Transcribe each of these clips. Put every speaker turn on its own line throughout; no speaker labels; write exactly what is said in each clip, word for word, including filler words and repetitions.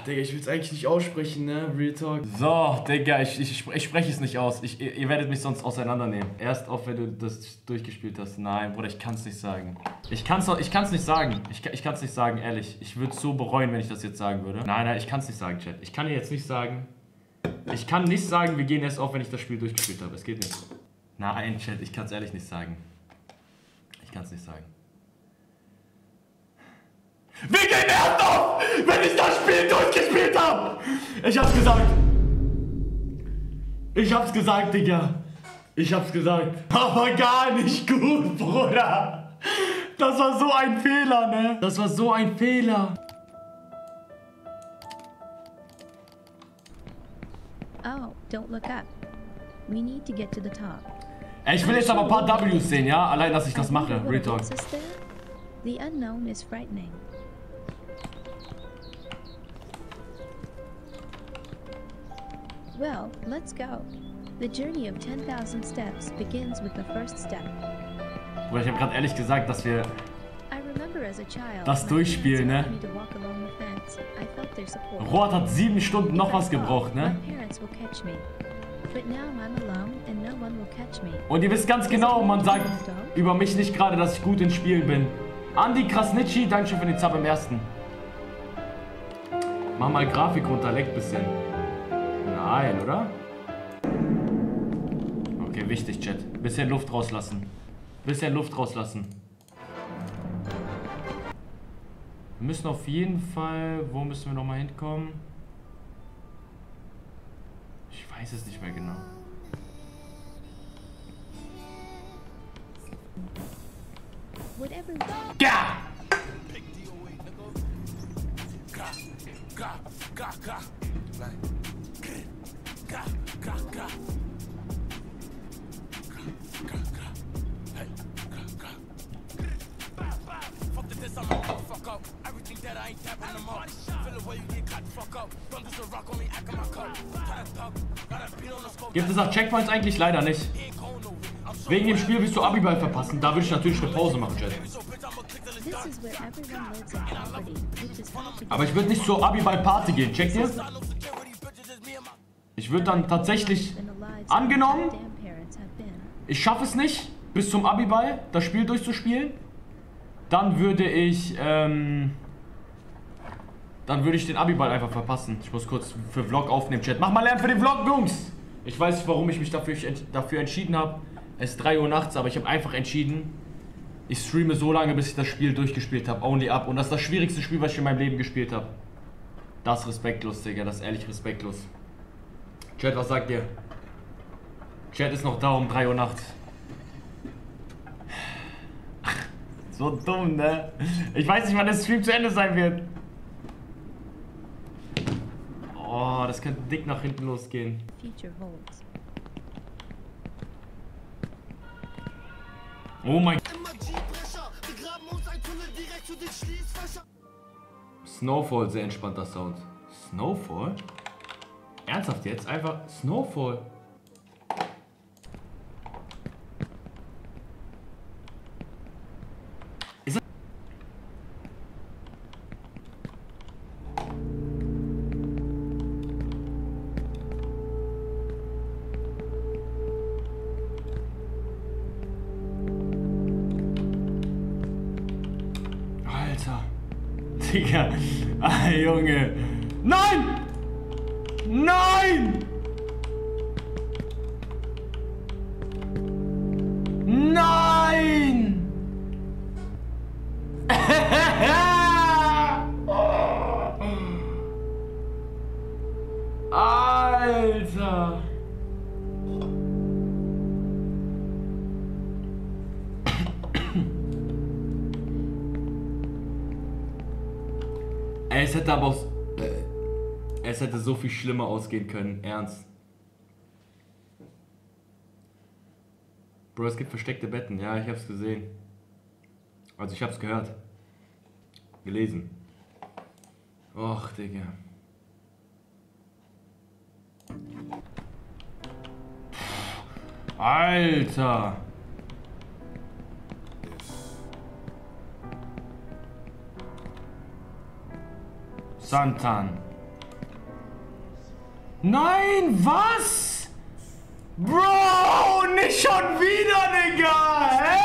Digga, ich will es eigentlich nicht aussprechen, ne? Real Talk. So, Digga, ich, ich, ich spreche es nicht aus. Ich, ihr, ihr werdet mich sonst auseinandernehmen. Erst auf, wenn du das durchgespielt hast. Nein, Bruder, ich kann es nicht sagen. Ich kann es ich kann's nicht sagen. Ich, ich kann es nicht sagen, ehrlich. Ich würde es so bereuen, wenn ich das jetzt sagen würde. Nein, nein, ich kann es nicht sagen, Chat. Ich kann dir jetzt nicht sagen. Ich kann nicht sagen, wir gehen erst auf, wenn ich das Spiel durchgespielt habe. Es geht nicht. Nein, Chat, ich kann es ehrlich nicht sagen. Ich kann es nicht sagen. Wir gehen erst auf, wenn ich das Spiel durchgespielt habe! Ich hab's gesagt. Ich hab's gesagt, Digga. Ich hab's gesagt. Aber gar nicht gut, Bruder. Das war so ein Fehler, ne? Das war so ein Fehler.
Oh, don't look up. We need to get to the top.
Ey, ich will jetzt aber ein paar Ws sehen, ja? Allein, dass ich das mache. Real Talk.
The unknown is frightening. Well, let's go. The journey of ten thousand steps begins with the first step.
Bruder, ich habe gerade ehrlich gesagt, dass wir
I remember as a child,
das durchspielen, ne? Rot hat sieben Stunden noch was gebraucht, ne? Und ihr wisst ganz genau, man sagt über mich nicht gerade, dass ich gut in Spielen bin. Andi Krasnitschi, Dankeschön für den Zap im ersten. Mach mal Grafik runter, leckt ein bisschen. Nein, oder? Okay, wichtig, Chat. Bisschen Luft rauslassen. Bisschen Luft rauslassen. Wir müssen auf jeden Fall... Wo müssen wir nochmal hinkommen? Ich weiß es nicht mehr genau. Ja! Gibt es auch Checkpoints eigentlich? Leider nicht. Wegen dem Spiel willst du Abiball verpassen. Da würde ich natürlich eine Pause machen, Chat. Aber ich würde nicht zur Abiball-Party gehen. Checkt ihr? Ich würde dann tatsächlich... Angenommen, ich schaffe es nicht, bis zum Abiball das Spiel durchzuspielen. Dann würde ich... Ähm, dann würde ich den Abiball einfach verpassen. Ich muss kurz für Vlog aufnehmen, Chat. Mach mal Lärm für den Vlog, Jungs! Ich weiß nicht, warum ich mich dafür, dafür entschieden habe. Es ist drei Uhr nachts, aber ich habe einfach entschieden, ich streame so lange, bis ich das Spiel durchgespielt habe. Only Up. Und das ist das schwierigste Spiel, was ich in meinem Leben gespielt habe. Das ist respektlos, Digga. Das ist ehrlich respektlos. Chat, was sagt ihr? Chat ist noch da um drei Uhr nachts. So dumm, ne? Ich weiß nicht, wann der Stream zu Ende sein wird. Oh, das könnte dick nach hinten losgehen. Oh mein... Snowfall, sehr entspannter Sound. Snowfall? Ernsthaft jetzt? Einfach Snowfall. Ist das... Alter. Digga. Ah, Junge. Nein! Nein! Nein! Alter! Es hätte aber auch... Es hätte so viel schlimmer ausgehen können, ernst. Bro, es gibt versteckte Betten, ja, ich hab's gesehen. Also ich hab's gehört. Gelesen. Och, Digga. Alter! Santan. Nein, was? Bro, nicht schon wieder, Digga, hä?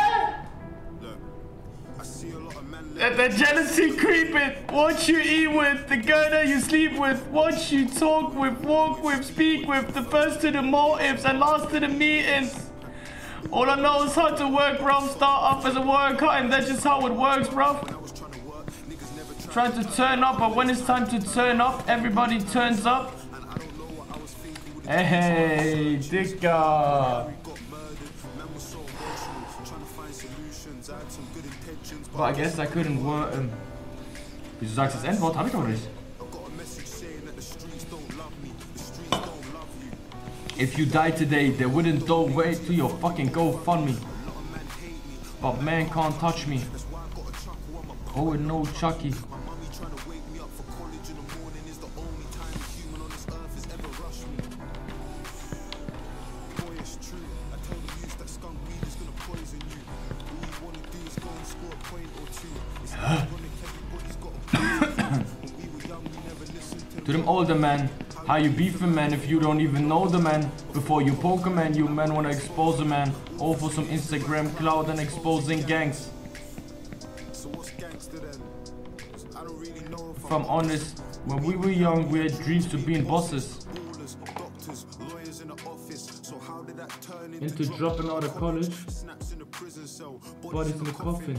The jealousy creeping, what you eat with, the girl that you sleep with, what you talk with, walk with, speak with, the first to the motives and last to the meetings. All I know is how to work, bro. Start off as a worker and that's just how it works, bro. Trying to turn up, but when it's time to turn up, everybody turns up. Hey, Digga. But I guess I couldn't work. Um, wieso sagst du das Endwort? Hab ich doch nicht. If you die today, they wouldn't donate to your fucking GoFundMe. But man can't touch me. Oh, and no Chucky. To them older man, how you beefing man if you don't even know the man? Before you poke a man, you man wanna expose a man. All for some Instagram cloud and exposing gangs. If I'm honest, when we were young, we had dreams to being bosses. Into dropping out of college, bodies in the coffin.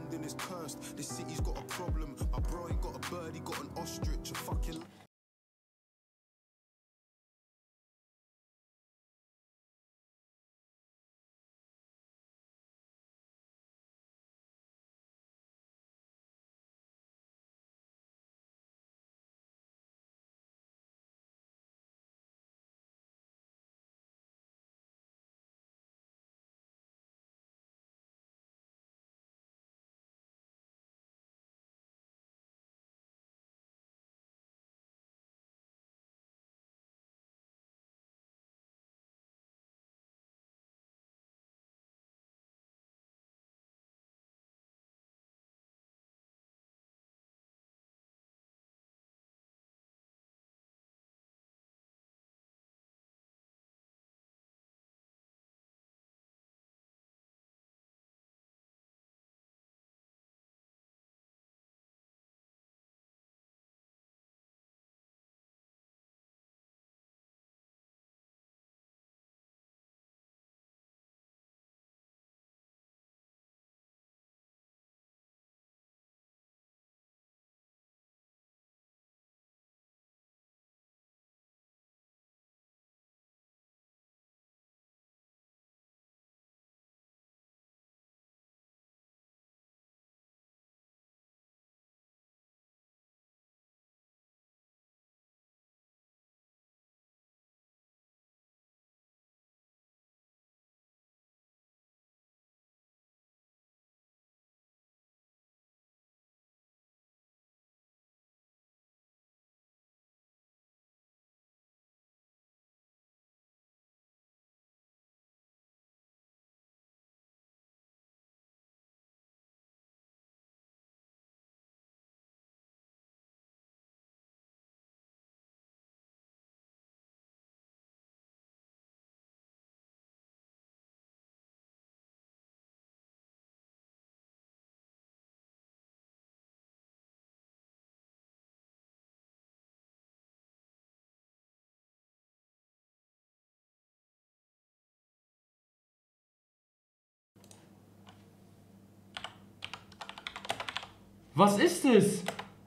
Was ist es?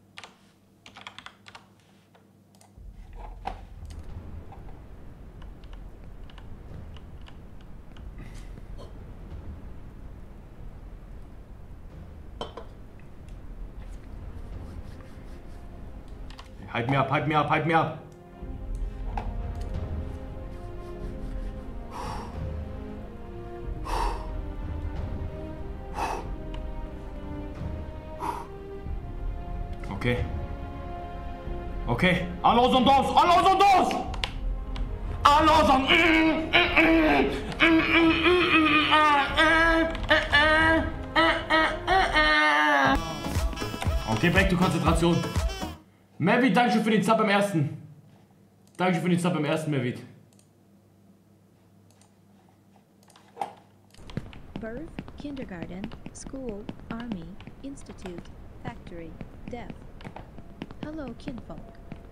Halt mir ab, halt mir ab, halt mir ab. Okay. Okay. Allos und dos! Allos und dos! Allos und... Okay, back to Konzentration. Melvin, danke schön für den Sub im ersten. Danke für den Sub im ersten Mervid.
Birth, kindergarten, school, army, institute, factory, death. Hello, kinfolk.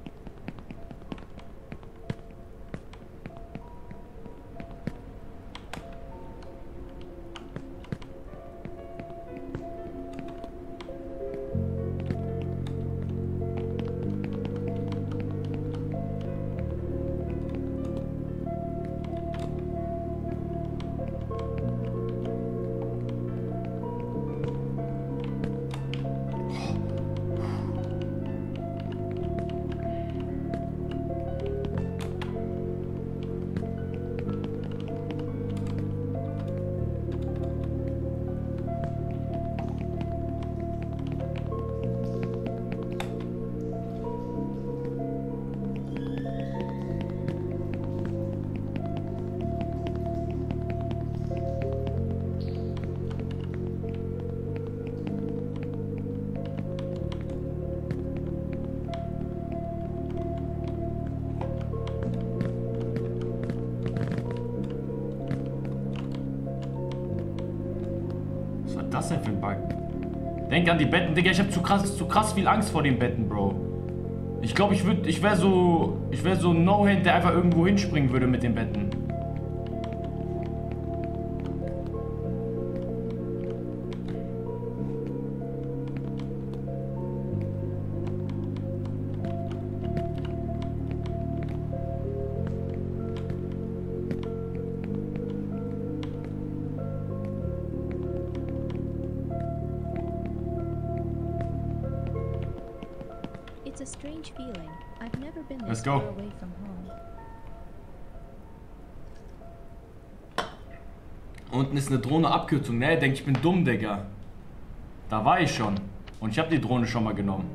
Was denn für ein Bug? Denk an die Betten, Digga, ich hab zu krass, zu krass viel Angst vor den Betten, Bro. Ich glaube, ich würde, ich wäre so, ich wäre so ein No-Hand, der einfach irgendwo hinspringen würde mit den Betten.
It's a strange feeling. I've never been
Let's
this
go.
far away from home.
Unten ist eine Drohne-Abkürzung. Ne, denk ich bin dumm, Digga. Da war ich schon. Und ich habe die Drohne schon mal genommen.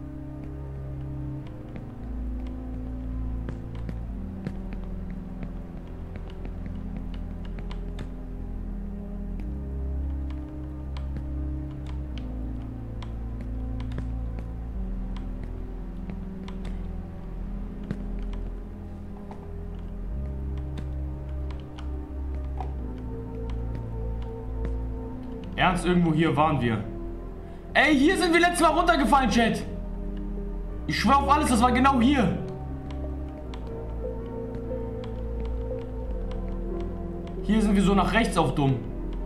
Ernst, irgendwo hier waren wir. Ey, hier sind wir letztes Mal runtergefallen, Chat. Ich schwör auf alles, das war genau hier. Hier sind wir so nach rechts auf dumm.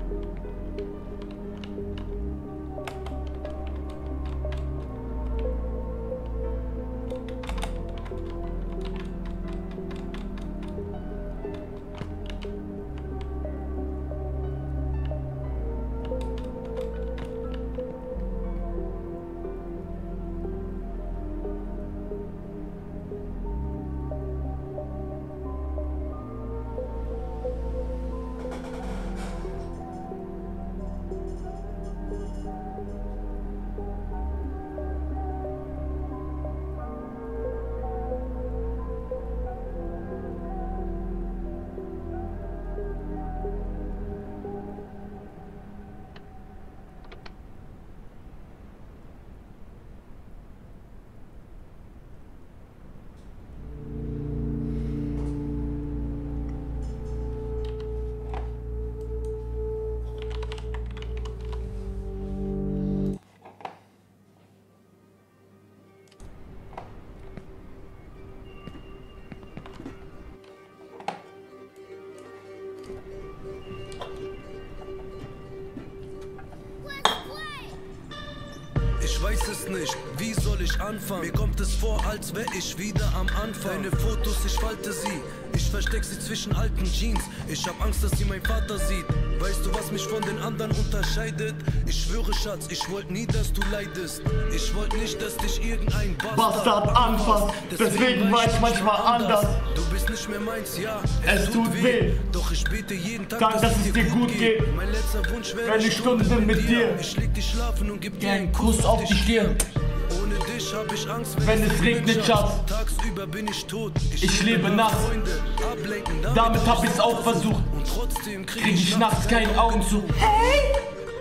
Ich weiß es nicht, wie soll ich anfangen? Mir kommt es vor, als wäre ich wieder am Anfang. Deine Fotos, ich falte sie, ich versteck sie zwischen alten Jeans. Ich hab Angst, dass sie mein Vater sieht. Weißt du, was mich von den anderen unterscheidet? Ich schwöre, Schatz, ich wollte nie, dass du leidest. Ich wollte nicht, dass dich irgendein Bastard,
Bastard anfasst, deswegen war ich manchmal anders.
Du bist nicht mehr meins, ja,
es, es tut, tut weh. weh.
Doch ich bete jeden Tag,
Dank, dass, dass es dir gut geht. geht.
Mein letzter Wunsch wäre
eine Stunde, Stunde mit dir.
Ich leg dich schlafen und gib dir einen
Kuss, Kuss auf die Stirn.
Ohne dich hab ich Angst, wenn,
wenn es regnet, Schatz.
Tagsüber bin ich tot.
Ich, ich lebe nachts.
Ablenken,
damit, damit hab ich's auch versucht.
Und trotzdem krieg,
krieg ich nachts keinen Augen zu. Hey,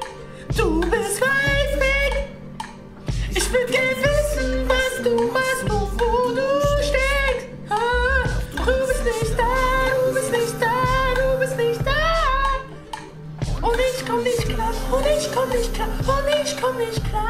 du bist weit weg. Ich will gerne wissen, was du machst, wo, wo du steckst. Ah, ich komm nicht klar.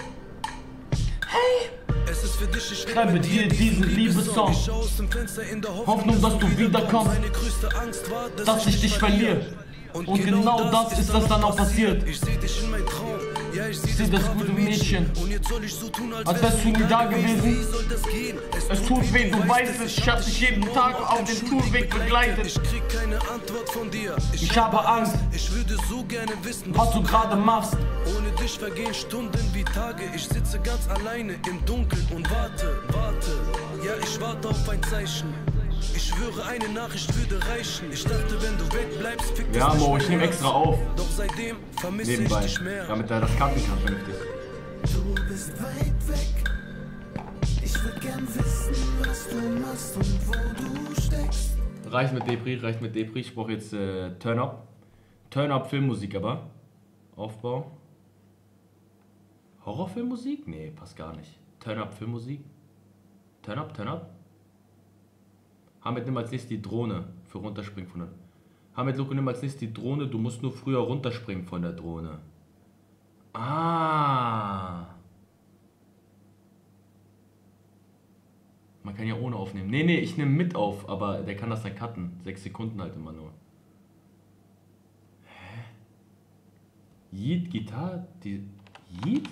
Hey.
Es ist für dich, ich
schreibe dir diesen Liebessong.
Ich schaue aus dem Fenster in der Hoffnung,
Hoffnung, dass du wiederkommst.
Meine größte Angst war, dass,
dass ich dich verliere. Und, und genau, genau das ist das dann auch passiert.
Ich seh dich in meinem Traum. Ja, ich
sehe das gute Mädchen.
Und jetzt soll ich so tun, als,
als wärst du nie da gewesen.
Wie soll das gehen? Es,
es tut weh, du weißt es. Ich hab dich jeden Tag auf den Tourweg begleitet.
Ich krieg keine Antwort von dir.
Ich, ich habe Angst.
Ich würde so gerne wissen,
was du gerade machst.
Ohne dich vergehen Stunden wie Tage. Ich sitze ganz alleine im Dunkeln und warte, warte. Ja, ich warte auf ein Zeichen. Ich schwöre, eine Nachricht würde reichen. Ich dachte, wenn du wegbleibst, fickt
ja, Mo, ich nehme extra auf.
Doch seitdem vermisse ich dich mehr.
Damit er das cutten kann, vernünftig.
Du bist weit weg. Ich will gern wissen, was du machst und wo du steckst.
Reicht mit Depri, reicht mit Depri. Ich brauche jetzt äh, Turn Up. Turn Up Filmmusik aber. Aufbau. Horrorfilmmusik? Nee, passt gar nicht. Turn Up Filmmusik. Turn Up, Turn Up. Hamid, nimm als nächstes die Drohne für runterspringen von der... Hamid, Luke, nimm als nächstes die Drohne. Du musst nur früher runterspringen von der Drohne. Ah. Man kann ja ohne aufnehmen. Nee, nee, ich nehme mit auf, aber der kann das dann cutten. Sechs Sekunden halt immer nur. Hä? Yeet, Gitarre? Die... Yeet?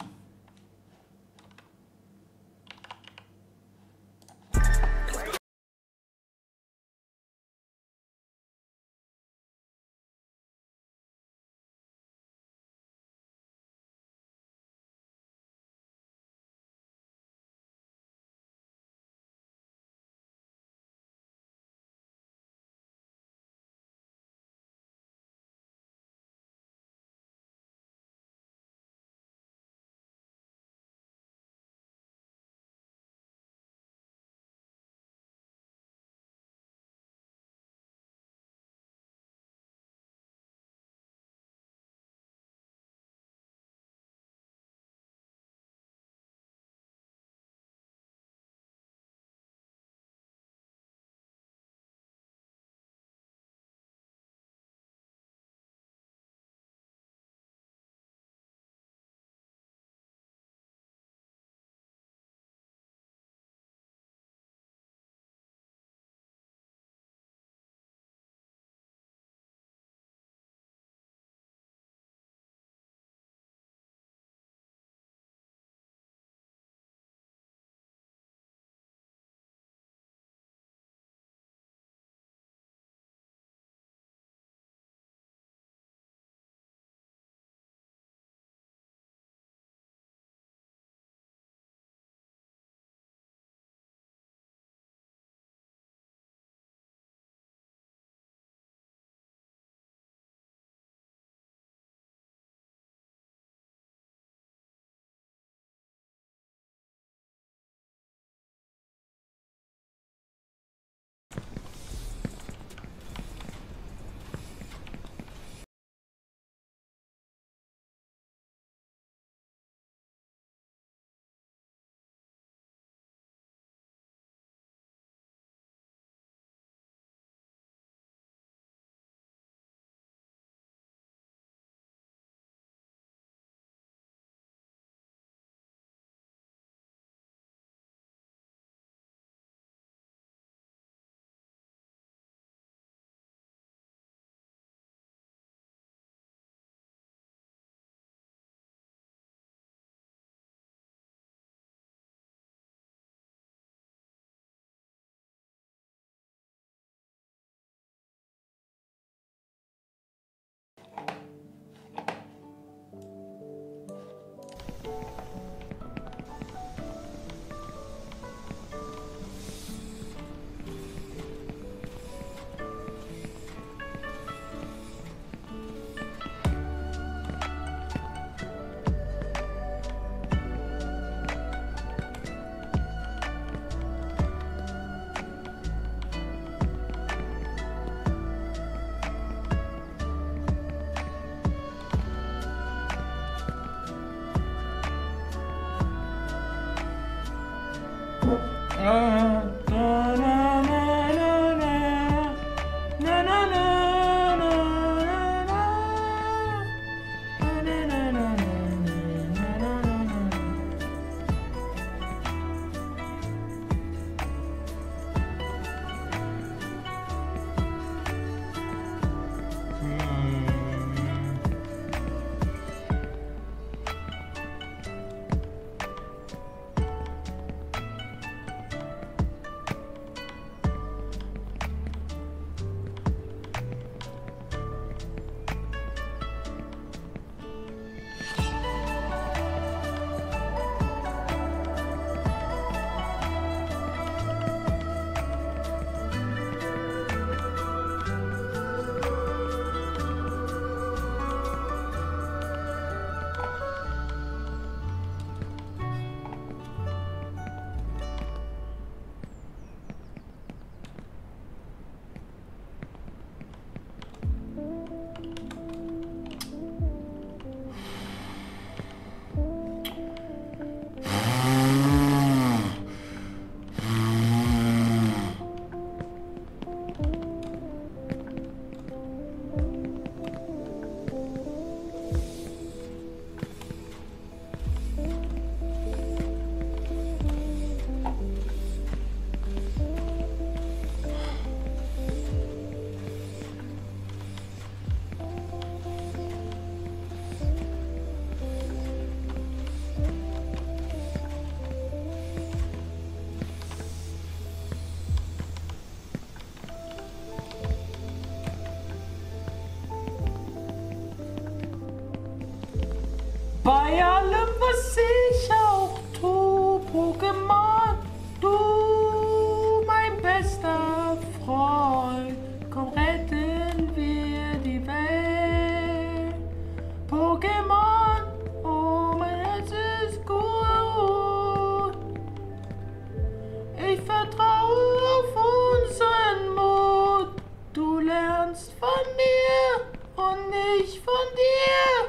Bei allem, was ich auch tu, Pokémon, du, mein bester Freund, komm, retten wir die Welt. Pokémon, oh, mein Herz ist gut. Ich vertraue auf unseren Mut. Du lernst von mir und ich von dir.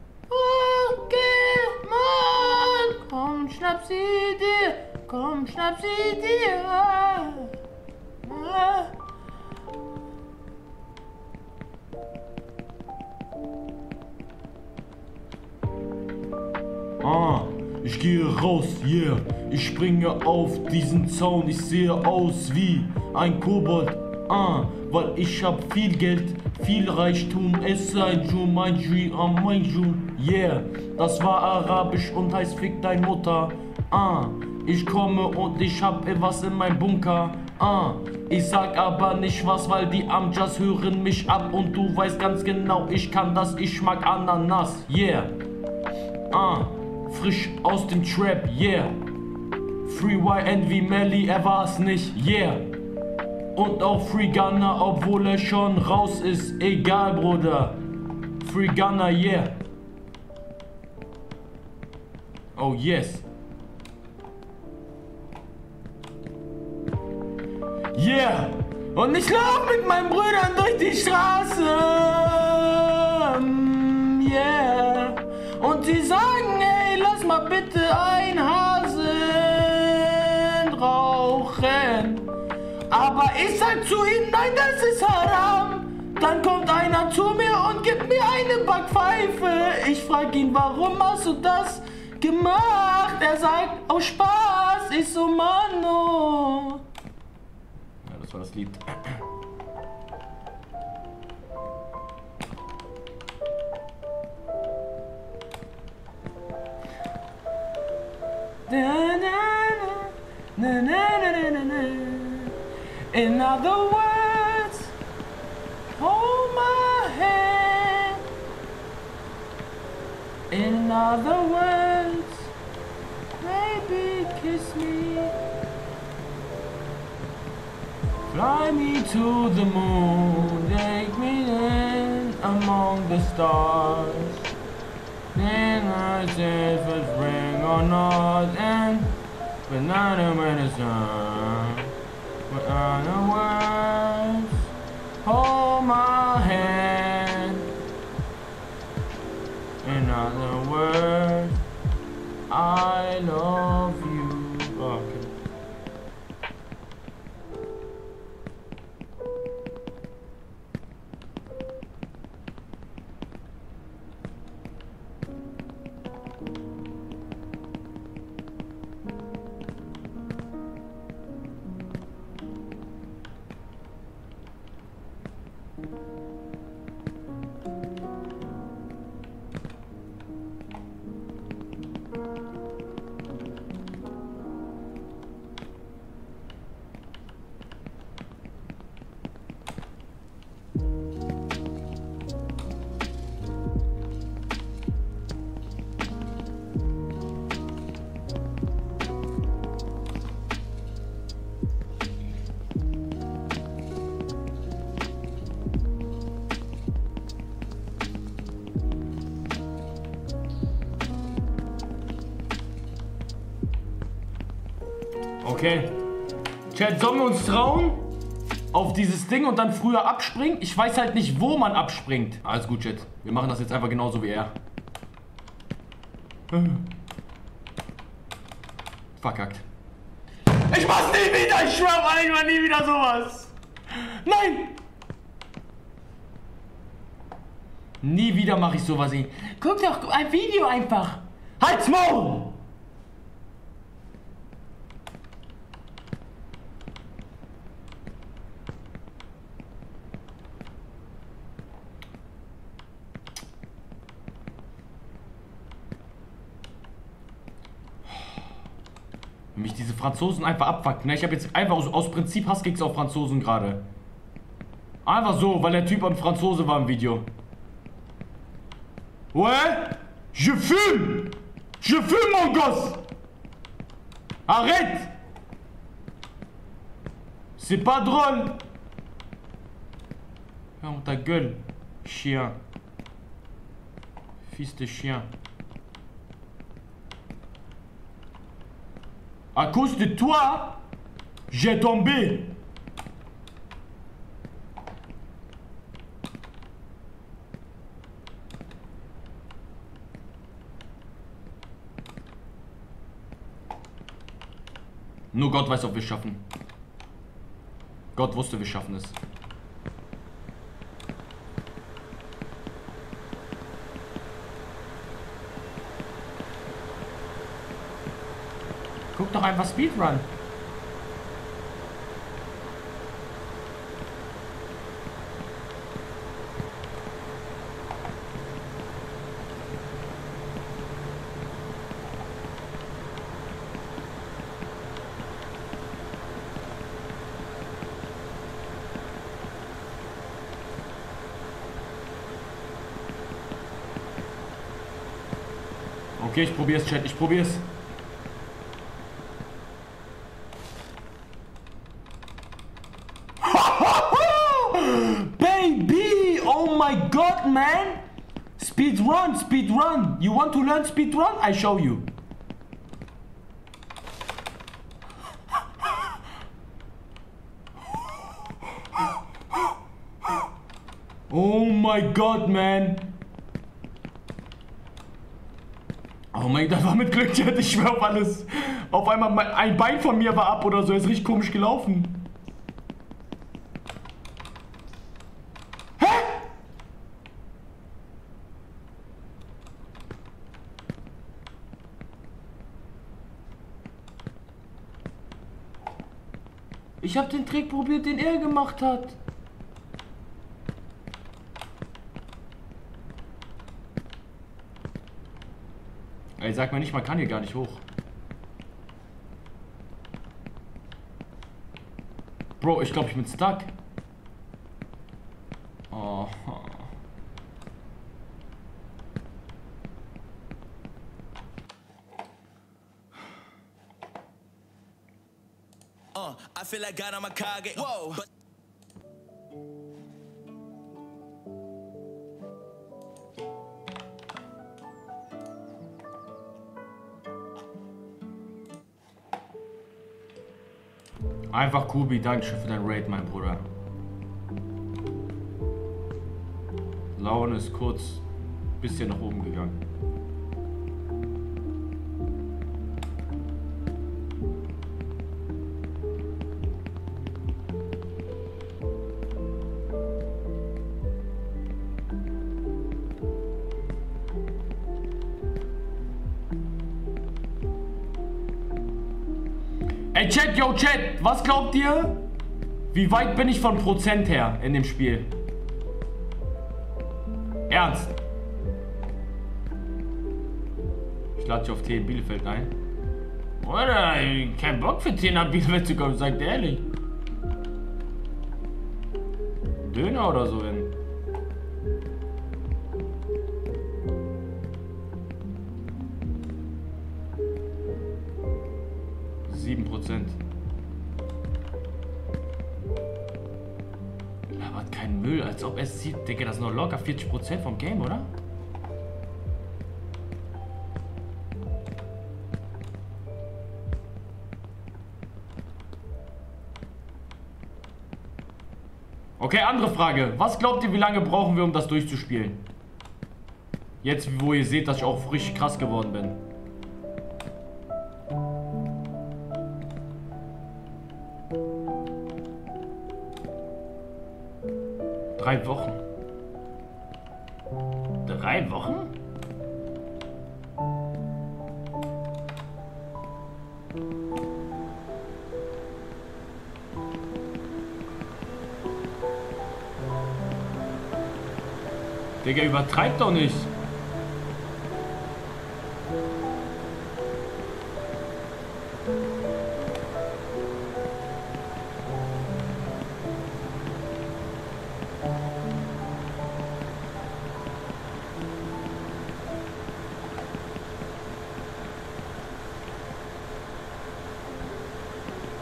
Pokémon, komm, schnapp sie dir, komm, schnapp sie dir. Ah, ich gehe raus, yeah. Ich springe auf diesen Zaun. Ich sehe aus wie ein Kobold. Ah, weil ich hab viel Geld, viel Reichtum. Es sei Ju, mein Ju, ah, mein Ju, yeah. Das war arabisch und heißt fick dein Mutter. Ah, ich komme und ich hab was in meinem Bunker. Ah, ich sag aber nicht was, weil die Amjas hören mich ab. Und du weißt ganz genau, ich kann das, ich mag Ananas, yeah. Ah, frisch aus dem Trap, yeah. Free Y Envy Melly, er war's nicht, yeah. Und auch Free Gunner, obwohl er schon raus ist, egal, Bruder. Free Gunner, yeah. Oh, yes. Yeah. Und ich lauf mit meinen Brüdern durch die Straße. Mm, yeah. Und sie sagen, ey, lass mal bitte ein Hasen rauchen. Aber ich sag zu ihnen, nein, das ist haram. Dann kommt einer zu mir und gibt mir eine Backpfeife. Ich frag ihn, warum hast du das gemacht? Er sagt, aus Spaß. Ich so, Mano. Ja, das war das Lied. In other words, hold my hand. In other words, baby, kiss me. Fly me to the moon, take me in among the stars. Then I say if it's spring or not, and banana when it's sun. In other words, hold my hand. In other words, I love you. Okay. Okay. Chat, sollen wir uns trauen auf dieses Ding und dann früher abspringen? Ich weiß halt nicht, wo man abspringt. Alles gut, Chat. Wir machen das jetzt einfach genauso wie er. Verkackt. Ich mach's nie wieder! Ich schwör mal, ich mach nie wieder sowas! Nein! Nie wieder mache ich sowas. Guck doch ein Video einfach! Halt's Maul! Mich diese Franzosen einfach abfucken. Ich habe jetzt einfach aus, aus Prinzip Hasskicks auf Franzosen gerade. Einfach so, weil der Typ ein Franzose war im Video. Ouais? Je fume! Je fume, mon gosse! Arrête! C'est pas drôle! Ferme ta gueule, chien. Fils de chien. À cause de toi, j'ai tombé. Nur Gott weiß, ob wir es schaffen. Gott wusste, wir schaffen es. Guck doch einfach Speedrun. Okay, ich probier's, Chat, ich probier's. Baby! Oh my god, man! Speed run, speed run! You want to learn speed run? I show you. Oh my god, man! Oh mein Gott, das war mit Glück, ich schwör auf alles. Auf einmal ein Bein von mir war ab oder so, ist richtig komisch gelaufen. Hä? Ich hab den Trick probiert, den er gemacht hat. Ey, sag mal nicht, man kann hier gar nicht hoch. Bro, ich glaube, ich bin stuck. Oh.
Uh, I feel like God, I'm a target. Whoa. But
Einfach Kubi, danke für dein Raid, mein Bruder. Laune ist kurz ein bisschen nach oben gegangen. Ey, Chat, yo, Chat, was glaubt ihr? Wie weit bin ich von Prozent her in dem Spiel? Ernst? Ich lade dich auf T in Bielefeld ein. Oder, kein Bock für T nach Bielefeld zu kommen, sagt ehrlich. Döner oder so, wenn. sieben Prozent. Labert kein Müll, als ob es sieht. Denke, das ist noch locker vierzig Prozent vom Game, oder? Okay, andere Frage. Was glaubt ihr, wie lange brauchen wir, um das durchzuspielen? Jetzt, wo ihr seht, dass ich auch richtig krass geworden bin. Drei Wochen. Drei Wochen? Digga, übertreib doch nicht.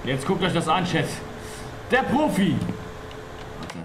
Jetzt guckt euch das an, Chat. Der Profi. Warte.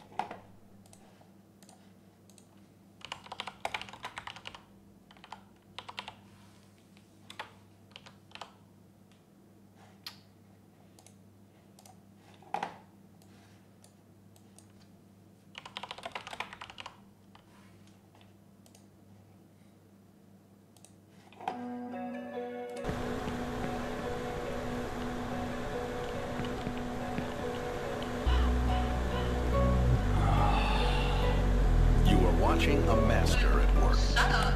Watching a master at work. Shut up.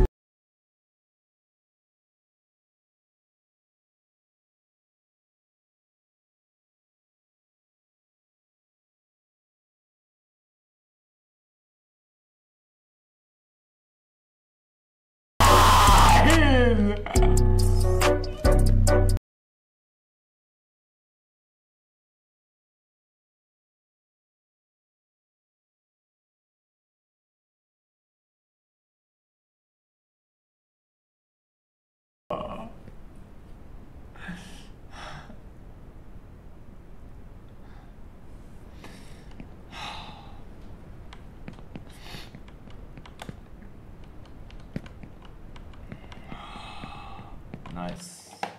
Nice.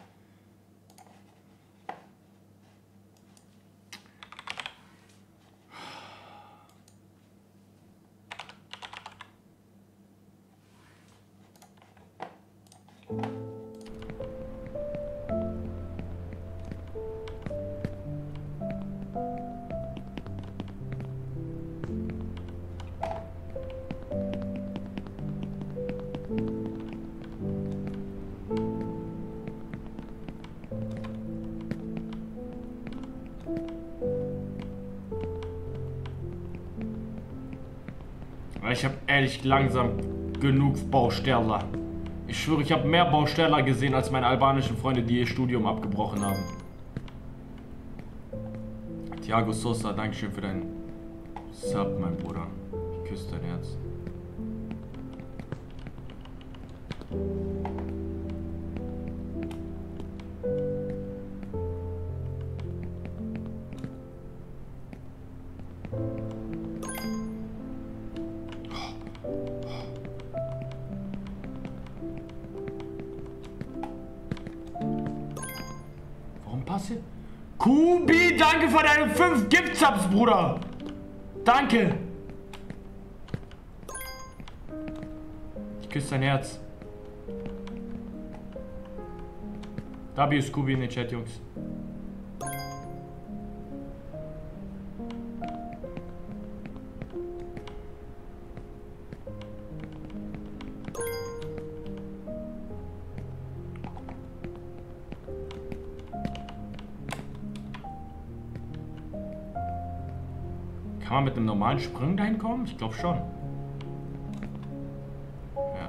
Ich habe ehrlich langsam genug Bausteller. Ich schwöre, ich habe mehr Bausteller gesehen als meine albanischen Freunde, die ihr Studium abgebrochen haben. Thiago Sosa, Dankeschön für deinen Sub, mein Bruder. Ich küsse dein Herz. Kubi, danke für deine fünf Gift-Subs, Bruder. Danke. Ich küsse dein Herz. W ist Kubi in den Chat, Jungs. Kann man mit einem normalen Sprung dahin kommen? Ich glaube schon. Ja.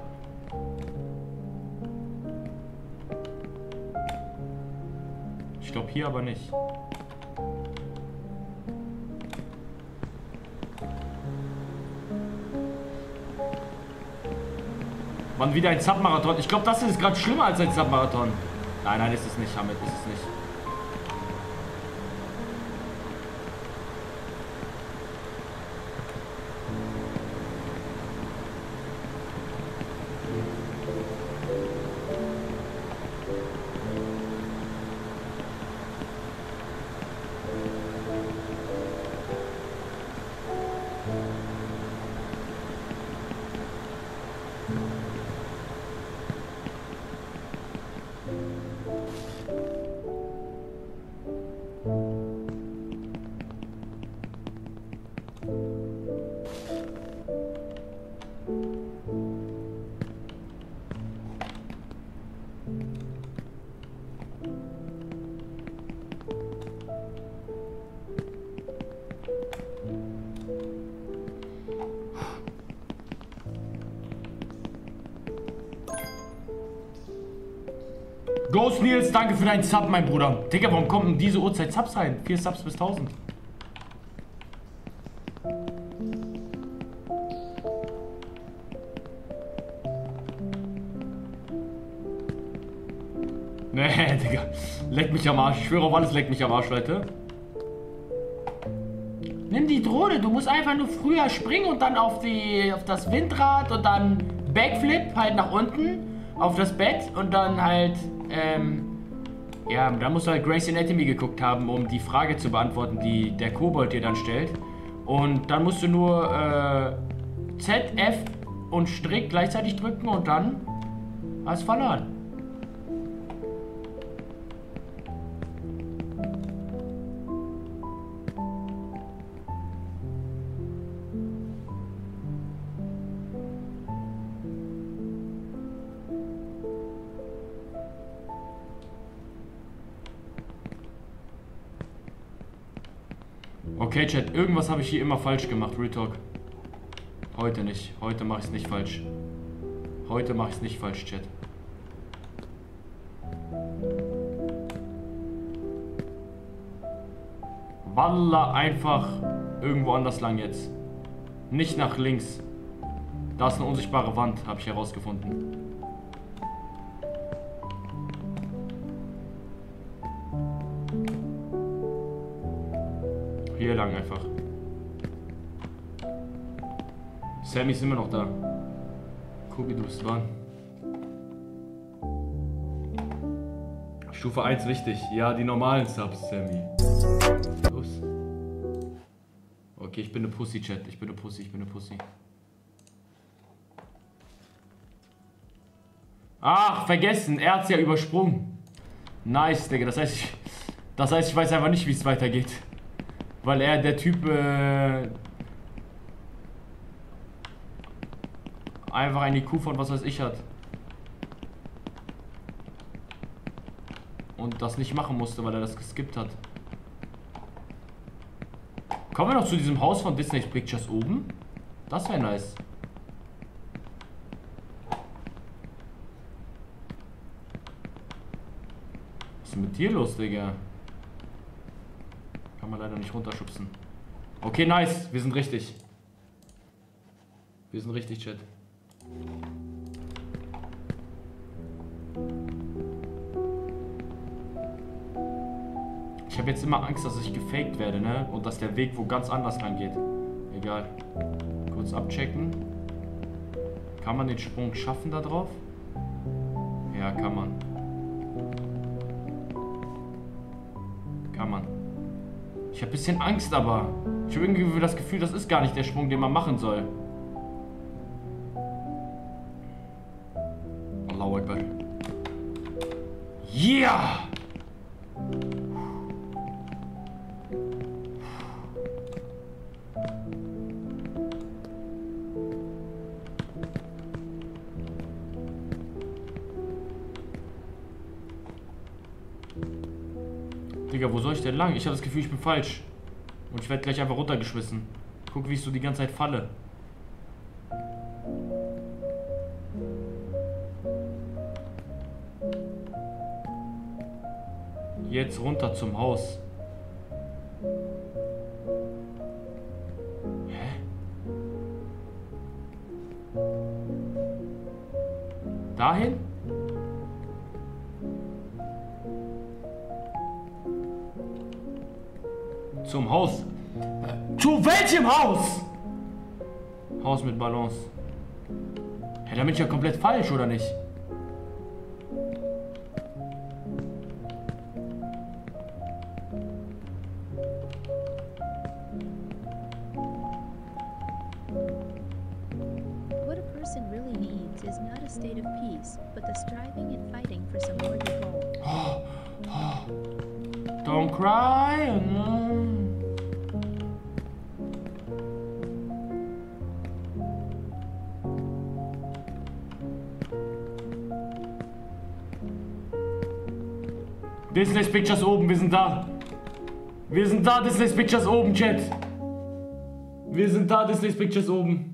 Ich glaube hier aber nicht. Wann wieder ein Submarathon? Ich glaube, das ist gerade schlimmer als ein Submarathon. Nein, nein, ist es nicht, Hamid, ist es nicht. Ghost Nils, danke für deinen Sub, mein Bruder. Digga, warum kommen um diese Uhrzeit Subs rein? Vier Subs bis tausend.
Nee, Digga. Leck mich am Arsch. Ich schwöre auf alles, leck mich am Arsch, Leute. Nimm die Drohne. Du musst einfach nur früher springen und dann auf, die, auf das Windrad und dann Backflip halt nach unten auf das Bett und dann halt, ähm, ja, da musst du halt Grey's Anatomy geguckt haben, um die Frage zu beantworten, die der Kobold dir dann stellt. Und dann musst du nur äh, Z, F und Strick gleichzeitig drücken und dann hast du verloren. Okay, Chat, irgendwas habe ich hier immer falsch gemacht, Real Talk. Heute nicht. Heute mache ich es nicht falsch. Heute mache ich es nicht falsch, Chat. Walla einfach irgendwo anders lang jetzt. Nicht nach links. Da ist eine unsichtbare Wand, habe ich herausgefunden. Hier lang einfach. Sammy ist immer noch da. Kubi, du bist dran. Stufe eins wichtig. Ja, die normalen Subs, Sammy. Los. Okay, ich bin eine Pussy, Chat. Ich bin eine Pussy, ich bin eine Pussy. Ach, vergessen. Er hat's ja übersprungen. Nice, Digga. Das heißt, ich, das heißt, ich weiß einfach nicht, wie es weitergeht. Weil er, der Typ, äh, einfach ein I Q von was weiß ich hat. Und das nicht machen musste, weil er das geskippt hat. Kommen wir noch zu diesem Haus von Disney Pictures oben? Das wäre nice. Was ist mit dir los, Digga? Kann man leider nicht runterschubsen. Okay, nice. Wir sind richtig. Wir sind richtig, Chat. Ich habe jetzt immer Angst, dass ich gefaked werde, ne? Und dass der Weg wo ganz anders lang geht. Egal. Kurz abchecken. Kann man den Sprung schaffen da drauf? Ja, kann man. Kann man. Ich habe ein bisschen Angst, aber ich habe irgendwie das Gefühl, das ist gar nicht der Sprung, den man machen soll. Allahu Akbar. Yeah! Digga, wo soll ich denn lang? Ich habe das Gefühl, ich bin falsch. Und ich werde gleich einfach runtergeschmissen. Guck, wie ich so die ganze Zeit falle. Jetzt runter zum Haus. Hä? Dahin? Zum Haus. Zu welchem Haus? Haus mit Balance. Hä, da bin ich ja komplett falsch, oder nicht?
What a person really needs is not a state of peace, but the striving and fighting for some worthy goal.
Don't cry. Disney's Pictures oben, wir sind da. Wir sind da, Disney's Pictures oben, Chat. Wir sind da, Disney's Pictures oben.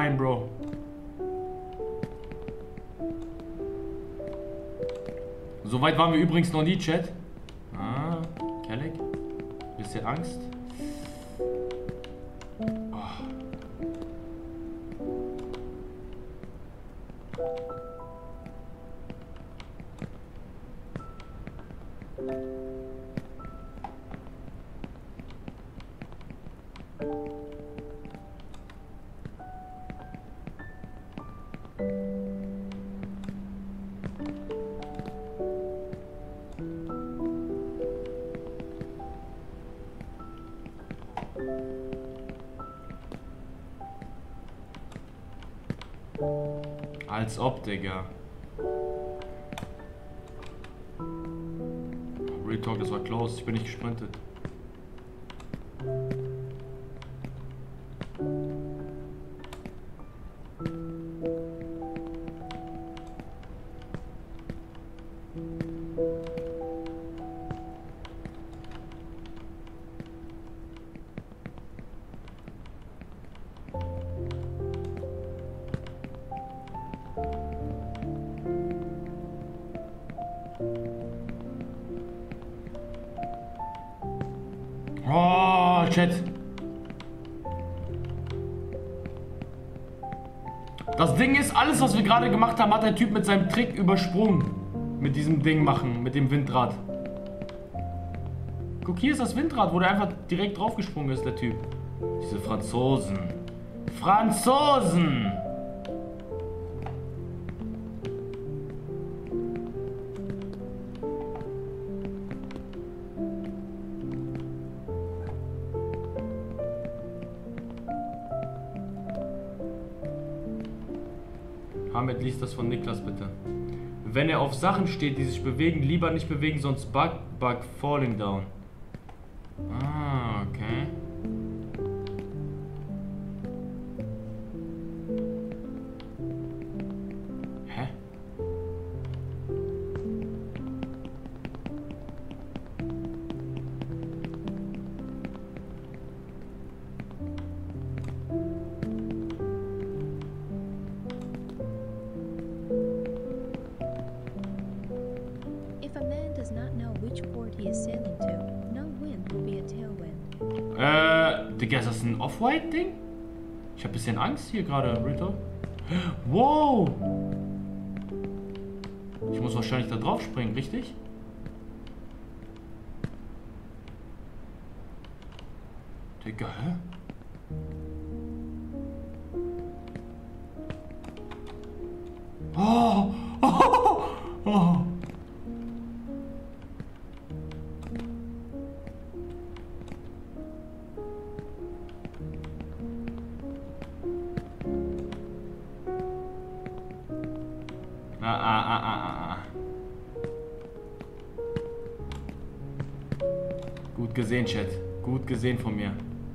rein, Bro. Soweit waren wir übrigens noch nie, Chat. Ah, Kelleck. Bisschen Angst. Oh. Als ob, Digga. Real Talk, das war close. Ich bin nicht gesprintet. Oh, Chat. Das Ding ist, alles, was wir gerade gemacht haben, hat der Typ mit seinem Trick übersprungen. Mit diesem Ding machen, mit dem Windrad. Guck, hier ist das Windrad, wo der einfach direkt draufgesprungen ist, der Typ. Diese Franzosen. Franzosen! Ahmed, liest das von Niklas bitte. Wenn er auf Sachen steht, die sich bewegen, lieber nicht bewegen, sonst bug, bug, falling down. Ah, okay. Hä?
If a man does not know which port he is sailing to, no wind will be a tailwind.
Äh, Digga, ist das ein Off-White-Ding? Ich hab bisschen Angst hier gerade, Rito. Wow! Ich muss wahrscheinlich da drauf springen, richtig? Digga, hä? Oh! Oh! Oh! Ah, ah, ah, ah, ah. Gut gesehen, Chat. Gut gesehen von mir.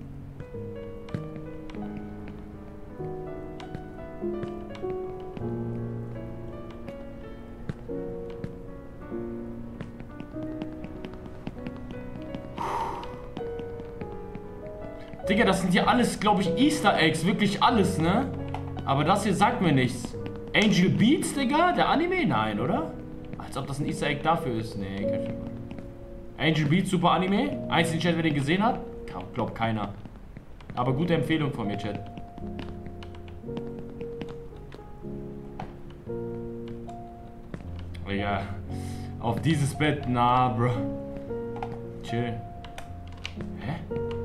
Digga, das sind hier alles, glaube ich, Easter Eggs. Wirklich alles, ne? Aber das hier sagt mir nichts. Angel Beats, Digga? Der Anime? Nein, oder? Als ob das ein Easter Egg dafür ist. Nee, kann ich nicht. Angel Beats, super Anime. Einzelnen Chat, wer den gesehen hat? Glaubt keiner. Aber gute Empfehlung von mir, Chat. Digga. Auf dieses Bett, na, bro. Chill. Hä?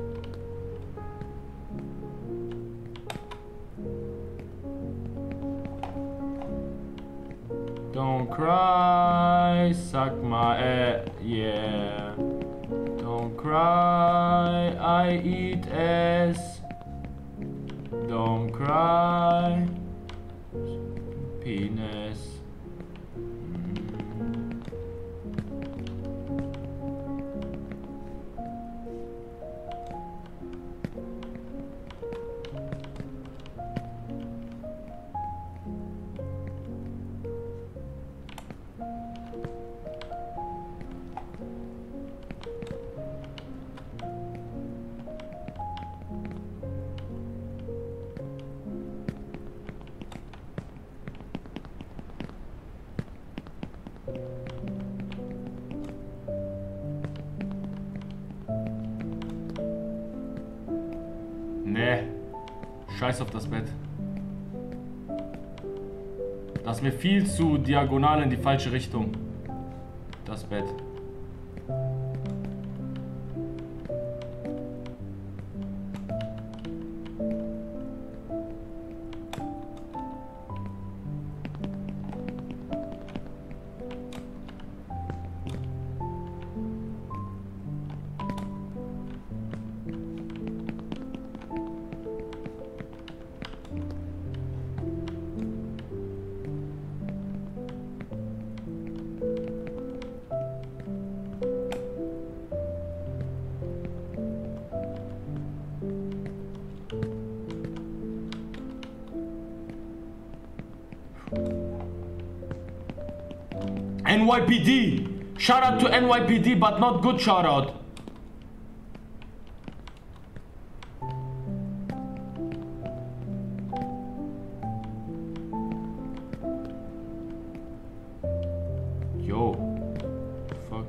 Don't cry, sag mal, äh, yeah. Don't cry, I eat ass. Don't cry, penis. Nee. Scheiß auf das Bett. Das ist mir viel zu diagonal in die falsche Richtung. Das Bett. N Y P D! Shout out to N Y P D, but not good shout out. Yo. Fuck.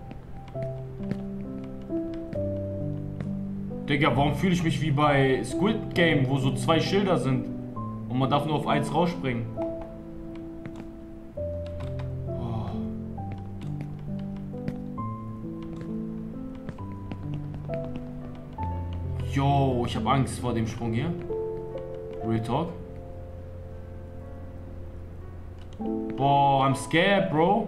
Digga, warum fühle ich mich wie bei Squid Game, wo so zwei Schilder sind und man darf nur auf eins rausspringen? Yo, ich habe Angst vor dem Sprung hier. Real talk. Boah, I'm scared, bro.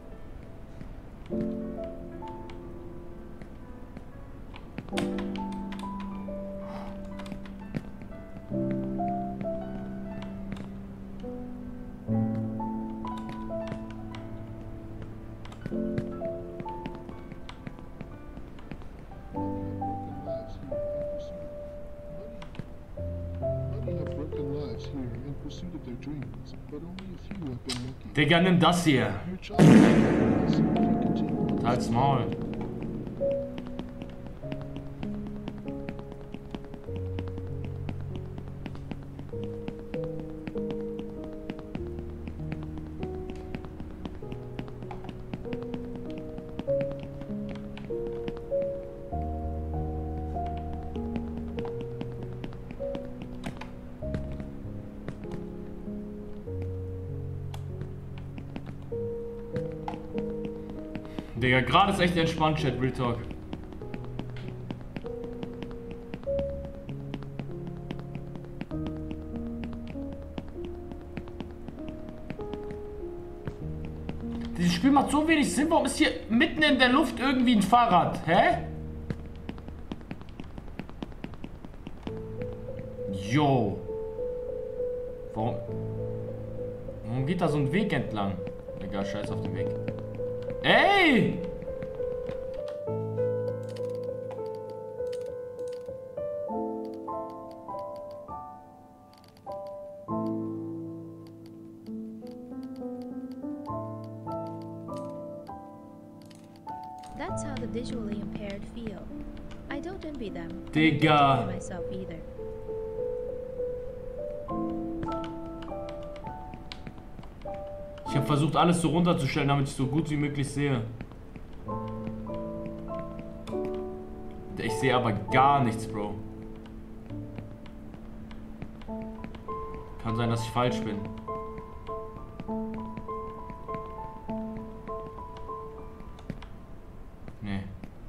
Digga, nimm das hier. Halt's Maul. Digga, gerade ist echt entspannt, Chat, Real Talk. Dieses Spiel macht so wenig Sinn. Warum ist hier mitten in der Luft irgendwie ein Fahrrad? Hä? Yo. Warum? Warum geht da so ein Weg entlang? Egal, scheiß auf den Weg. Ey!
That's how the visually impaired feel. I don't envy them.
Digga.
I don't envy myself either.
Ich habe versucht, alles so runterzustellen, damit ich so gut wie möglich sehe. Ich sehe aber gar nichts, Bro. Kann sein, dass ich falsch bin. Nee.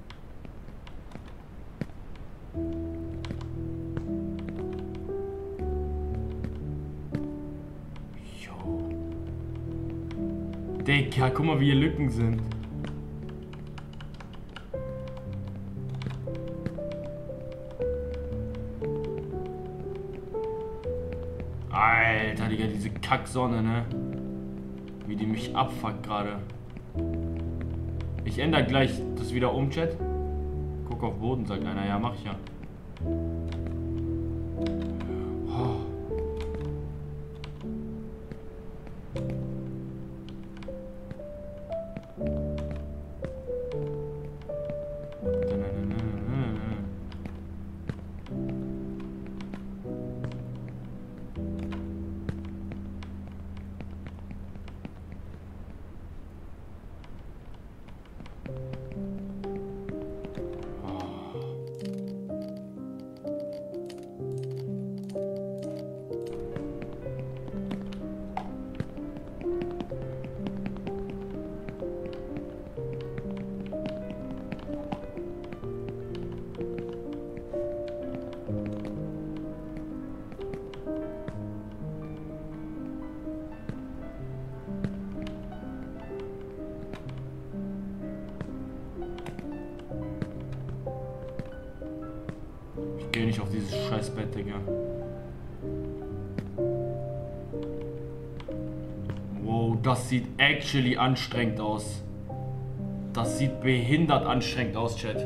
Digga, guck mal, wie hier Lücken sind. Alter, Digga, diese Kacksonne, ne? Wie die mich abfuckt gerade. Ich ändere gleich das wieder um, Chat. Guck auf Boden, sagt einer. Ja, mach ich ja. Oh. Ich gehe nicht auf dieses Scheißbett, Digga. Wow, das sieht actually anstrengend aus. Das sieht behindert anstrengend aus, Chat.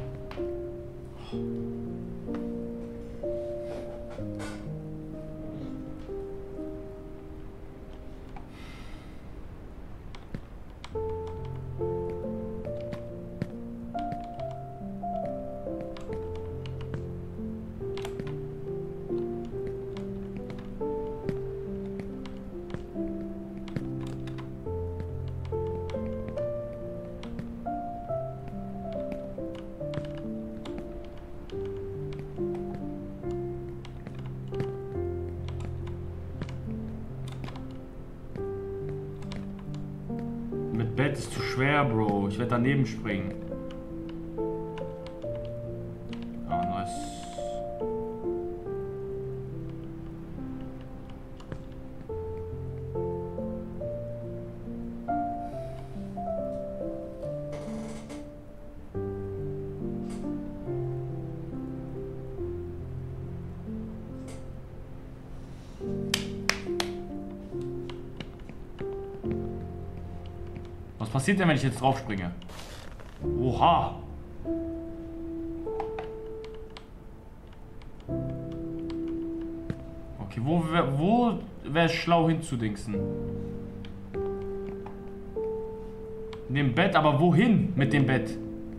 Bett ist zu schwer, Bro. Ich werde daneben springen. Ah, nice. Was passiert denn, wenn ich jetzt drauf springe? Oha! Okay, wo, wo wäre es schlau hinzudingsen? In dem Bett, aber wohin mit dem Bett?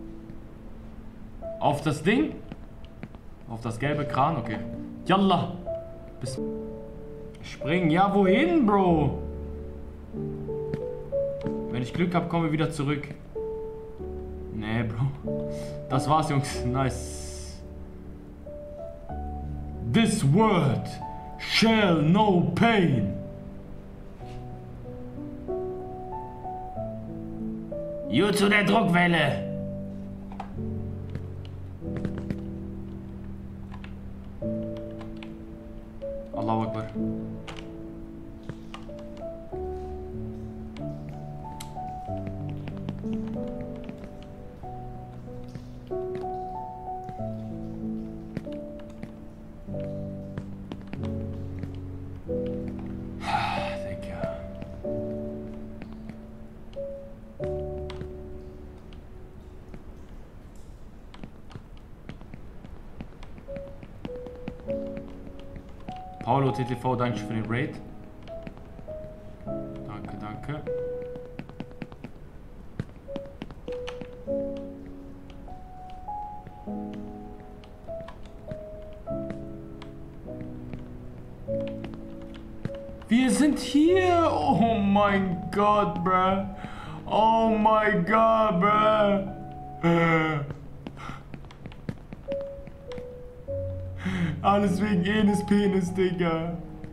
Auf das Ding? Auf das gelbe Kran? Okay. Yalla! Bis springen. Ja, wohin, Bro? Wenn ich Glück habe, kommen wir wieder zurück. Nee, Bro. Das war's, Jungs. Nice. This world shall know pain. You zu der Druckwelle. Allahu Akbar. Paulo T T V, danke für den Raid. Danke, danke. Wir sind hier! Oh mein Gott, bruh! Oh mein Gott, bruh! Alles wegen Enes Penis, Digga.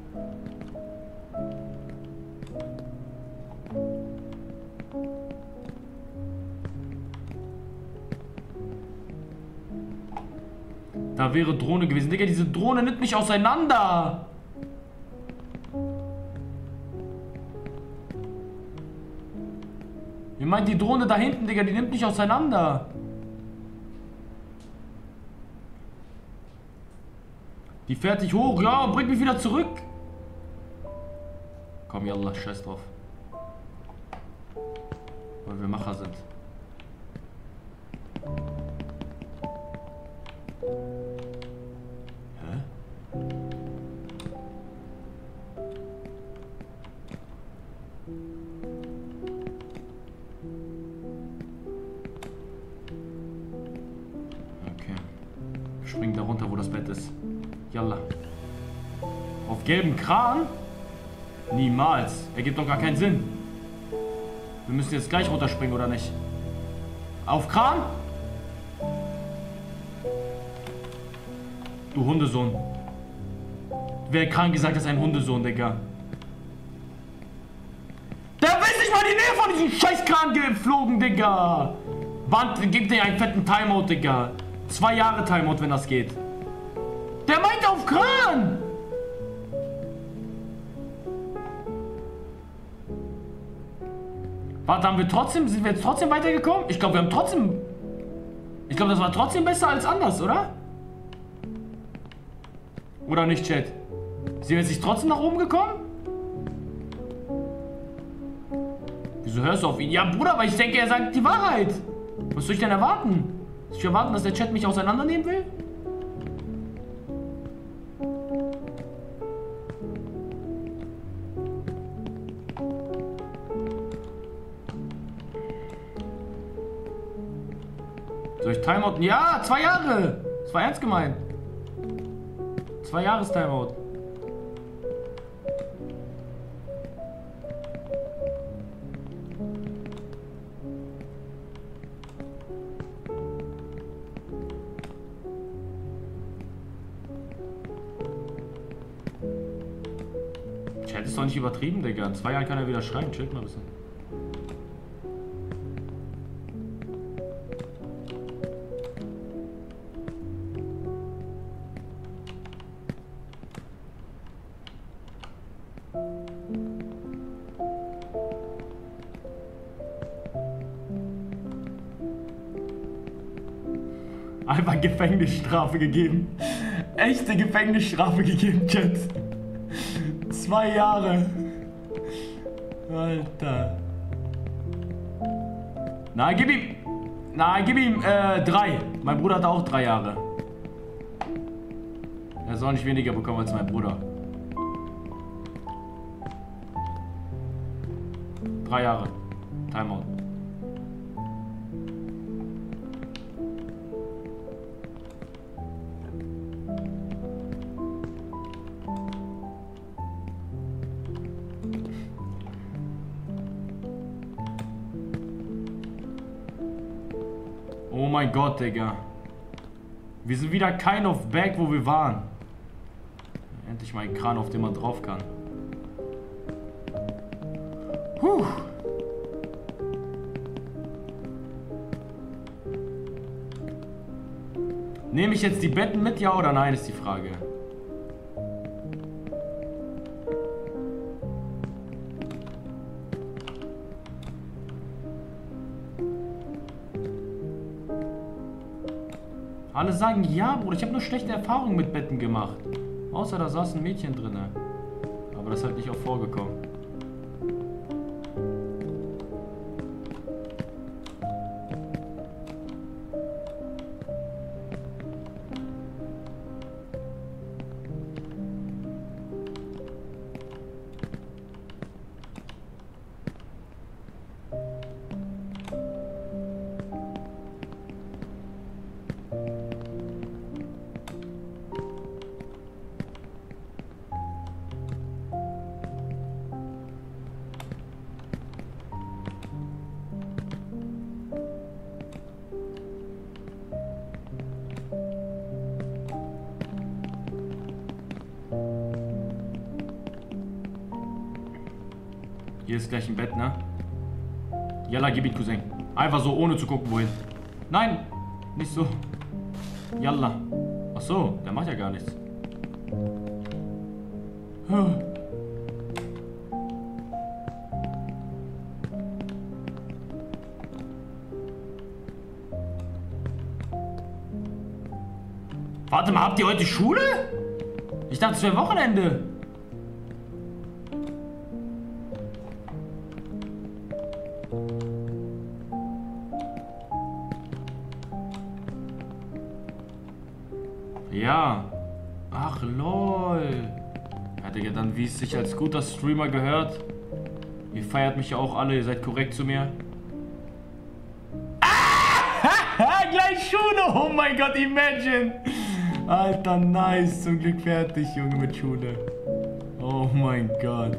Da wäre Drohne gewesen. Digga, diese Drohne nimmt mich auseinander. Ihr meint die Drohne da hinten, Digga, die nimmt mich auseinander. Die fährt dich hoch, ja, und bringt mich wieder zurück. Komm, yallah, scheiß drauf. Weil wir Macher sind. Hä? Okay. Wir springen da runter, wo das Bett ist. Yalla. Auf gelben Kran? Niemals. Ergibt doch gar keinen Sinn. Wir müssen jetzt gleich runterspringen, oder nicht? Auf Kran? Du Hundesohn. Wer krank gesagt, das ist ein Hundesohn, Digga. Der ist nicht mal in die Nähe von diesem Scheißkran geflogen, Digga. Wand, gib dir einen fetten Timeout, Digga. Zwei Jahre Timeout, wenn das geht. Der meint auf Kran. Warte, haben wir trotzdem, sind wir jetzt trotzdem weitergekommen? Ich glaube, wir haben trotzdem... Ich glaube, das war trotzdem besser als anders, oder? Oder nicht, Chat? Sind wir jetzt nicht trotzdem nach oben gekommen? Wieso hörst du auf ihn? Ja, Bruder, weil ich denke, er sagt die Wahrheit. Was soll ich denn erwarten? Soll ich erwarten, dass der Chat mich auseinandernehmen will? Soll ich Timeout? Ja, zwei Jahre. Das war ernst gemeint. Zwei Jahres Timeout. Chat ist doch nicht übertrieben, Digga. In zwei Jahren kann er wieder schreiben. Chillt mal ein bisschen. Einfach Gefängnisstrafe gegeben. Echte Gefängnisstrafe gegeben, Chat. Zwei Jahre. Alter. Nein, gib ihm. Nein, gib ihm äh, drei. Mein Bruder hat auch drei Jahre. Er soll nicht weniger bekommen als mein Bruder. Drei Jahre. Timeout. Oh mein Gott, Digga. Wir sind wieder kind of back, wo wir waren. Endlich mal ein Kran, auf den man drauf kann. Puh. Nehme ich jetzt die Betten mit, ja oder nein, ist die Frage. Alle sagen ja, Bruder. Ich habe nur schlechte Erfahrungen mit Betten gemacht. Außer da saß ein Mädchen drin. Aber das ist halt nicht auch vorgekommen. Hier ist gleich ein Bett, ne? Yalla, gib ihn, Cousin. Einfach so, ohne zu gucken, wohin. Nein, nicht so. Yalla. Ach so, der macht ja gar nichts. Warte mal, habt ihr heute Schule? Ich dachte, es wäre Wochenende. Ja. Ach, lol. Ja, Digga, dann wie es sich als guter Streamer gehört. Ihr feiert mich ja auch alle, ihr seid korrekt zu mir. Ah! Gleich Schule! Oh mein Gott, imagine! Alter, nice. Zum Glück fertig, Junge, mit Schule. Oh mein Gott.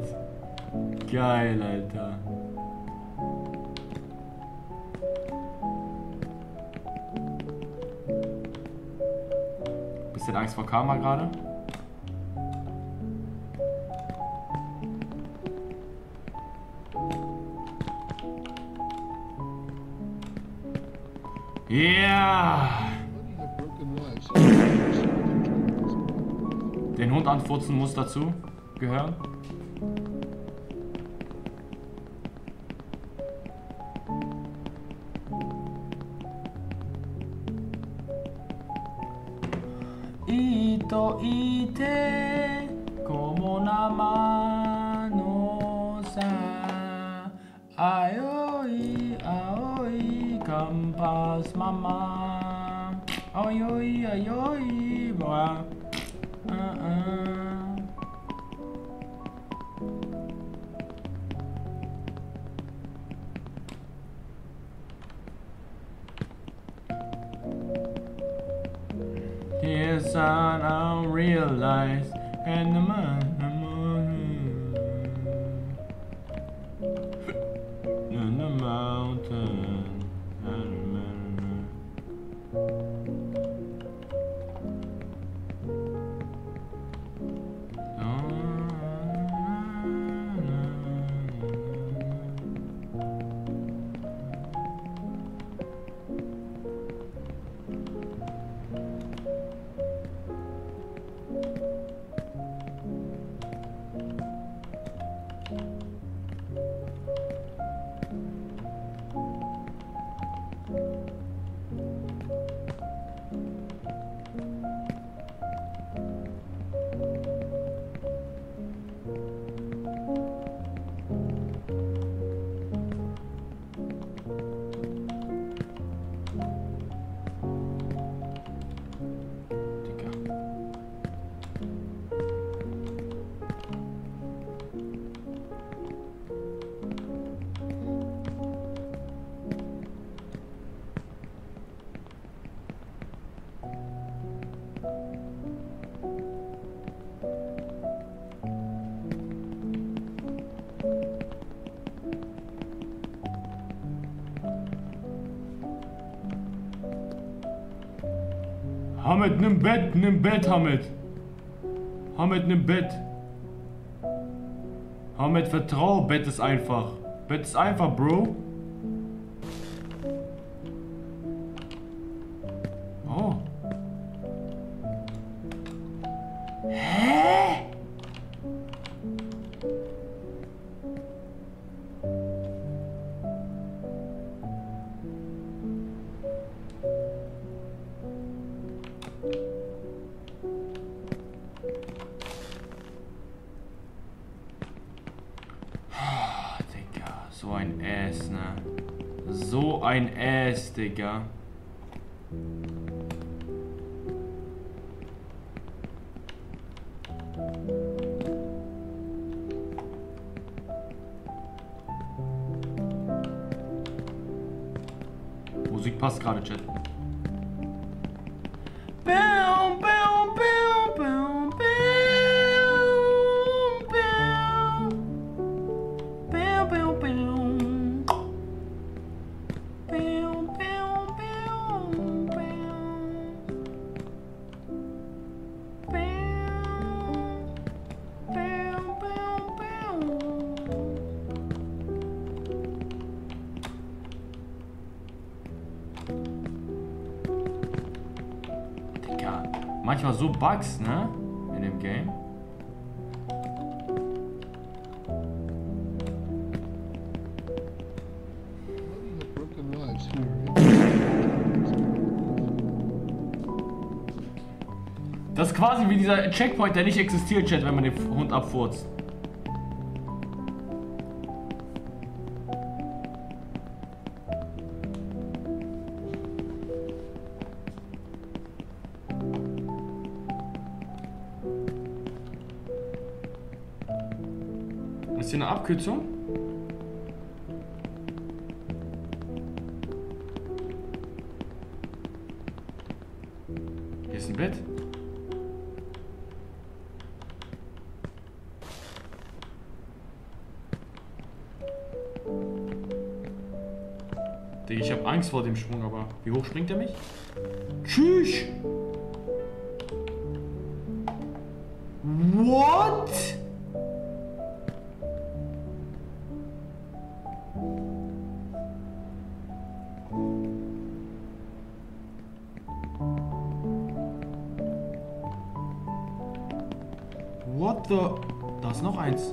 Geil, Alter. der hat Angst vor Karma gerade. Yeah! Den Hund anfurzen muss dazu gehören. Ito ite como una mano sa aoi aoi campas mama aoi aoi boa uh -uh. Here's an unrealized and the man in the mountain and Hamid, nimm Bett, nimm Bett, Hamid. Hamid, nimm Bett. Hamid, vertrau, Bett ist einfach. Bett ist einfach, Bro. Oh. Hä? So ein Ass, ne? So ein Ass, Digga. Musik passt gerade, Chat. Bam, bam, bam, bam, bam. Manchmal so Bugs, ne? In dem Game. Das ist quasi wie dieser Checkpoint, der nicht existiert, Chat, wenn man den Hund abfurzt. Ist hier eine Abkürzung? Hier ist ein Bett. Digga, ich habe Angst vor dem Sprung, aber wie hoch springt er mich? Tschüss! What? What the... Da ist noch eins.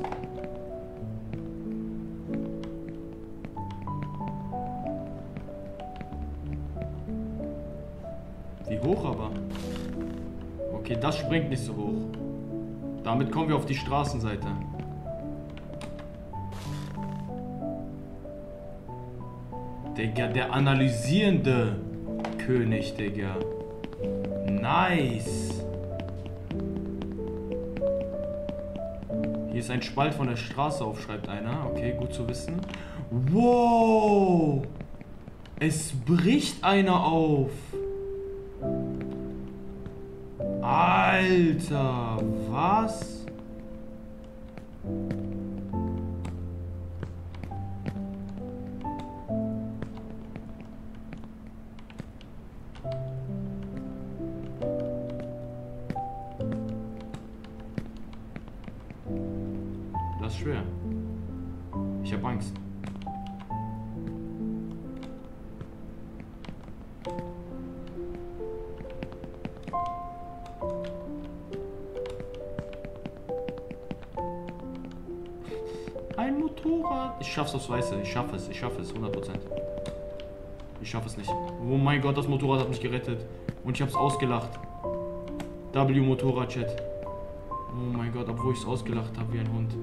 Wie hoch aber? Okay, das springt nicht so hoch. Damit kommen wir auf die Straßenseite. Digga, der analysierende König, Digga. Nice. Hier ist ein Spalt von der Straße auf, schreibt einer. Okay, gut zu wissen. Wow. Es bricht einer auf. Alter, was? Das ist schwer. Ich hab Angst. Ein Motorrad. Ich schaff's aufs Weiße. Ich schaffe es. Ich schaffe es. hundert Prozent. Ich schaffe es nicht. Oh mein Gott, das Motorrad hat mich gerettet. Und ich hab's ausgelacht. W Motorrad-Chat. Oh mein Gott, obwohl ich es ausgelacht habe wie ein Hund.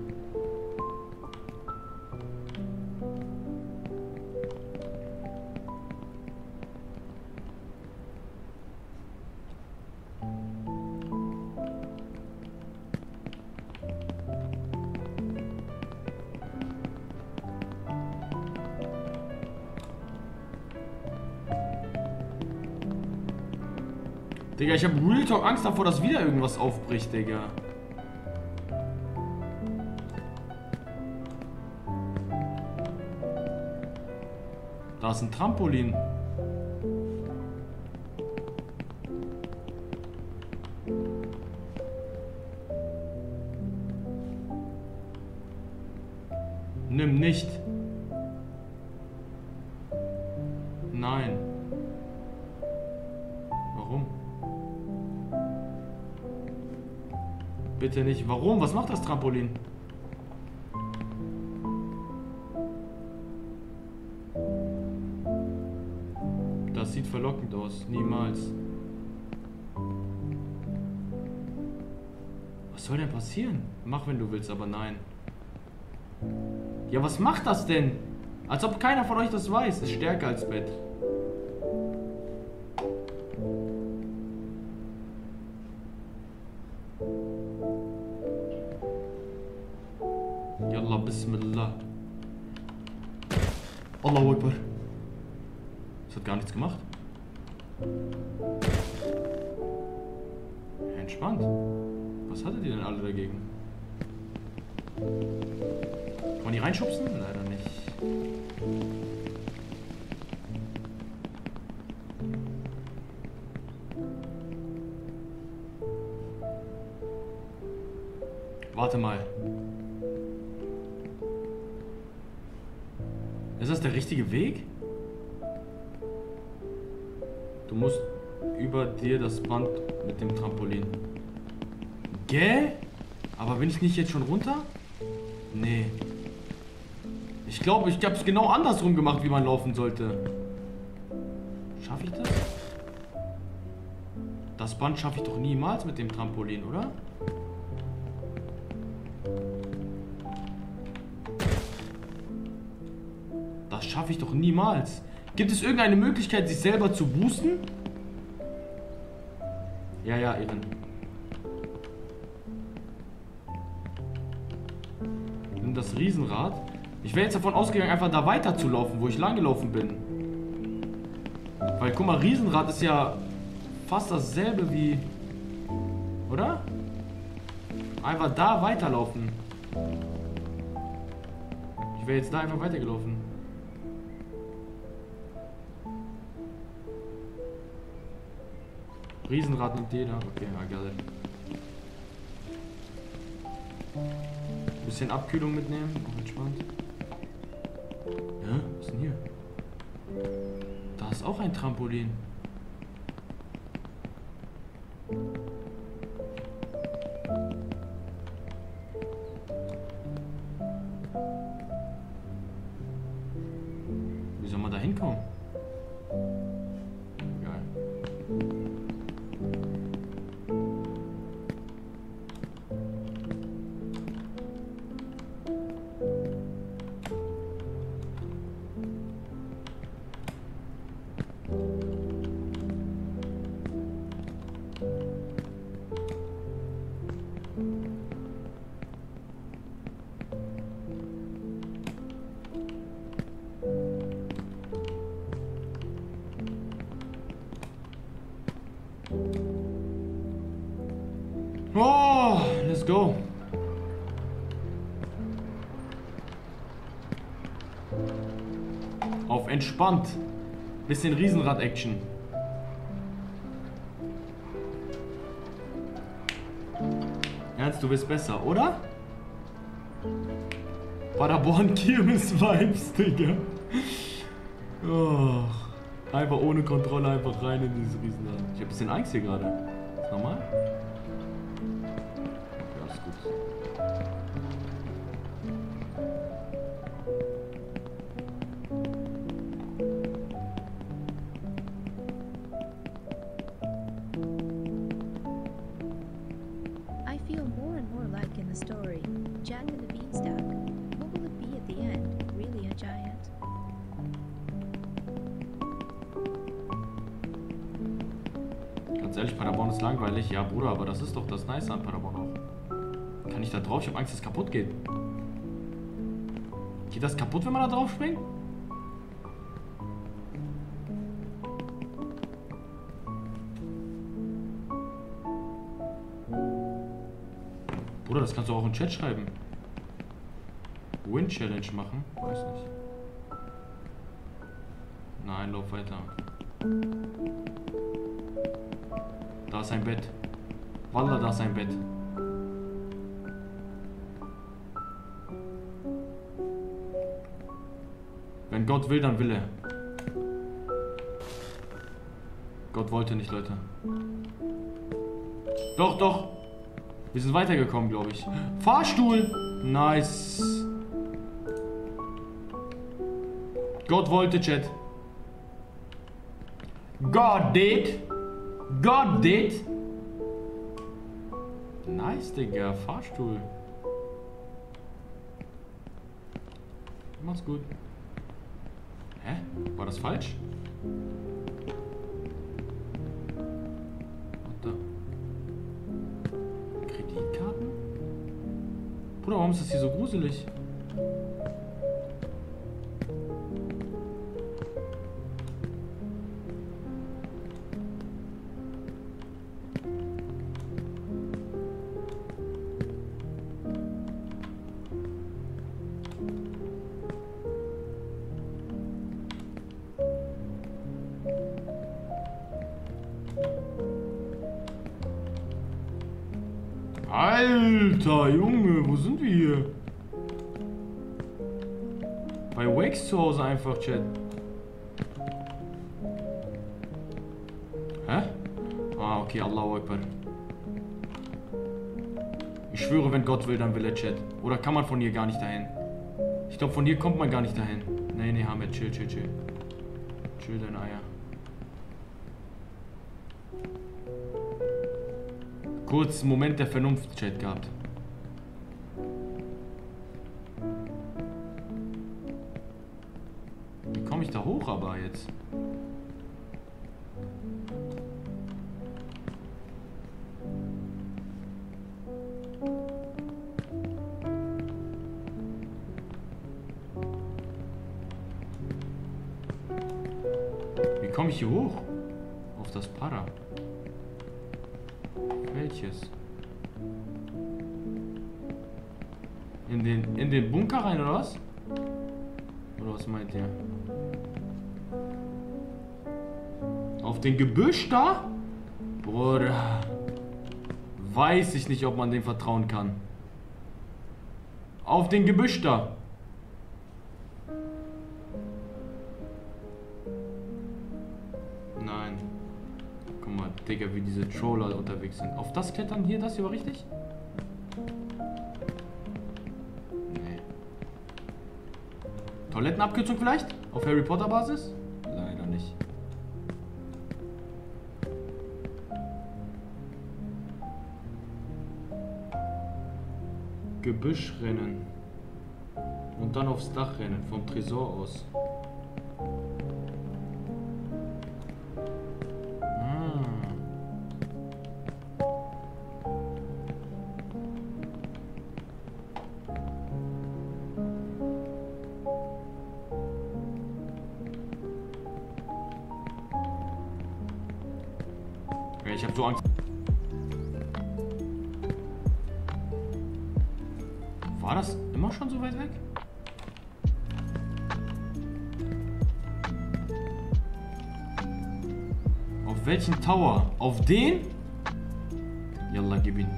Digga, ich habe Real Talk Angst davor, dass wieder irgendwas aufbricht, Digga. Da ist ein Trampolin. Nimm nicht. Nein. Warum? Bitte nicht. Warum? Was macht das Trampolin? Das sieht verlockend aus. Niemals. Was soll denn passieren? Mach, wenn du willst, aber nein. Ja, was macht das denn? Als ob keiner von euch das weiß. Ist stärker als Bett. Yallah, Bismillah. Allahu Akbar. Das hat gar nichts gemacht. Entspannt. Was hattet ihr denn alle dagegen? Kann man die reinschubsen? Leider nicht. Warte mal. Ist das der richtige Weg? Du musst über dir das Band mit dem Trampolin. Gell? Aber bin ich nicht jetzt schon runter? Nee. Ich glaube, ich habe es genau andersrum gemacht, wie man laufen sollte. Schaffe ich das? Das Band schaffe ich doch niemals mit dem Trampolin, oder? Das schaffe ich doch niemals. Gibt es irgendeine Möglichkeit, sich selber zu boosten? Ja, ja, Ehren. Nimm das Riesenrad. Ich wäre jetzt davon ausgegangen, einfach da weiter zu laufen, wo ich lang gelaufen bin. Weil, guck mal, Riesenrad ist ja fast dasselbe wie... Oder? Einfach da weiterlaufen. Ich wäre jetzt da einfach weitergelaufen. Riesenrad nimmt jeder. Okay, I got it. Bisschen Abkühlung mitnehmen, auch entspannt. Ja, was ist denn hier? Da ist auch ein Trampolin. Wie soll man da hinkommen? Geil. Oh, let's go. Auf entspannt. Bisschen Riesenrad-Action. Ernst, du bist besser, oder? Paderborn Kirmes-Vibes, Digga. Oh, einfach ohne Kontrolle einfach rein in dieses Riesenrad. Ich hab ein bisschen Angst hier gerade. Ist normal? Ja, ist gut.
I feel more and more like in the story, Jack and the Beanstalk. What will it be at the end? Really a giant?
Ganz ehrlich, Paderborn ist langweilig. Ja, Bruder, aber das ist doch das Nice an Paderborn auch. Kann ich da drauf? Ich hab Angst, dass es kaputt geht. Geht das kaputt, wenn man da drauf springt? Bruder, das kannst du auch im Chat schreiben. Win Challenge machen? Weiß nicht. Nein, lauf weiter. Da ist ein Bett. Wallah, da ist ein Bett. Wenn Gott will, dann will er. Gott wollte nicht, Leute. Doch, doch. Wir sind weitergekommen, glaube ich. Fahrstuhl! Nice. Gott wollte, Chat. God did. God did. Nice, Digga. Fahrstuhl. Mach's gut. Hä? War das falsch? Warte. Kreditkarten? Bruder, warum ist das hier so gruselig? Alter, Junge, wo sind wir hier? Bei Wakes zu Hause einfach, Chat. Hä? Ah, okay, Allahu Akbar. Ich schwöre, wenn Gott will, dann will er, Chat. Oder kann man von hier gar nicht dahin? Ich glaube, von hier kommt man gar nicht dahin. Nee, nee, Hamid, chill, chill, chill. Chill deine Eier. Kurz einen Moment der Vernunft, Chat, gehabt. Wie komme ich da hoch aber jetzt? Wie komme ich hier hoch? Auf das Para. Welches? In den, in den Bunker rein, oder was? Oder was meint ihr? Auf den Gebüsch da? Bruder. Weiß ich nicht, ob man dem vertrauen kann. Auf den Gebüsch da. Nein. Guck mal, Digga, wie diese Troller unterwegs sind. Auf das klettern hier, das hier war richtig? Nee. Toilettenabkürzung vielleicht? Auf Harry Potter Basis? Leider nicht. Gebüsch rennen. Und dann aufs Dach rennen, vom Tresor aus. Ah. Ja, ich hab so Angst. War das immer schon so weit weg? Auf welchen Tower? Auf den? Yalla, gib ihn.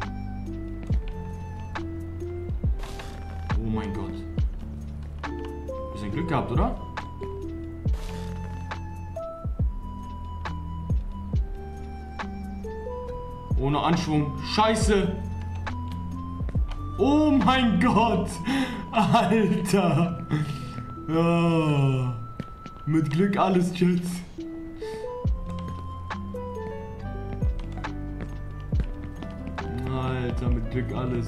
Oh mein Gott. Bisschen Glück gehabt, oder? Ohne Anschwung. Scheiße. Oh mein Gott! Alter! Oh. Mit Glück alles, Chat. Alter, mit Glück alles.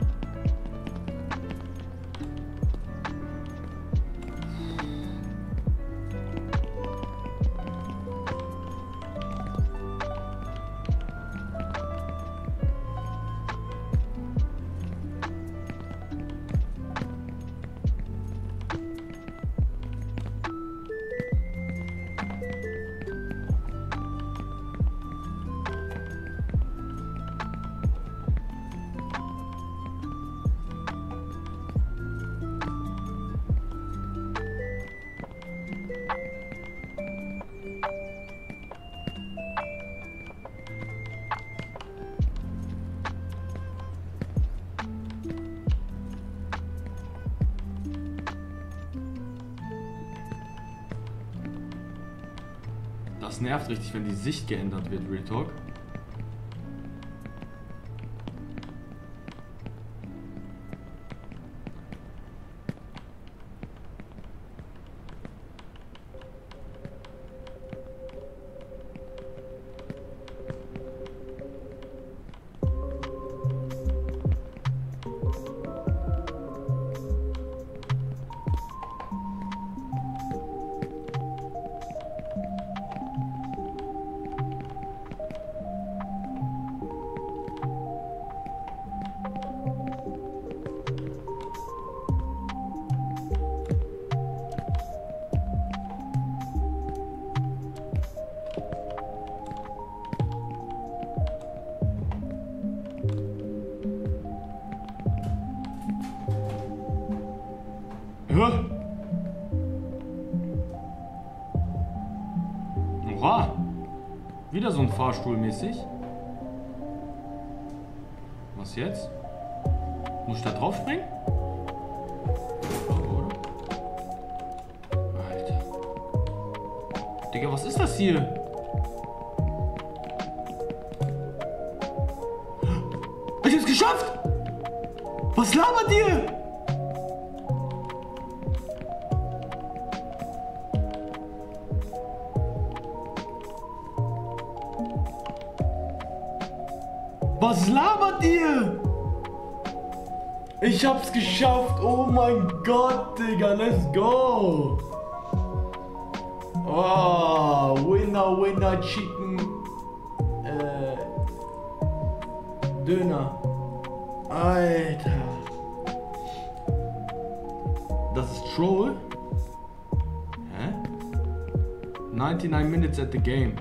Das nervt richtig, wenn die Sicht geändert wird, Real Talk. Oha! Wieder so ein Fahrstuhl mäßig. Was jetzt? Muss ich da drauf springen? Oh, oder? Alter. Digga, was ist das hier? Ich hab's geschafft! Was labert ihr? Was labert ihr? Ich hab's geschafft. Oh mein Gott, Digga. Let's go. Oh, Winner, Winner, Chicken. Äh, Döner. Alter. Das ist Troll? Hä? neunundneunzig minutes at the game.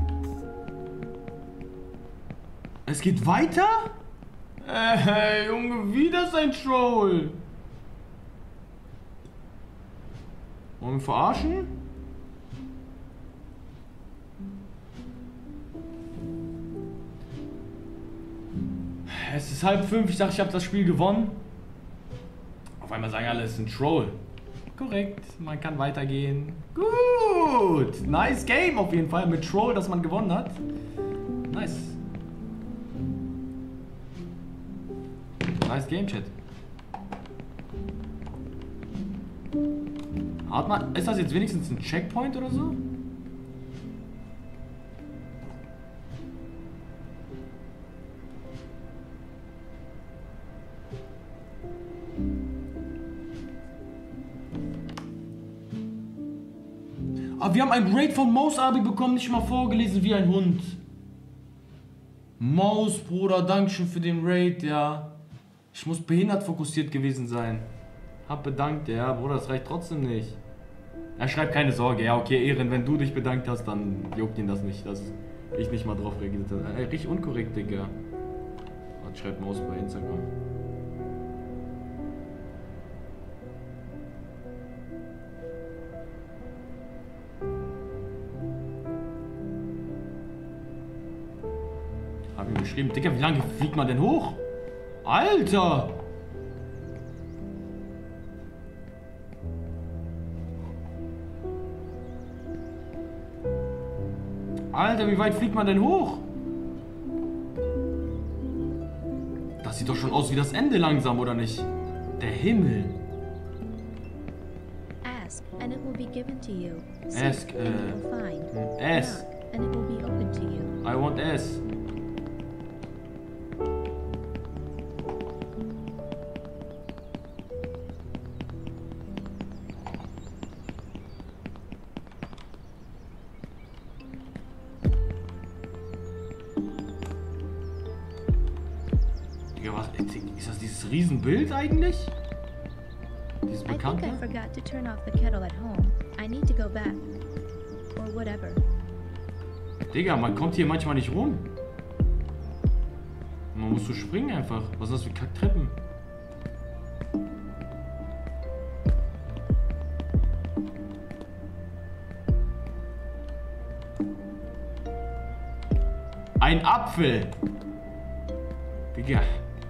Es geht weiter? Äh, Junge, wieder sein Troll. Wollen wir verarschen? Es ist halb fünf, ich dachte, ich habe das Spiel gewonnen. Auf einmal sagen alle, es ist ein Troll. Korrekt, man kann weitergehen. Gut, nice Game auf jeden Fall mit Troll, dass man gewonnen hat. Nice. Nice Game, Chat. Hat man, ist das jetzt wenigstens ein Checkpoint oder so? Ah, wir haben ein Raid von Maus Abi bekommen, nicht mal vorgelesen wie ein Hund. Maus, Bruder, Dankeschön für den Raid, ja. Ich muss behindert fokussiert gewesen sein. Hab bedankt, ja, Bruder, das reicht trotzdem nicht. Er schreibt keine Sorge, ja, okay, Ehren, wenn du dich bedankt hast, dann juckt ihn das nicht, dass ich nicht mal drauf reagiert habe. Äh, richtig unkorrekt, Digga. Und schreibt Maus bei Instagram. Hab ihm geschrieben, Digga, wie lange fliegt man denn hoch? Alter! Alter, wie weit fliegt man denn hoch? Das sieht doch schon aus wie das Ende langsam, oder nicht? Der Himmel.
Ask and it will be given to you.
Ask,
Seek and you will find.
äh, S.
Knock and it will be open to you.
I want S. Digga, was? Ist das dieses Riesenbild eigentlich? Dieses
I think
bekannte?
I forgot to turn off the kettle at home. I need to go back. Or whatever.
Digga, man kommt hier manchmal nicht rum. Man muss so springen einfach. Was ist das für Kacktreppen? Ein Apfel. Digga.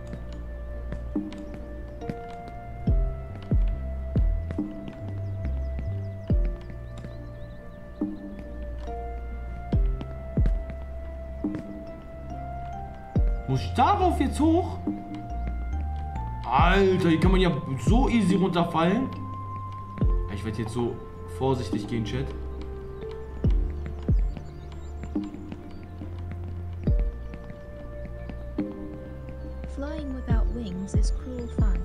Muss ich darauf jetzt hoch? Alter, hier kann man ja so easy runterfallen. Ich werde jetzt so vorsichtig gehen, Chat.
Flying without wings is cruel fun.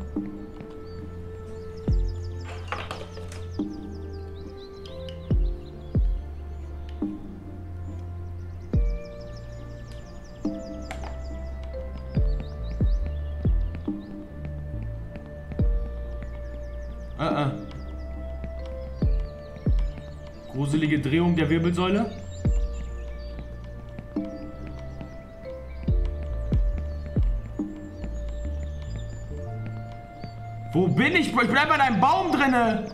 Äh, äh. Gruselige Drehung der Wirbelsäule. Wo bin ich? Ich bleib an einem Baum drinne.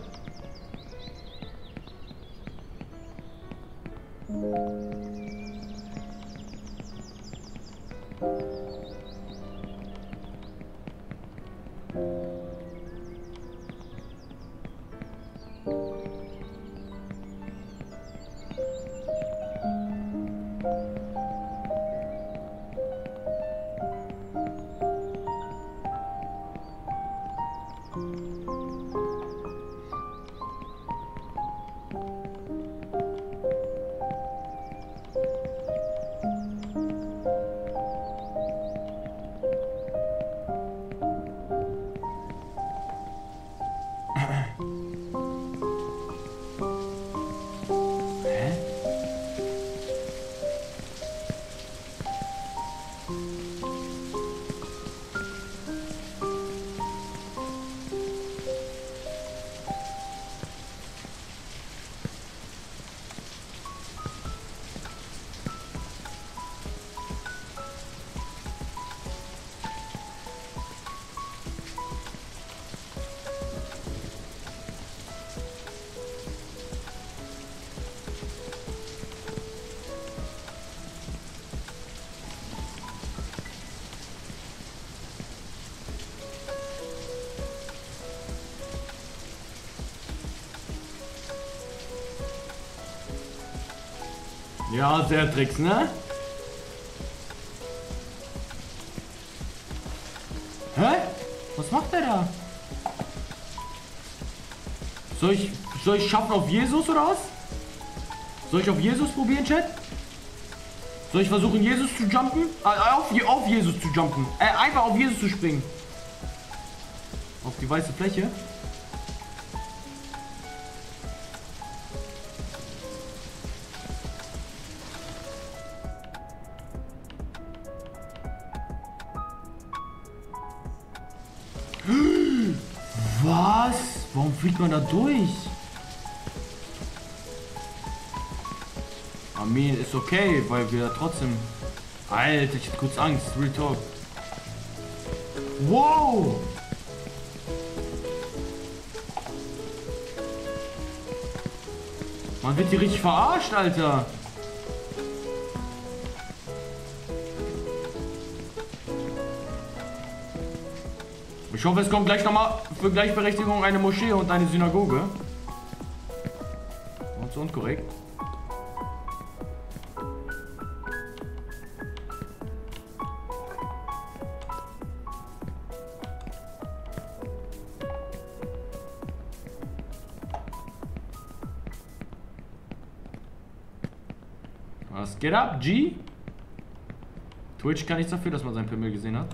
Ja, sehr Tricks, ne? Hä? Was macht der da? Soll ich, soll ich schaffen auf Jesus oder was? Soll ich auf Jesus probieren, Chat? Soll ich versuchen, Jesus zu jumpen? Äh, auf, auf Jesus zu jumpen. Äh, einfach auf Jesus zu springen. Auf die weiße Fläche. Was? Warum fliegt man da durch? I mean, ist okay, weil wir trotzdem... Alter, ich hab kurz Angst. Real Talk. Wow! Man wird hier richtig verarscht, Alter. Ich hoffe, es kommt gleich nochmal für Gleichberechtigung eine Moschee und eine Synagoge. Und so und korrekt. Was geht ab, G? Twitch kann nichts dafür, dass man seinen Pimmel gesehen hat.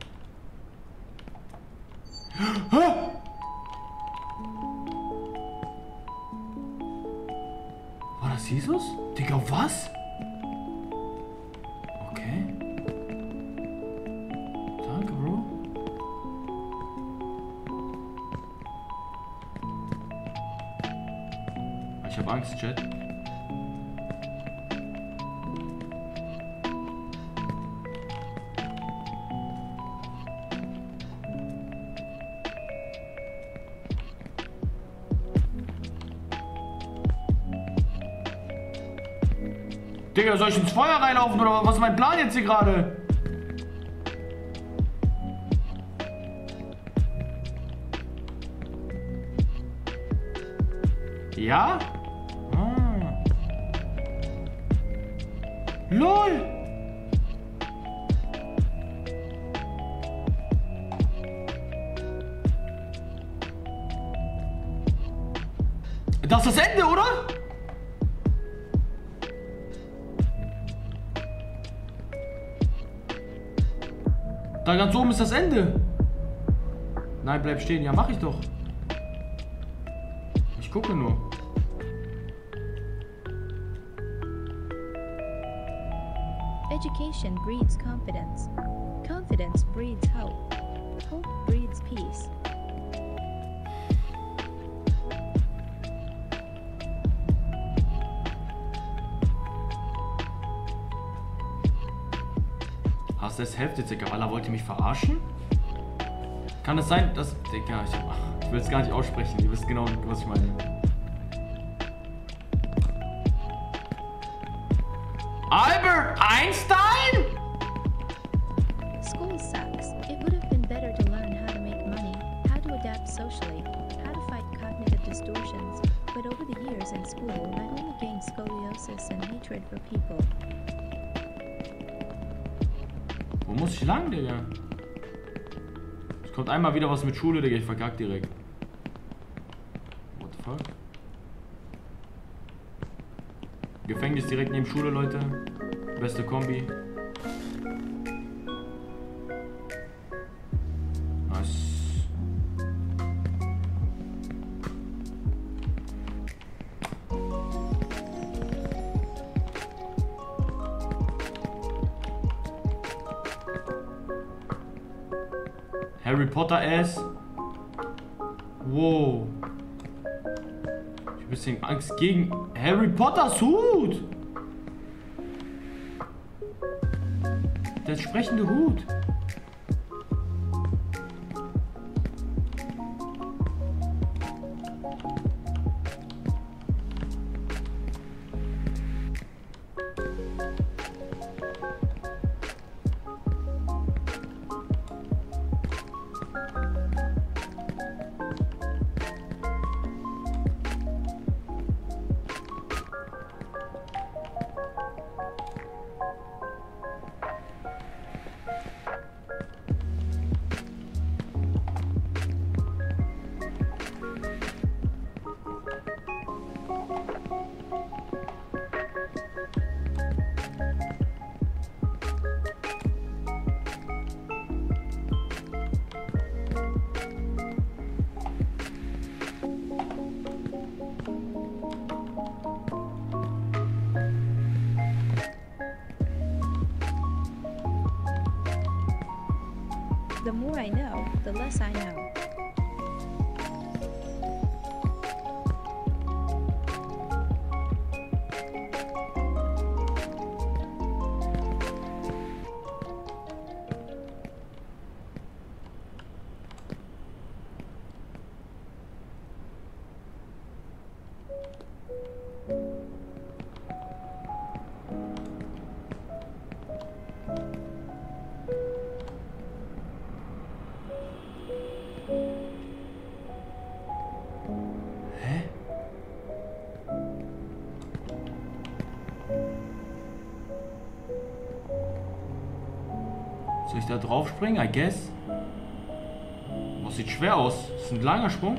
War das Jesus? Digga, was? Okay. Danke, Bro. Ich hab Angst, Chat. Digga, soll ich ins Feuer reinlaufen oder was ist mein Plan jetzt hier gerade? Ja? Ah. LOL! Das ist das Ende, oder? Da ganz oben ist das Ende. Nein, bleib stehen. Ja, mach ich doch. Ich gucke nur.
Education breeds confidence. Confidence breeds hope. Hope breeds peace.
Hast du das Hälfte, Digga? Walla wollte mich verarschen? Kann es sein, dass... Digga, ich, hab, ich will es gar nicht aussprechen. Ihr wisst genau, was ich meine. Albert Einstein?
School sucks. It would have been better to learn how to make money, how to adapt socially, how to fight cognitive distortions. But over the years in school, I only gained scoliosis and hatred for people.
Wo muss ich lang, Digga? Es kommt einmal wieder was mit Schule, Digga. Ich verkack direkt. What the fuck? Gefängnis direkt neben Schule, Leute. Beste Kombi. Nice. Harry Potter Ass. Wow. Ich hab ein bisschen Angst gegen Harry Potters Hut. Der sprechende Hut.
the less I know.
Soll ich da drauf springen? I guess. Oh, sieht schwer aus. Das ist ein langer Sprung.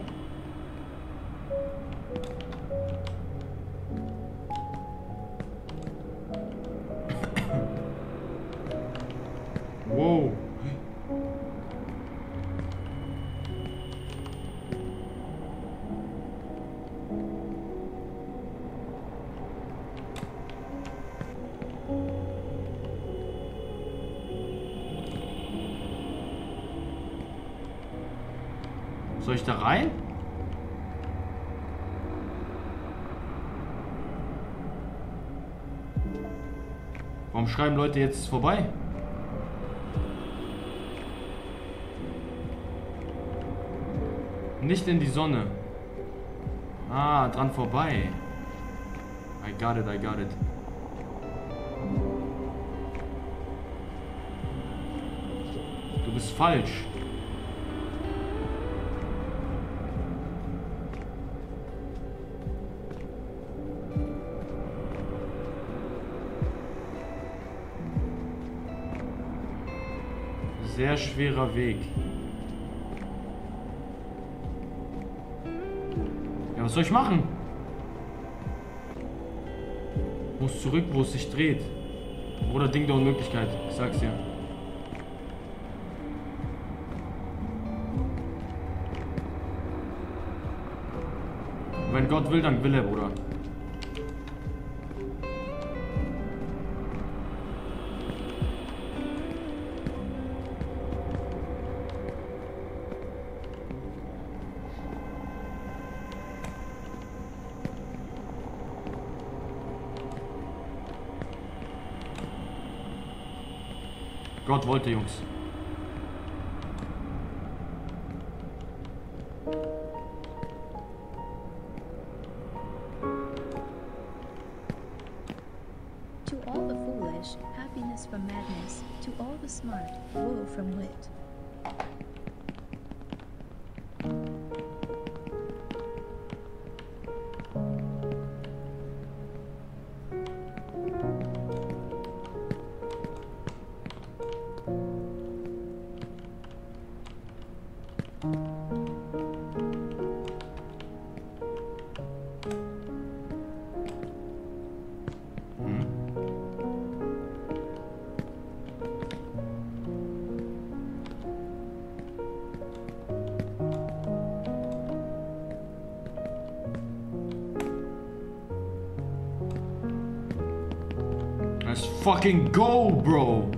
Wow. Soll ich da rein? Warum schreiben Leute jetzt vorbei? Nicht in die Sonne. Ah, dran vorbei. I got it, I got it. Du bist falsch. Sehr schwerer Weg. Ja, was soll ich machen? Ich muss zurück, wo es sich dreht. Oder Ding der Unmöglichkeit. Ich sag's dir. Wenn Gott will, dann will er, Bruder. Gott wollte, Jungs.
To all the foolish, happiness from madness. To all the smart, woe from wit.
Let's fucking go, bro.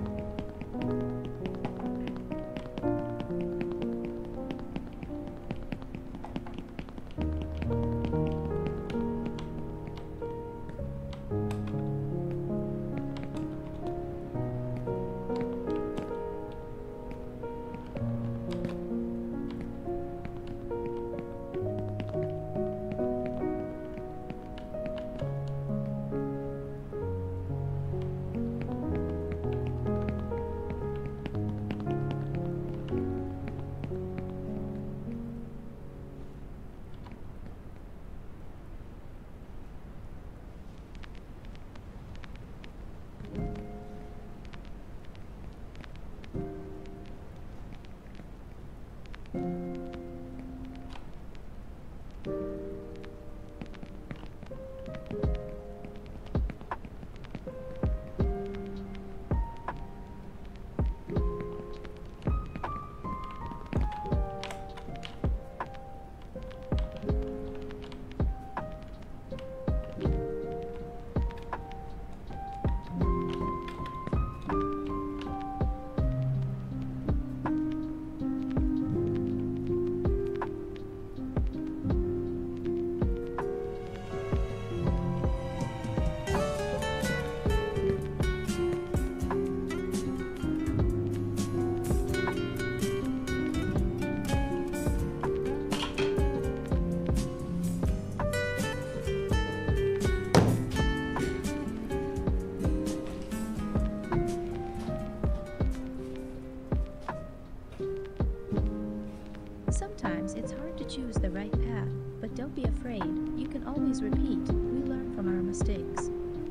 always repeat. We learn from our mistakes.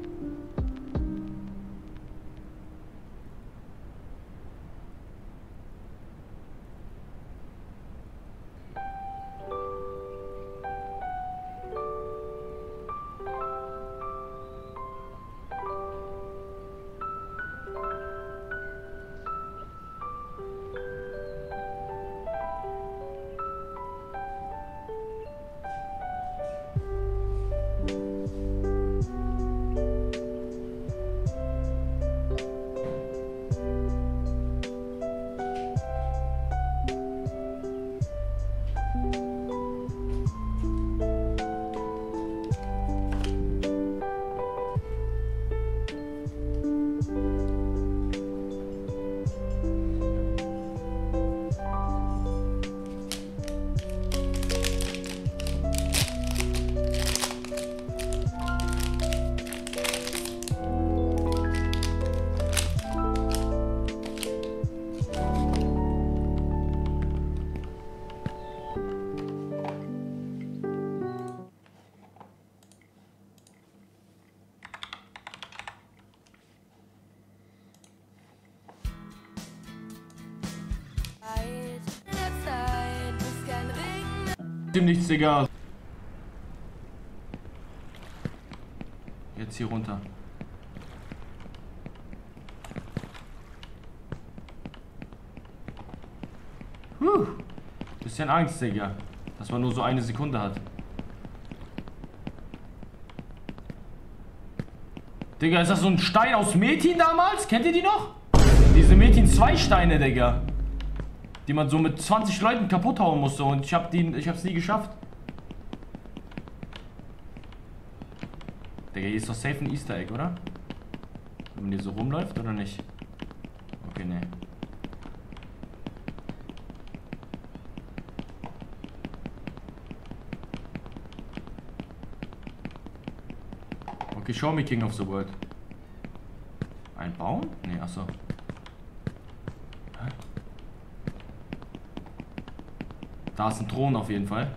Dem nichts, Digga. Jetzt hier runter. Huh. Bisschen Angst, Digga. Dass man nur so eine Sekunde hat. Digga, ist das so ein Stein aus Metin damals? Kennt ihr die noch? Diese Metin zwei Steine, Digga. Die man so mit zwanzig Leuten kaputt hauen musste und ich hab die, ich hab's nie geschafft. Digga, hier ist doch safe ein Easter Egg, oder? Wenn man hier so rumläuft, oder nicht? Okay, ne. Okay, show me King of the World. Ein Baum? Ne, achso. Da ist ein Thron auf jeden Fall.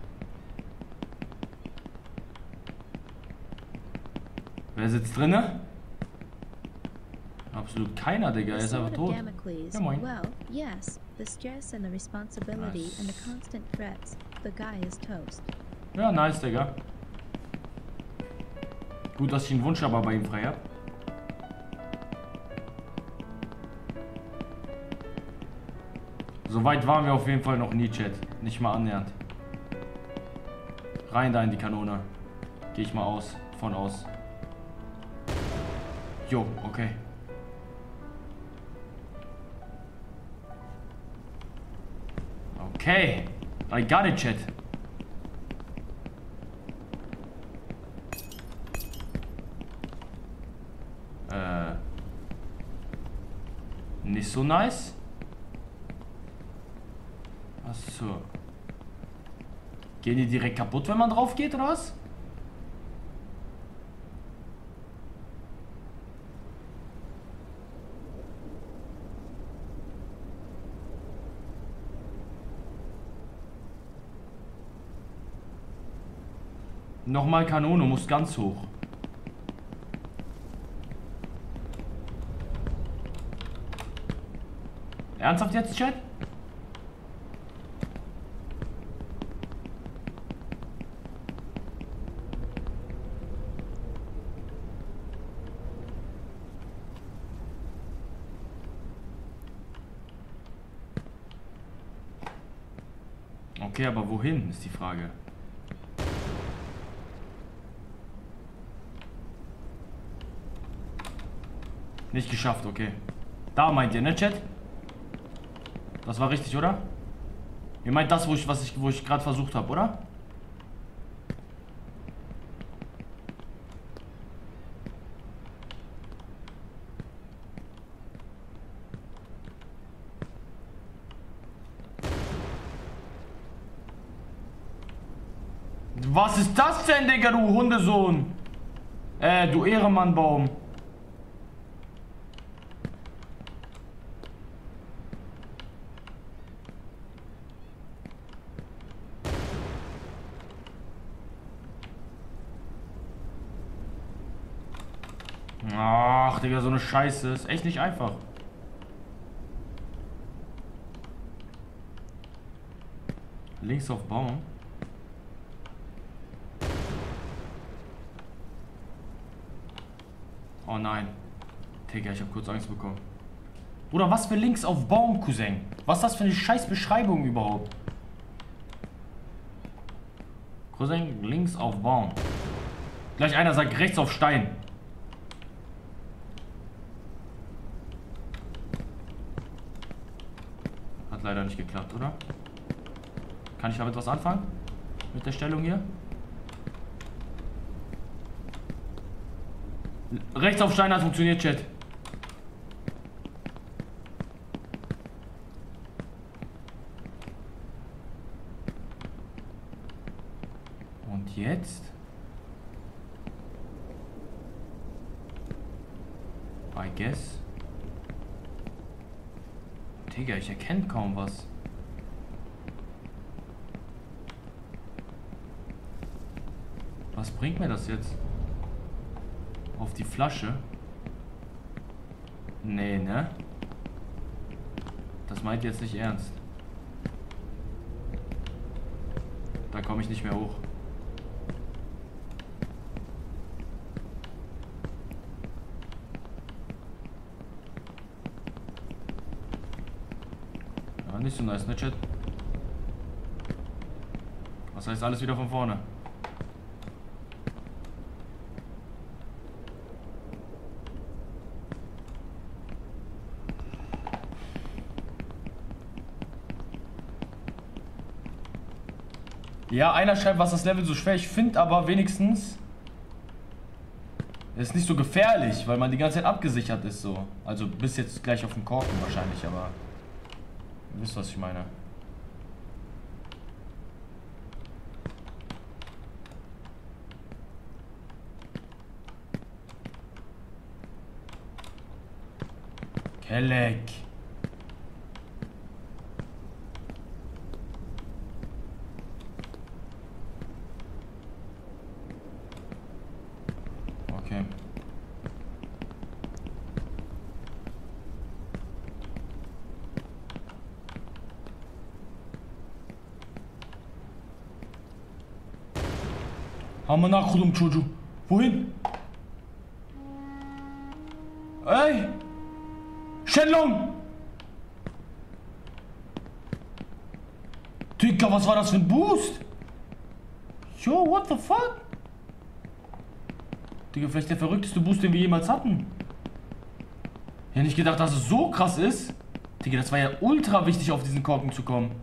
Wer sitzt drinne? Absolut keiner, Digga. Er ist einfach tot. Ja, moin.
Well, yes. The stress and the responsibility and the constant threats. The guy is toast.
Ja, nice, Digga. Gut, dass ich einen Wunsch aber bei ihm frei hab. So weit waren wir auf jeden Fall noch nie, Chat. Nicht mal annähernd. Rein da in die Kanone. Gehe ich mal aus. Von aus. Jo, okay. Okay. I got it, Chat. Äh. Nicht so nice. Achso. Gehen die direkt kaputt, wenn man drauf geht, oder was? Nochmal Kanone, muss ganz hoch. Ernsthaft jetzt, Chat? Okay, aber wohin, ist die Frage. Nicht geschafft, okay. Da meint ihr, ne, Chat? Das war richtig, oder? Ihr meint das, wo ich, was ich, wo ich gerade versucht habe, oder? Was ist das denn, Digga, du Hundesohn? Äh, du Ehrenmannbaum. Ach, Digga, so eine Scheiße. Ist echt nicht einfach. Links auf Baum. Oh nein. Digga, ich habe kurz Angst bekommen. Oder was für links auf Baum, Cousin? Was ist das für eine scheiß Beschreibung überhaupt? Cousin, links auf Baum. Gleich einer sagt rechts auf Stein. Hat leider nicht geklappt, oder? Kann ich damit was anfangen? Mit der Stellung hier? Rechts auf Stein hat funktioniert, Chat. Und jetzt? I guess. Digga, ich erkenne kaum was. Was bringt mir das jetzt? Auf die Flasche? Nee, ne? Das meint jetzt nicht ernst. Da komme ich nicht mehr hoch. Ja, nicht so nice, ne, Chat? Was heißt alles wieder von vorne? Ja, einer schreibt, was das Level so schwer. Ich finde aber wenigstens, es ist nicht so gefährlich, weil man die ganze Zeit abgesichert ist so. Also bis jetzt gleich auf dem Korken wahrscheinlich, aber ihr wisst, was ich meine. Kelleck. Okay. Amına kodum çocuğu. Wohin? Ey! Shenlong! Digga, was war das für ein Boost? Yo, what the fuck? Digga, vielleicht der verrückteste Boost, den wir jemals hatten. Ich hätte nicht gedacht, dass es so krass ist. Digga, das war ja ultra wichtig, auf diesen Korken zu kommen.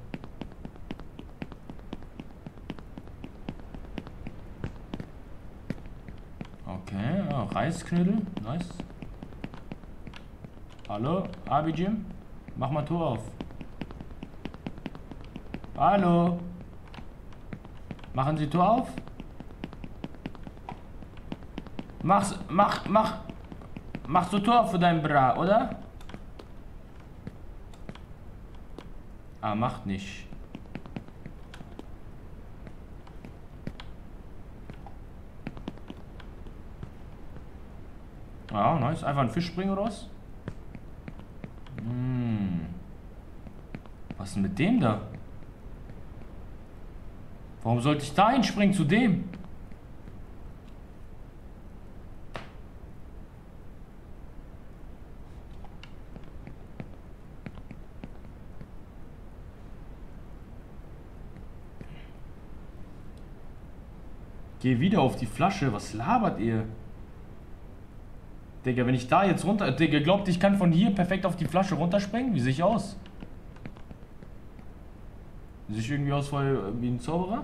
Okay, ja, Reisknödel, nice. Hallo, Abijim? Mach mal Tor auf. Hallo? Machen Sie Tor auf? Mach's, mach, mach, machst du Tor für dein Bra, oder? Ah, macht nicht. Ah, nice. Einfach ein Fisch springen oder was? Hm. Was ist denn mit dem da? Warum sollte ich da hinspringen zu dem? Geh wieder auf die Flasche. Was labert ihr? Digga, wenn ich da jetzt runter... Digga, glaubt, ich kann von hier perfekt auf die Flasche runterspringen? Wie sehe ich aus? Sehe ich irgendwie aus voll wie ein Zauberer?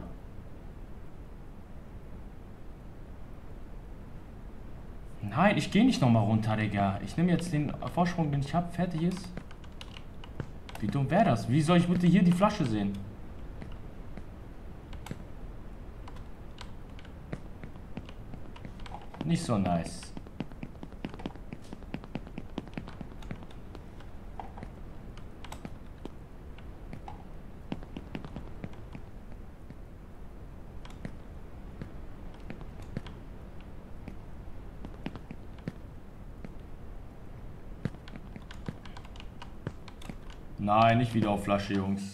Nein, ich gehe nicht nochmal runter, Digga. Ich nehme jetzt den Vorsprung, den ich habe. Fertig ist. Wie dumm wäre das? Wie soll ich bitte hier die Flasche sehen? Nicht so nice. Nein, nicht wieder auf Flasche, Jungs.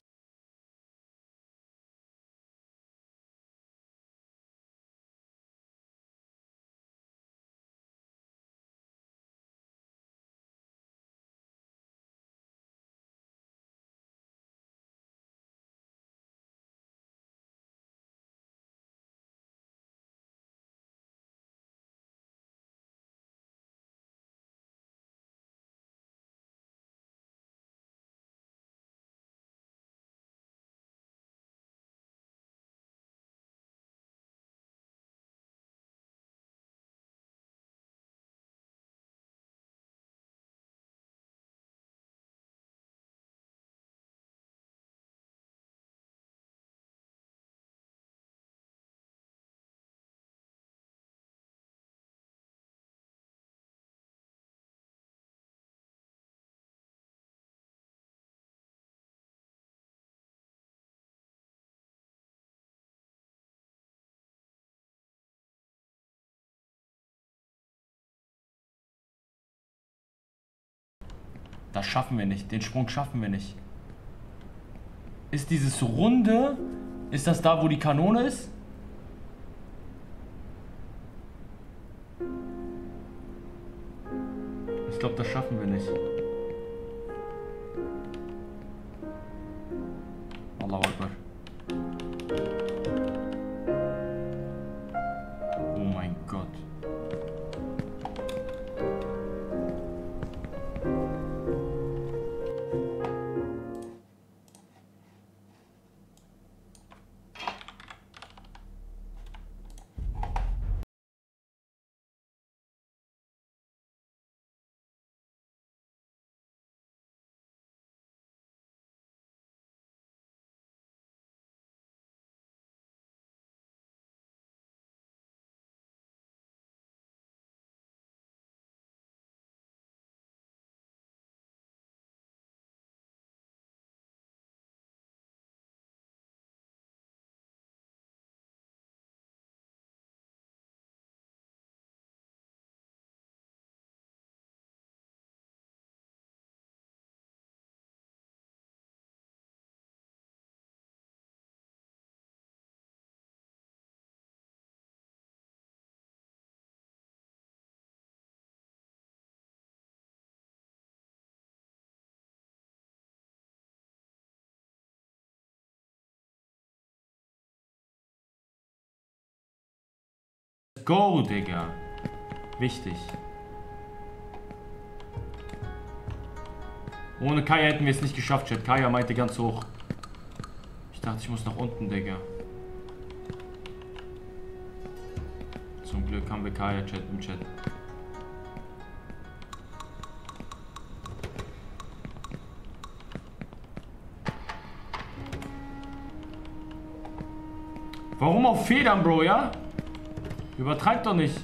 Das schaffen wir nicht. Den Sprung schaffen wir nicht. Ist dieses Runde... Ist das da, wo die Kanone ist? Ich glaube, das schaffen wir nicht. Allahu Akbar. Oh mein Gott. Go, Digga. Wichtig. Ohne Kaya hätten wir es nicht geschafft, Chat. Kaya meinte ganz hoch. Ich dachte, ich muss nach unten, Digga. Zum Glück haben wir Kaya, Chat, im Chat. Warum auf Federn, Bro, ja? Übertreib doch nicht.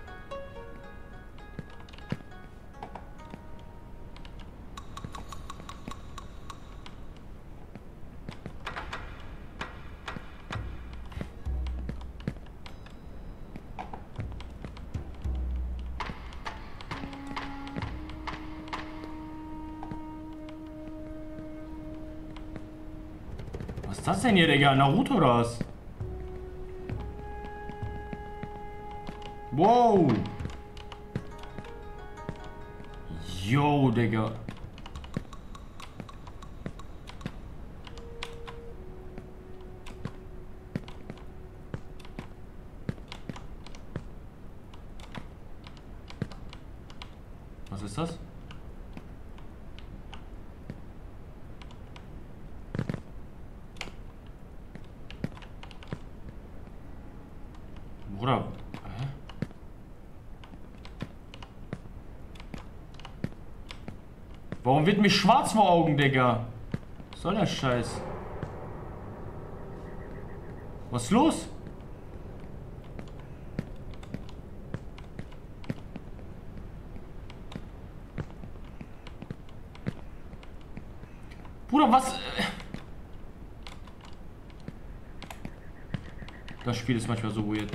Was ist das denn hier, Digga? Naruto oder was? Wow! Yo, Digga. Was ist das? Bruder. Warum wird mir schwarz vor Augen, Digga? Was soll der Scheiß? Was ist los? Bruder, was? Das Spiel ist manchmal so weird.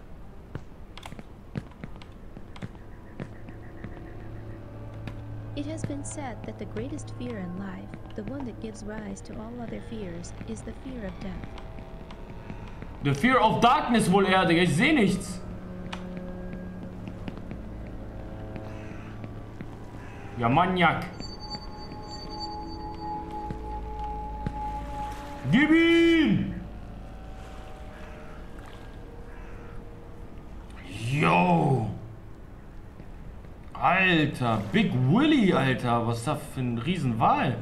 It has been said that the greatest fear in life, the one that gives rise to all other fears, is the fear of death.
The Fear of Darkness wohl eher, Digga. Ich sehe nichts. Ja, Maniak. Gib ihn! Yo! Alter, Big Willy, Alter. Was ist das für ein Riesenwal?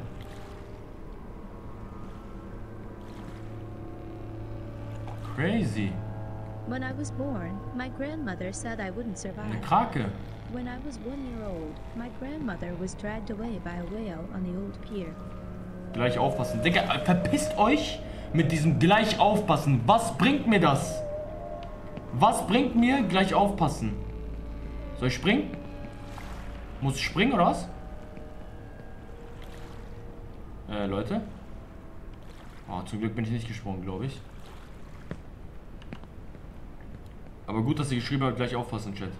Crazy.
When I was born, my grandmother said I wouldn't survive.
Eine Krake.
When I was one year old, my grandmother was dragged away by a whale on the old pier.
Gleich aufpassen. Digga, verpisst euch mit diesem gleich aufpassen. Was bringt mir das? Was bringt mir gleich aufpassen? Soll ich springen? Muss ich springen oder was? Äh, Leute? Oh, zum Glück bin ich nicht gesprungen, glaube ich. Aber gut, dass sie geschrieben hat, gleich aufpassen, Chat.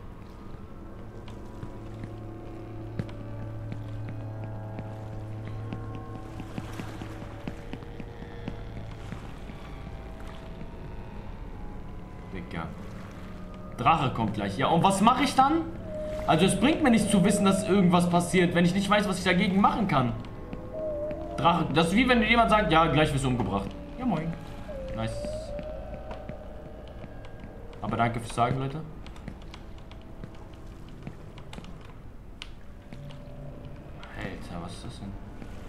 Digga. Drache kommt gleich. Ja, und was mache ich dann? Also es bringt mir nichts zu wissen, dass irgendwas passiert, wenn ich nicht weiß, was ich dagegen machen kann. Drache. Das ist wie wenn jemand sagt, ja, gleich wirst du umgebracht. Ja, moin. Nice. Aber danke fürs Sagen, Leute. Alter, was ist das denn?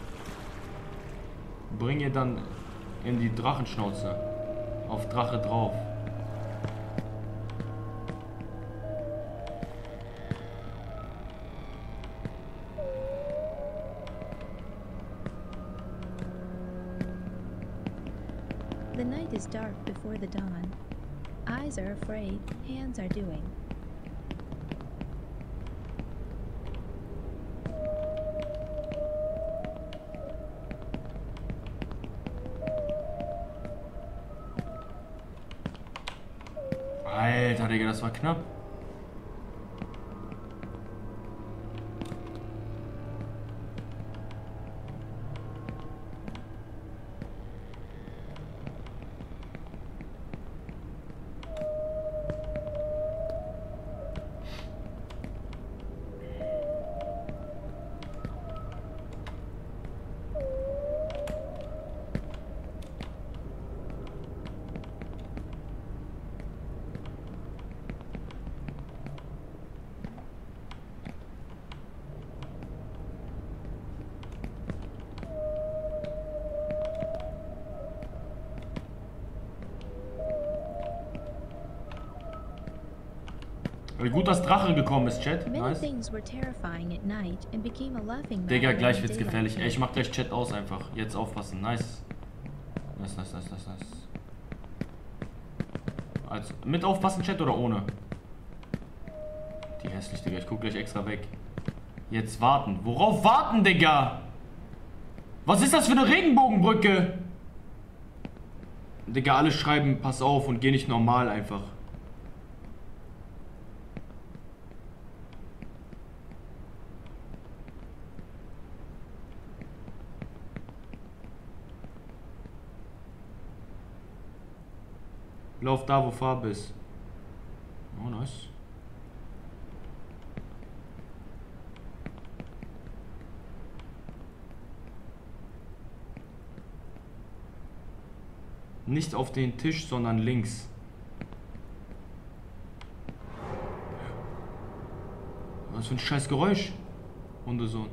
Bring ihr dann in die Drachenschnauze. Auf Drache drauf.
The night is dark before the dawn. Eyes are afraid, hands are doing.
Alter, Digga, das war knapp. Gut, dass Drache gekommen ist, Chat. Nice. Digga, gleich wird's gefährlich. Ey, ich mach gleich Chat aus einfach. Jetzt aufpassen. Nice. Nice, nice, nice, nice, nice. Also, mit aufpassen, Chat oder ohne? Die hässlich, Digga. Ich guck gleich extra weg. Jetzt warten. Worauf warten, Digga? Was ist das für eine Regenbogenbrücke? Digga, alle schreiben, pass auf und geh nicht normal einfach. Lauf da, wo Farbe ist. Oh, nice. Nicht auf den Tisch, sondern links. Was für ein scheiß Geräusch, Hundesohn.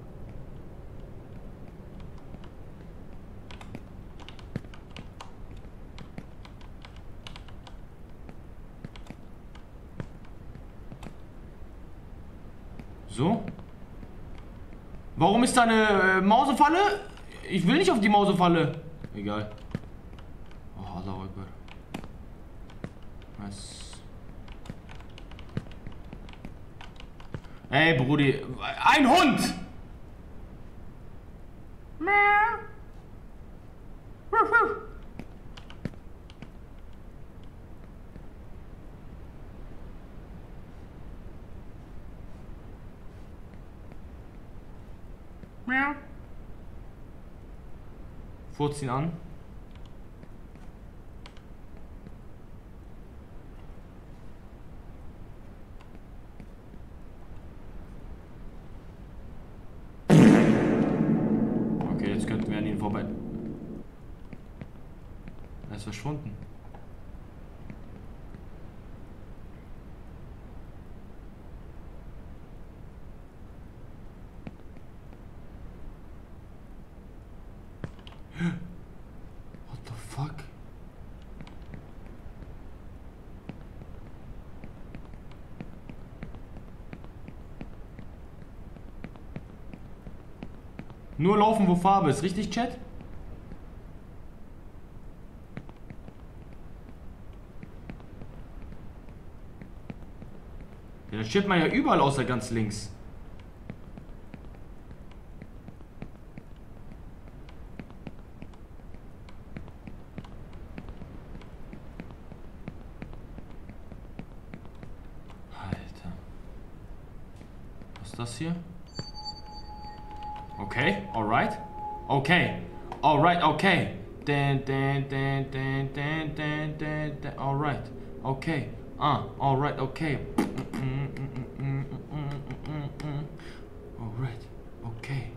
So. Warum ist da eine äh, Mausefalle? Ich will nicht auf die Mausefalle. Egal. Oh, Allahu Akbar. Nice. Ey, Brudi. Ein Hund! Furz ihn an. Okay, jetzt könnten wir an ihn vorbei. Er ist verschwunden. What the fuck? Nur laufen, wo Farbe ist, richtig, Chat? Ja, das steht man ja überall außer ganz links. Das hier? Okay, alright. Okay, alright, okay. Dan, dan, dan, dan, dan, dan, dan, dan, alright. Okay, ah, alright, okay. Alright, okay.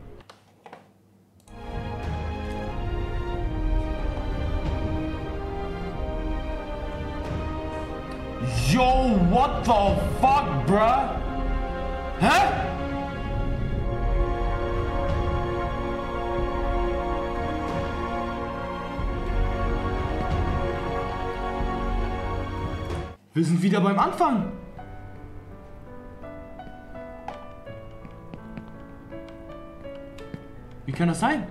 Yo, what the fuck, bruh? Hä? Wir sind wieder beim Anfang. Wie kann das sein?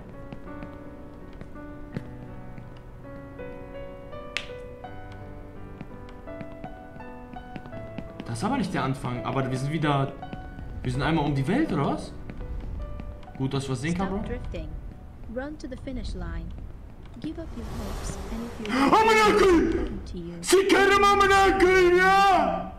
Das ist aber nicht der Anfang, aber wir sind wieder... Wir sind einmal um die Welt, oder was? Gut, dass ich was sehen kann, Bro.
Run to the finish line. Give up your hopes and if you
Amanakul! Sie kennen Amanakul, ja!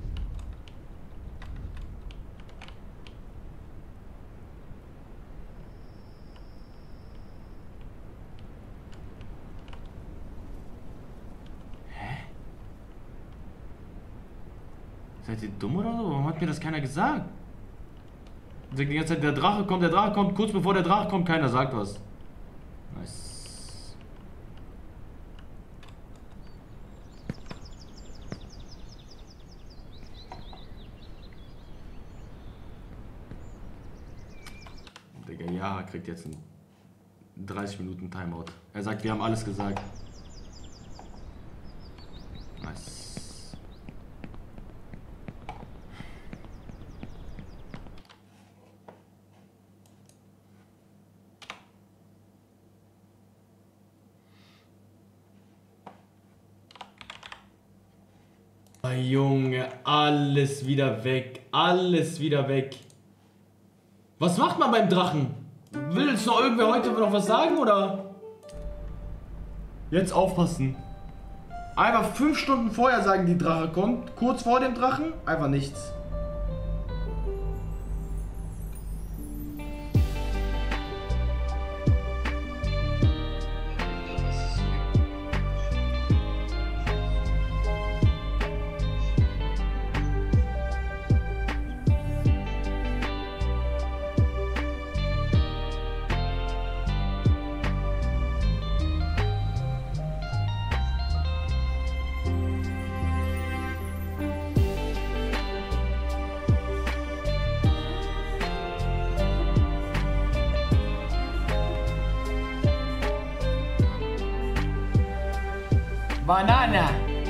Hä? Seid ihr dumm oder so? Warum hat mir das keiner gesagt? Die ganze Zeit, der Drache kommt, der Drache kommt, kurz bevor der Drache kommt, keiner sagt was. Nice. Digga, ja, kriegt jetzt einen dreißig Minuten Timeout. Er sagt, wir haben alles gesagt. Nice. Junge, alles wieder weg, alles wieder weg. Was macht man beim Drachen? Willst noch irgendwer heute noch was sagen, oder? Jetzt aufpassen. Einfach fünf Stunden vorher sagen, die Drache kommt. Kurz vor dem Drachen, einfach nichts. Banana.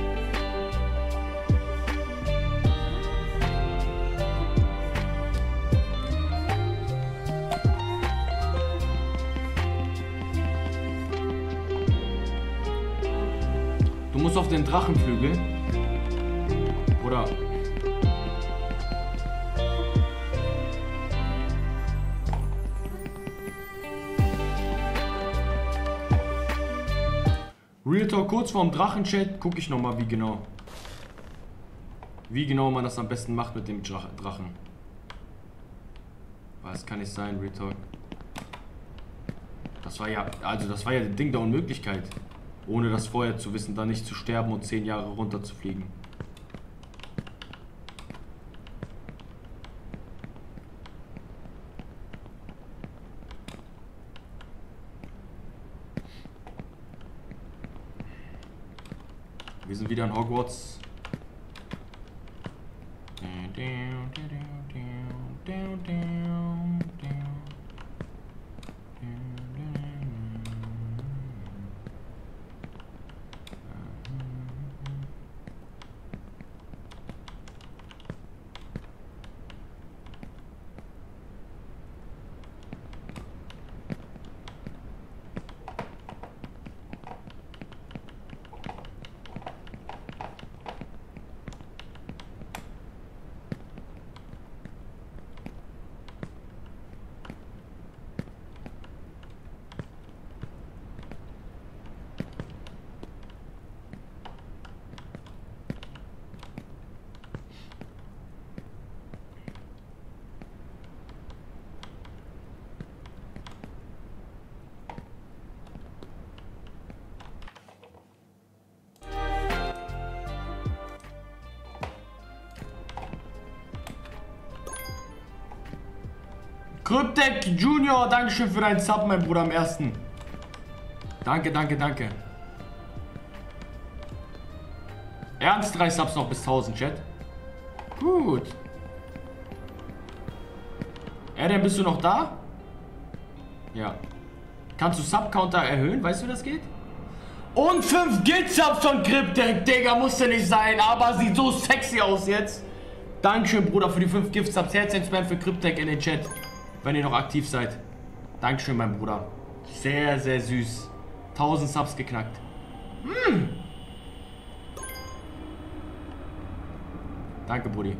Du musst auf den Drachenflügel. Oder... Real Talk, kurz vorm Drachenchat gucke ich nochmal, wie genau. Wie genau man das am besten macht mit dem Drach Drachen. Was kann nicht sein, Real Talk. Das war ja, also das war ja das Ding der Unmöglichkeit. Ohne das vorher zu wissen, dann nicht zu sterben und zehn Jahre runter zu fliegen. Wir sind wieder in Hogwarts. Cryptek Junior, Dankeschön für deinen Sub, mein Bruder, am ersten. Danke, danke, danke. Ernst, drei Subs noch bis tausend, Chat. Gut. Erdem, bist du noch da? Ja. Kannst du Sub-Counter erhöhen? Weißt du, wie das geht? Und fünf Guild-Subs von Cryptek, Digga, musste nicht sein, aber sieht so sexy aus jetzt. Dankeschön, Bruder, für die fünf Gift-Subs. Herzlichen Spam für Cryptek in den Chat, wenn ihr noch aktiv seid. Dankeschön, mein Bruder. Sehr, sehr süß. tausend Subs geknackt. Hm. Danke, Buddy.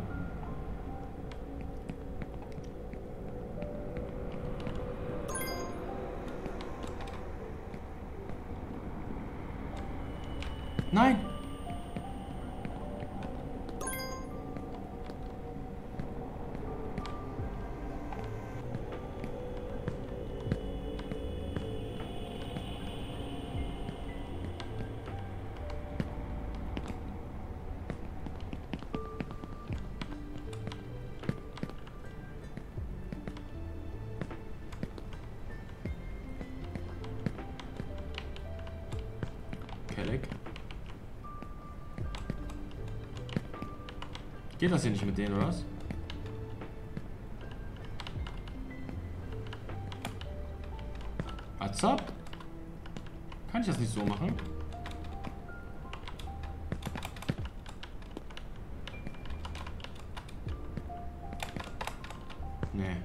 Nein. Geht das hier nicht mit denen, oder was? What's up? Kann ich das nicht so machen? Nee.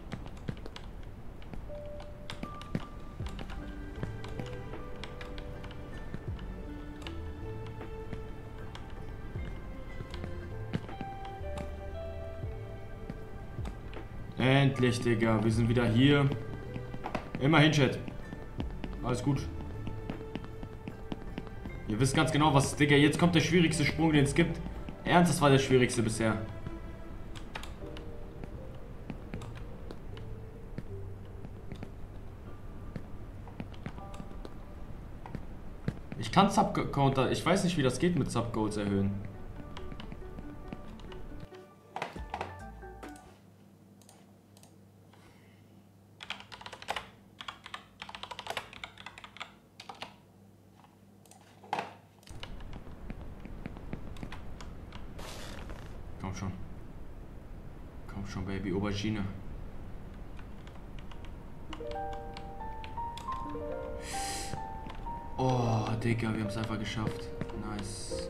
Endlich, Digga. Wir sind wieder hier. Immerhin, Chat. Alles gut. Ihr wisst ganz genau, was... Digga, jetzt kommt der schwierigste Sprung, den es gibt. Ernst, das war der schwierigste bisher. Ich kann Sub-Counter... Ich weiß nicht, wie das geht mit Sub-Goals erhöhen. Komm schon. Komm schon, Baby. Aubergine. Oh, Digga, wir haben es einfach geschafft. Nice.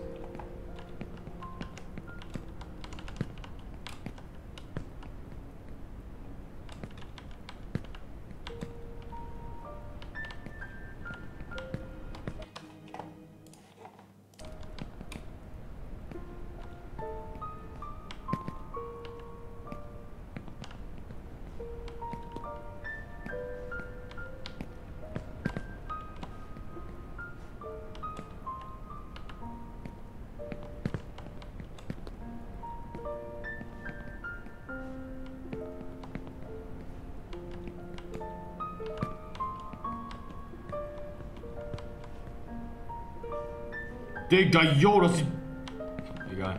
Digga, yo, das sieht... Egal.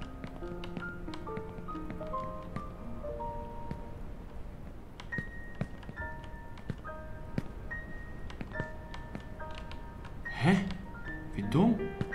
Hä? Wie dumm?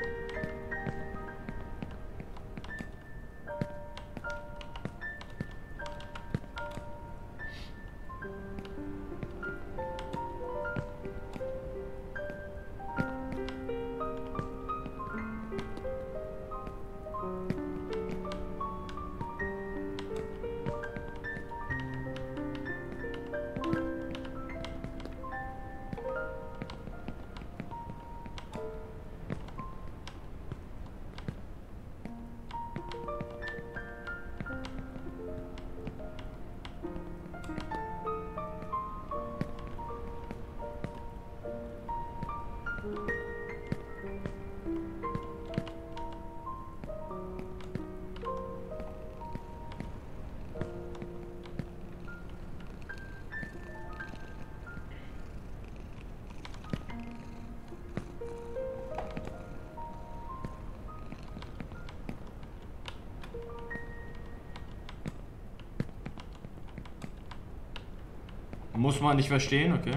Muss man nicht verstehen, okay.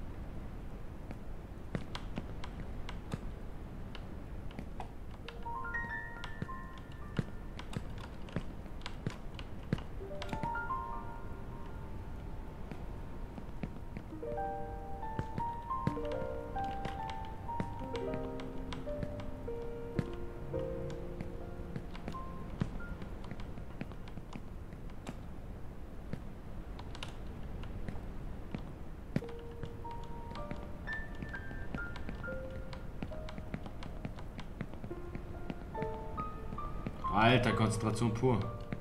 Alter, Konzentration pur.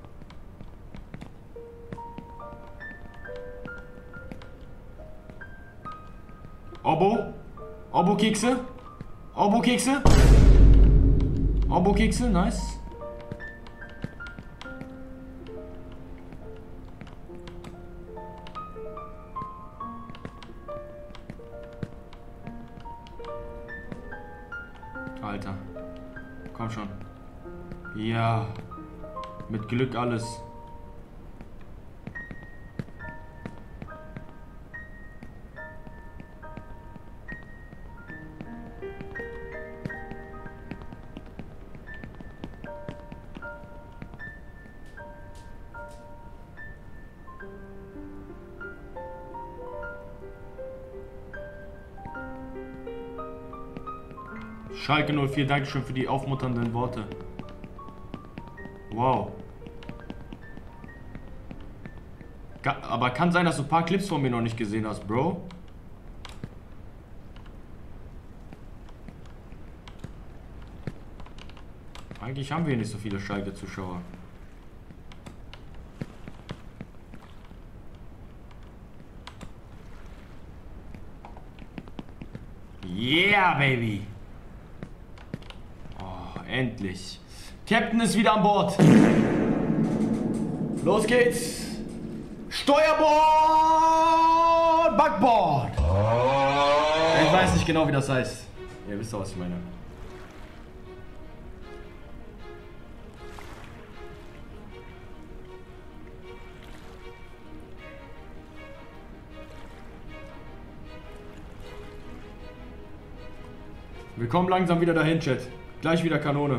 Obo? Obo-Kekse? Obo-Kekse? Obo-Kekse, nice. Alter. Komm schon. Ja. Mit Glück alles. Schalke null vier, Dankeschön für die aufmunternden Worte. Wow. Aber kann sein, dass du ein paar Clips von mir noch nicht gesehen hast, Bro. Eigentlich haben wir nicht so viele Schalke-Zuschauer. Yeah, baby. Oh, endlich. Captain ist wieder an Bord. Los geht's. Steuerbord, Backbord. Ich weiß nicht genau, wie das heißt. Ihr wisst doch, was ich meine. Wir kommen langsam wieder dahin, Chat. Gleich wieder Kanone.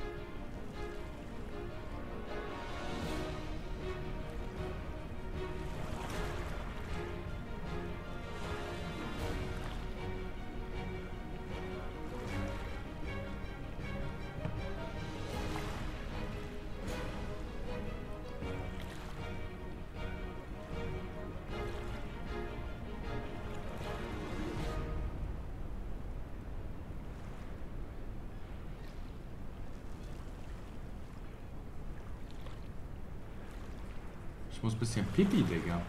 Ich muss ein bisschen Pipi, Digga.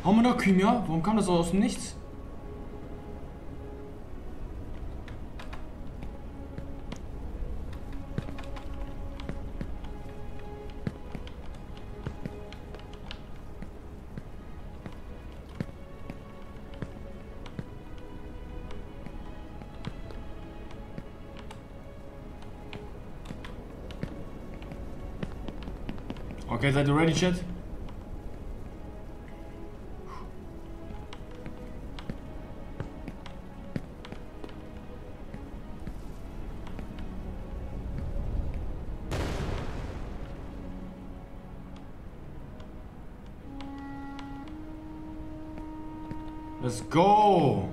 Homonakim, ja? Warum kam das so aus dem Nichts? Okay, seid ihr ready, Chat? Let's go!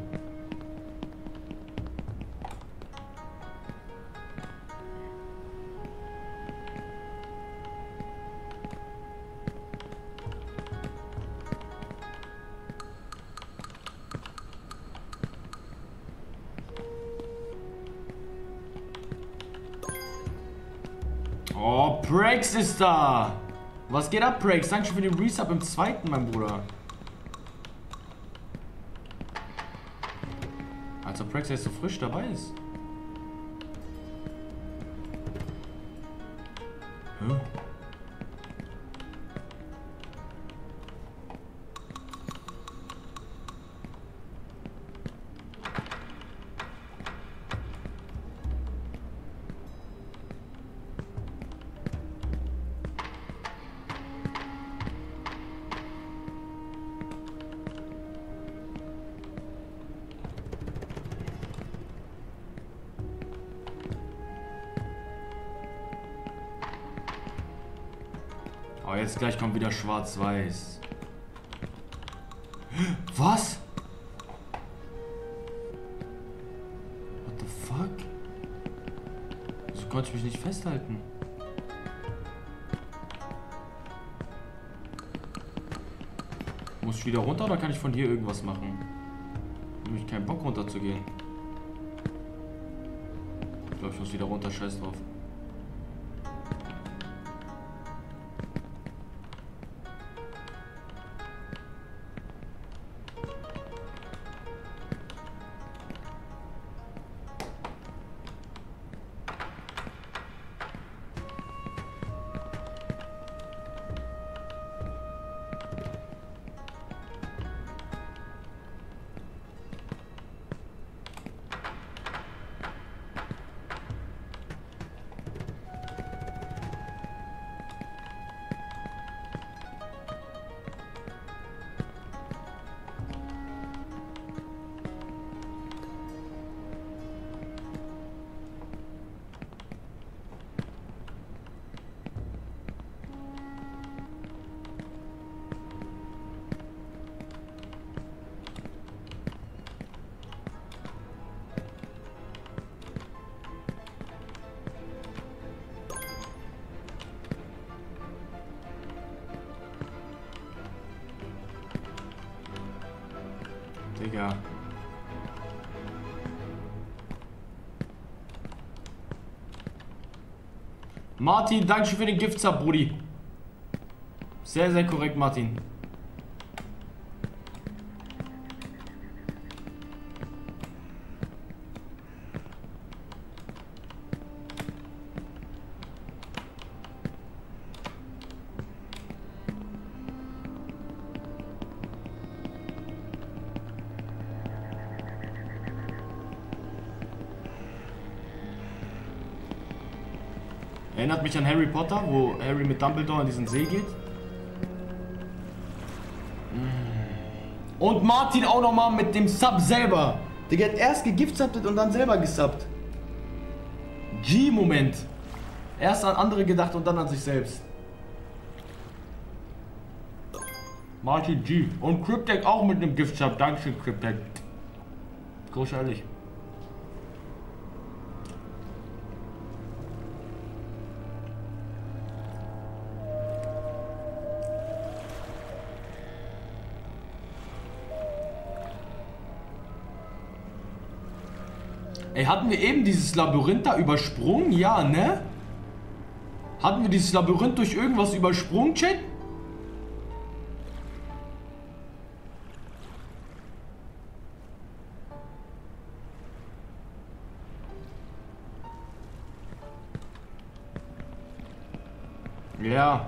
Oh, Breaks ist da! Was geht ab, Breaks? Danke für den Resub im zweiten, mein Bruder. Als ob Breaks jetzt so frisch dabei ist. Hm? Oh, jetzt gleich kommt wieder schwarz-weiß. Was? What the fuck? So konnte ich mich nicht festhalten. Muss ich wieder runter oder kann ich von hier irgendwas machen? Ich habe nämlich keinen Bock runter zu gehen. Ich glaube, ich muss wieder runter, scheiß drauf. Digga. Martin, danke für den Giftsub, Brudi. Sehr, sehr korrekt, Martin. Erinnert mich an Harry Potter, wo Harry mit Dumbledore in diesen See geht. Und Martin auch nochmal mit dem Sub selber. Der hat erst gegiftsubtet und dann selber gesubbt. G-Moment. Erst an andere gedacht und dann an sich selbst. Martin G. Und Cryptek auch mit einem Giftsub. Dankeschön, Cryptek. Großartig. Ey, hatten wir eben dieses Labyrinth da übersprungen? Ja, ne? Hatten wir dieses Labyrinth durch irgendwas übersprungen, Chat? Ja.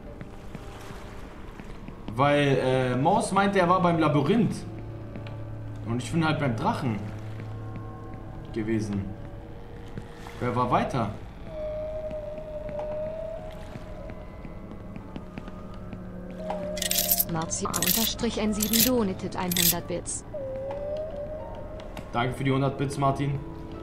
Weil äh, Maus meinte, er war beim Labyrinth. Und ich bin halt beim Drachen gewesen. Wer war weiter?
Marzi-N sieben donated hundert Bits.
Danke für die hundert Bits, Martin.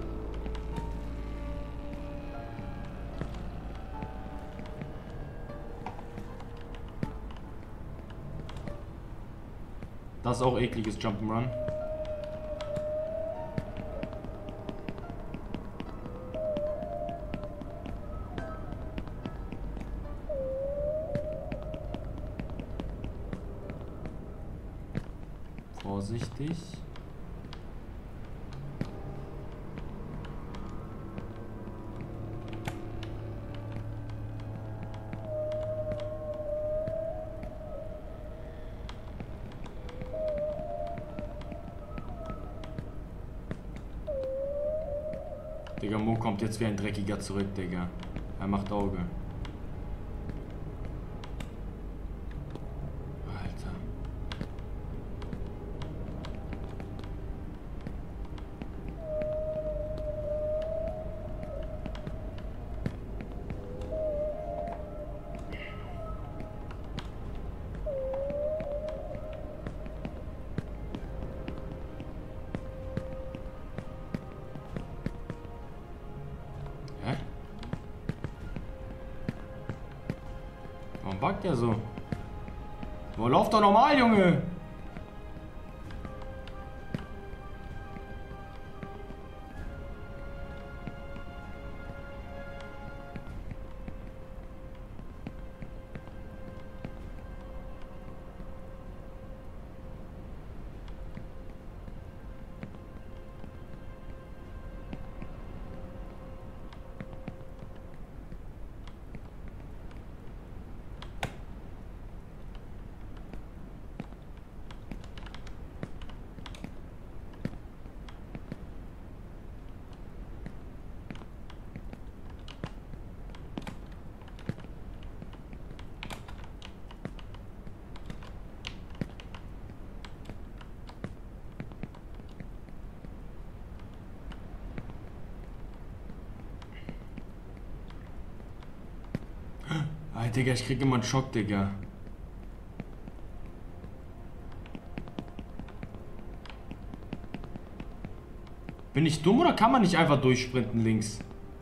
Das ist auch ekliges Jump'n'Run. Vorsichtig. Digga, Mo kommt jetzt wie ein Dreckiger zurück, Digga. Er macht Auge. Alter. Hä? Warum backt der so? Wo läuft doch normal, Junge? Alter, Digga, ich krieg immer einen Schock, Digga. Bin ich dumm oder kann man nicht einfach durchsprinten links?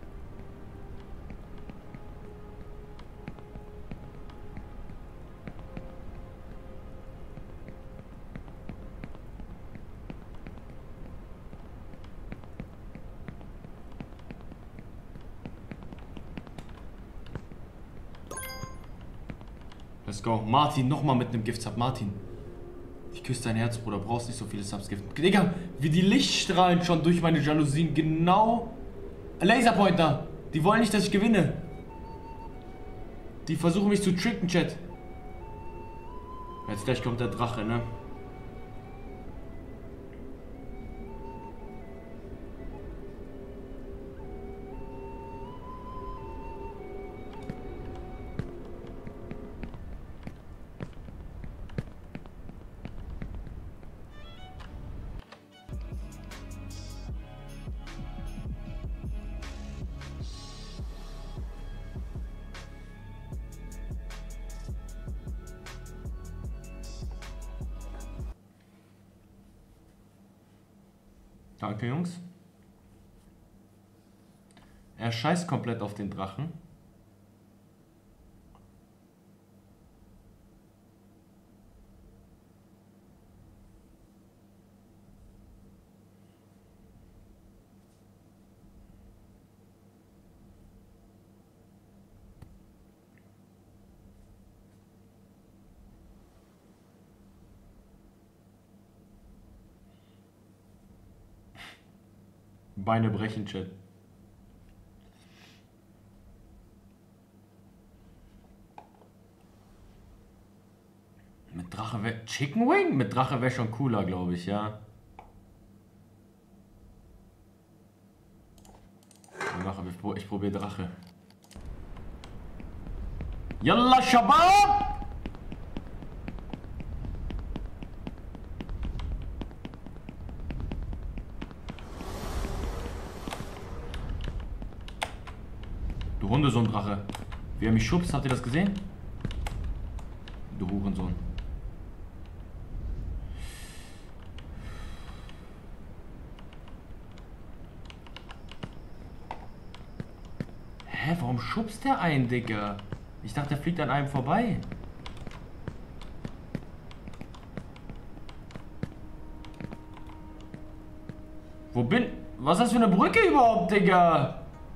Let's go. Martin, nochmal mit einem Gift-Sub. Martin. Ich küsse dein Herz, Bruder. Brauchst nicht so viele Subs giften. Digga, wie die Lichtstrahlen schon durch meine Jalousien genau... Laserpointer. Die wollen nicht, dass ich gewinne. Die versuchen mich zu tricken, Chat. Jetzt gleich kommt der Drache, ne? Danke, Jungs. Er scheißt komplett auf den Drachen. Beine brechen, Chat. Mit Drache wäre... Chicken Wing? Mit Drache wäre schon cooler, glaube ich, ja. Ich, ich probiere Drache. Yalla Shabab! Du Hundesohn-Drache. Wie er mich schubst, habt ihr das gesehen? Du Hurensohn. Hä, warum schubst der einen, Digga? Ich dachte, der fliegt an einem vorbei. Wo bin... Was ist das für eine Brücke überhaupt, Digga?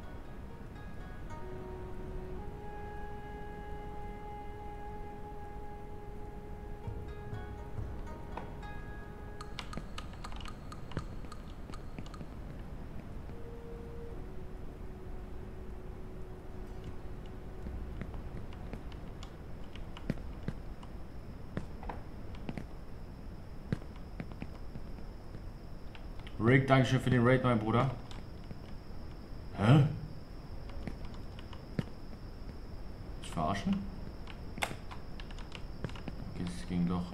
Rick, Dankeschön für den Raid, mein Bruder. Hä? Ich verarschen? Okay, es ging doch.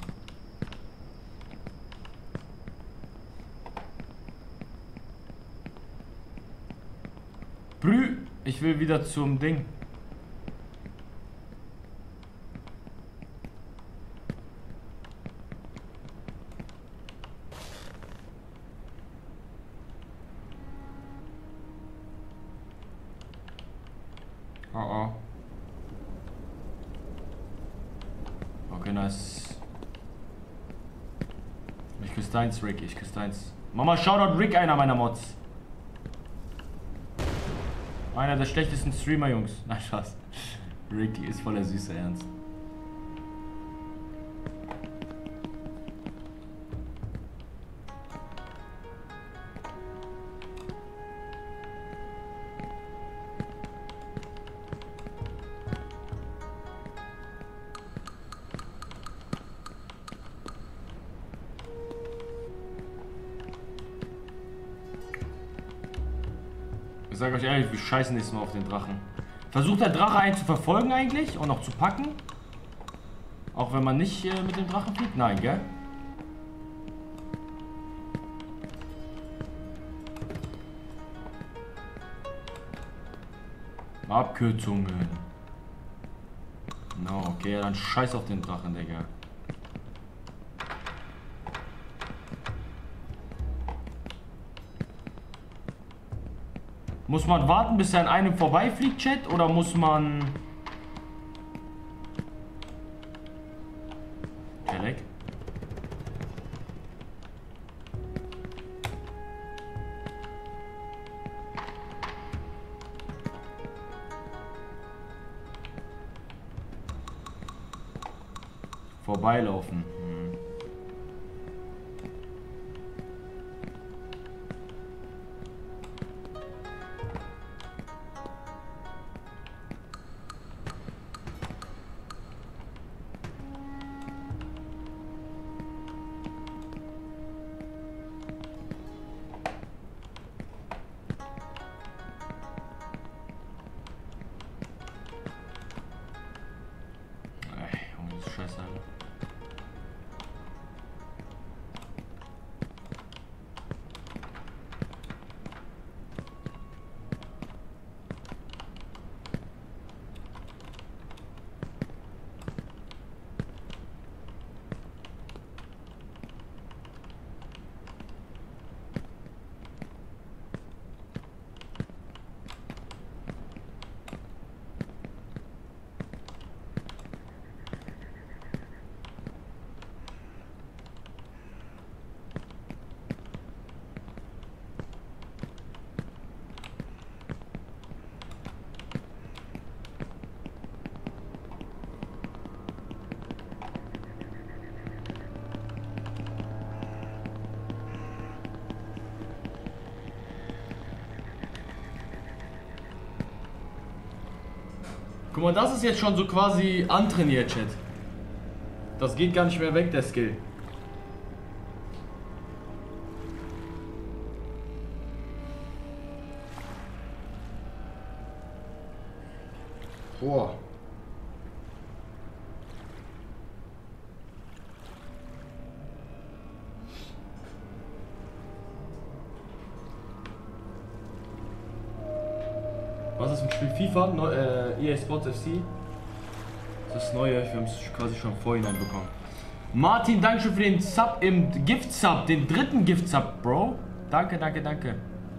Brü, ich will wieder zum Ding. Oh oh. Okay, nice. Ich küsse deins, Rick. Ich küsse deins. Mama, Shoutout Rick, einer meiner Mods. Einer der schlechtesten Streamer, Jungs. Nein, Spaß. Rick ist voller süßer Ernst. Ich sage euch ehrlich, wir scheißen nächstes Mal auf den Drachen. Versucht der Drache einen zu verfolgen eigentlich und auch zu packen? Auch wenn man nicht äh, mit dem Drachen fliegt? Nein, gell? Abkürzungen. No, okay, dann scheiß auf den Drachen, Digga. Muss man warten, bis er an einem vorbeifliegt, Chat? Oder muss man... Kelleck? Vorbeilaufen. Hm. Scheiße. Guck mal, das ist jetzt schon so quasi antrainiert, Chat. Das geht gar nicht mehr weg, der Skill. Boah. spiele FIFA, neu, äh, E A Sports F C. Das ist das Neue, wir haben es quasi schon vorhinein bekommen. Martin, danke schön für den Sub im Gift-Sub, den dritten Gift-Sub, Bro. Danke, danke, danke.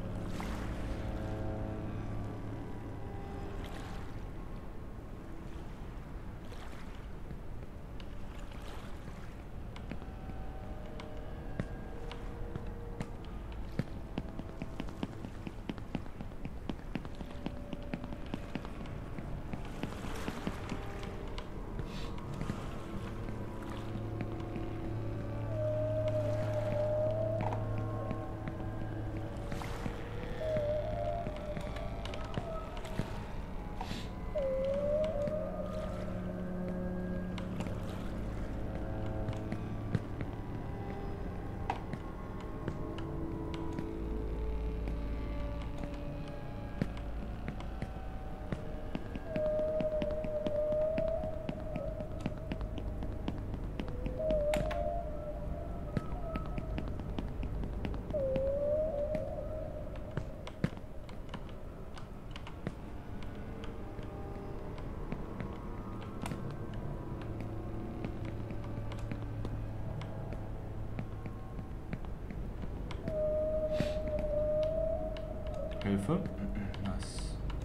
Hilfe. Nice.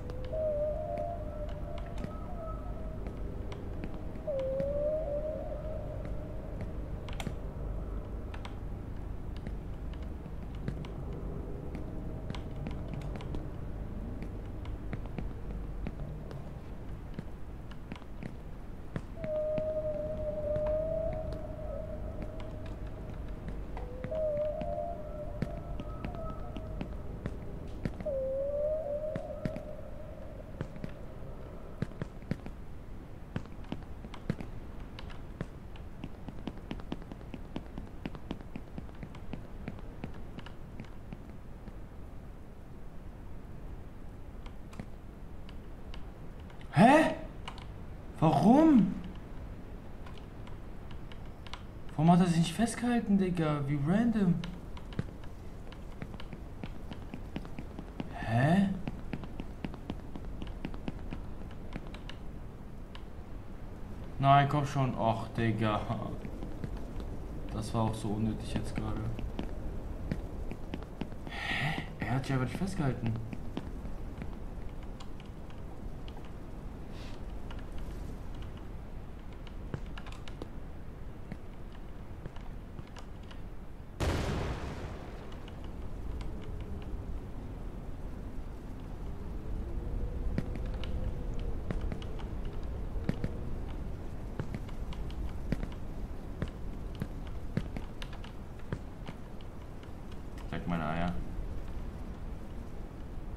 Hä? Warum? Warum hat er sich nicht festgehalten, Digga? Wie random. Hä? Nein, komm schon. Och, Digga. Das war auch so unnötig jetzt gerade. Hä? Er hat sich aber nicht festgehalten. Meine Eier.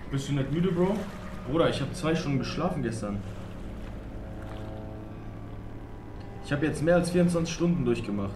Bist du nicht müde, Bro? Bruder, ich habe zwei Stunden geschlafen gestern. Ich habe jetzt mehr als vierundzwanzig Stunden durchgemacht.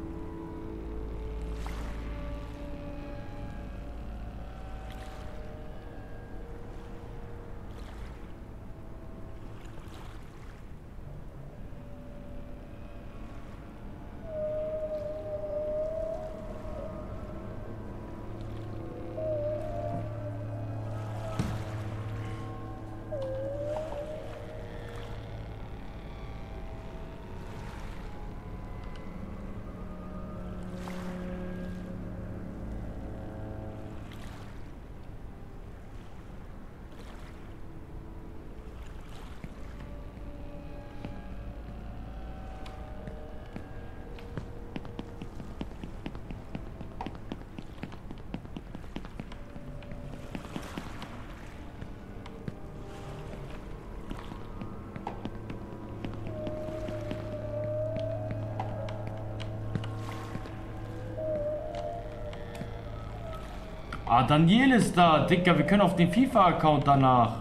Ah, Daniel ist da. Dicker, wir können auf den FIFA-Account danach.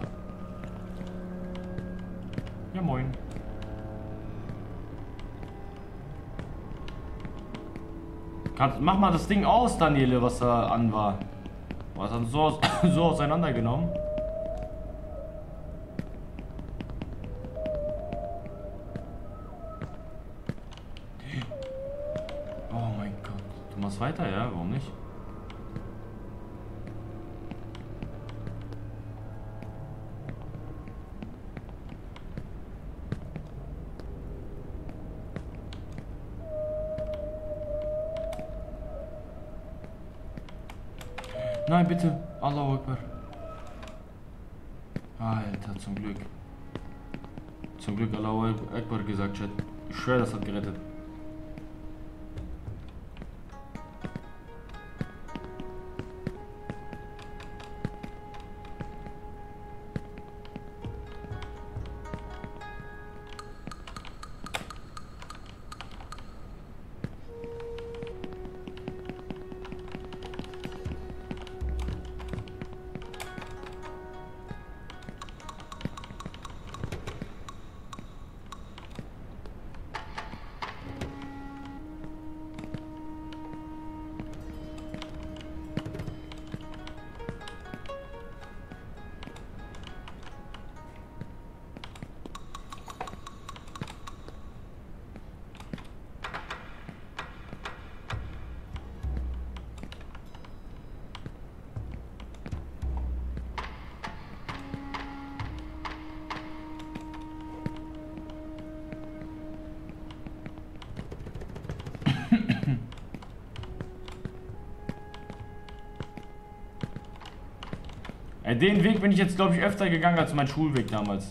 Ja, moin. Kann, mach mal das Ding aus, Daniele, was da an war. Was hat so, aus, so auseinandergenommen? Oh mein Gott. Du machst weiter, ja? Warum nicht? Nein, bitte. Allahu Akbar. Alter, zum Glück. Zum Glück Allahu Akbar gesagt, Chat. Ich schwöre, das hat gerettet. Ey, den Weg bin ich jetzt, glaube ich, öfter gegangen als mein Schulweg damals.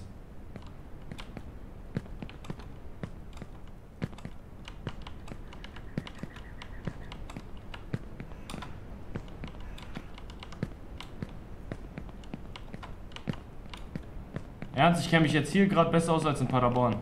Ernst, ich kenne mich jetzt hier gerade besser aus als in Paderborn.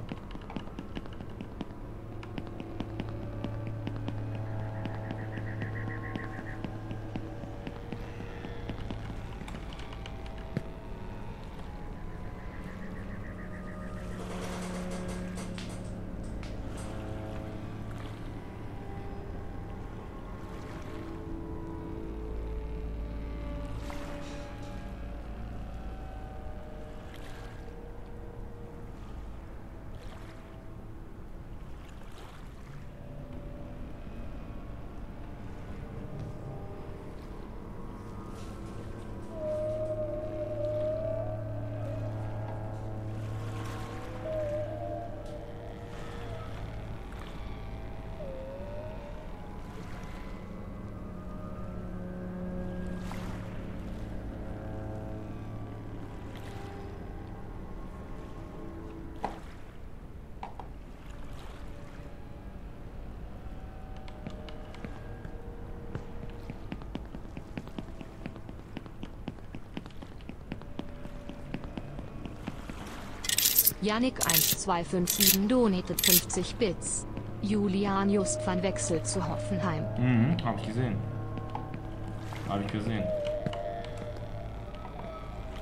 Yannick eins zwei fünf sieben donatet fünfzig Bits. Julian Justvan wechselt zu Hoffenheim.
Mhm, hab ich gesehen. Hab ich gesehen.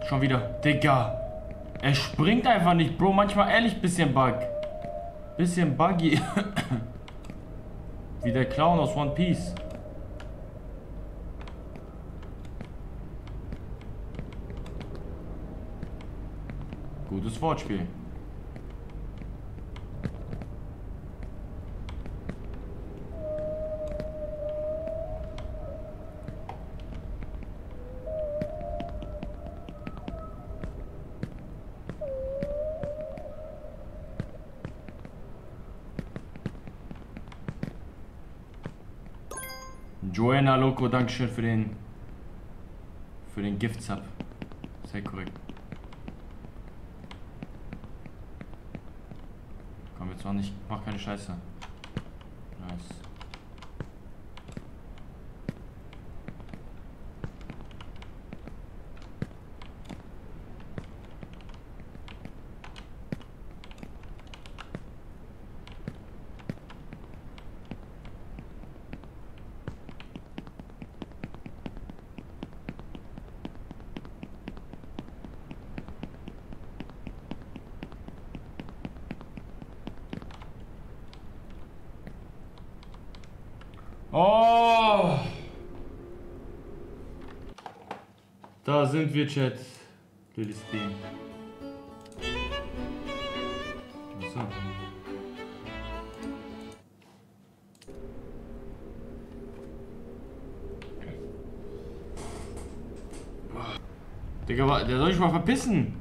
Schon wieder. Digga. Er springt einfach nicht, Bro. Manchmal ehrlich bisschen Bug. Bisschen buggy. Wie der Clown aus One Piece. Gutes Wortspiel. Joanna Loco, Dankeschön für den für den Gift-Sub. Sehr korrekt. Komm, jetzt noch nicht. Mach keine Scheiße. Nice. Oh! Da sind wir, Chat. Lilys Beam. So. Digga, der soll sich mal verpissen.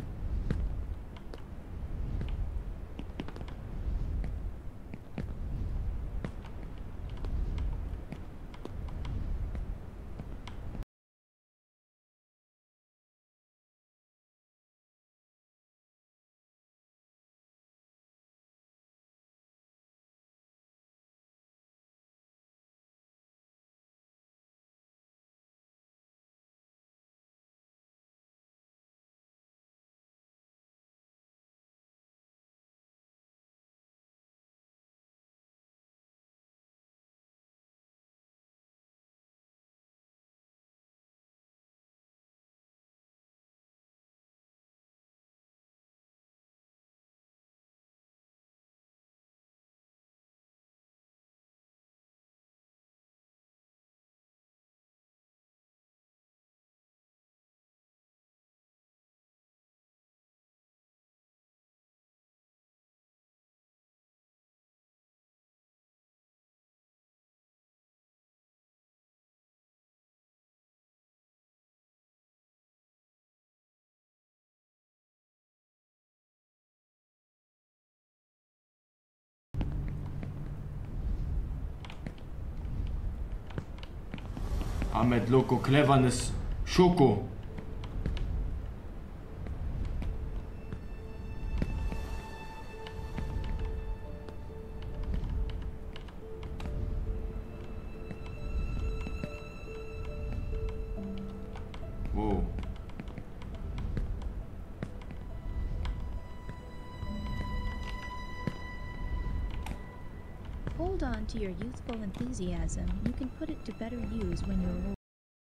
Ahmed Loco, Cleverness, Schoko. Wow.
Hold on to your youthful enthusiasm. You can put it to better use when you're older.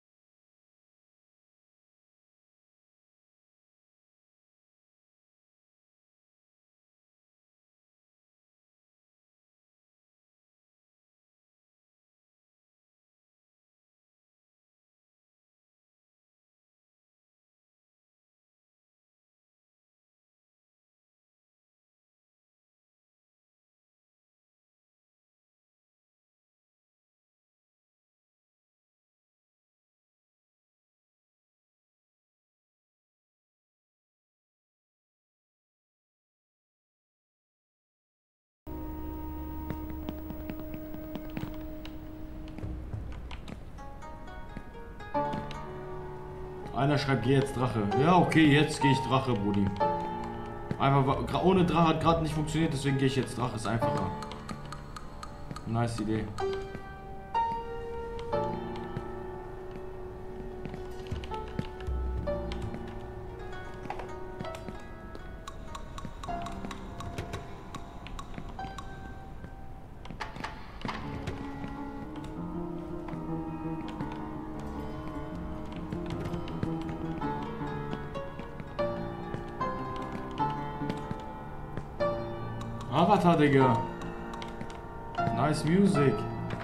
Einer schreibt, geh jetzt Drache. Ja, okay, jetzt gehe ich Drache, Brudi. Einfach, ohne Drache hat gerade nicht funktioniert, deswegen gehe ich jetzt Drache, ist einfacher. Nice Idee. Avatar, Digga. Nice music.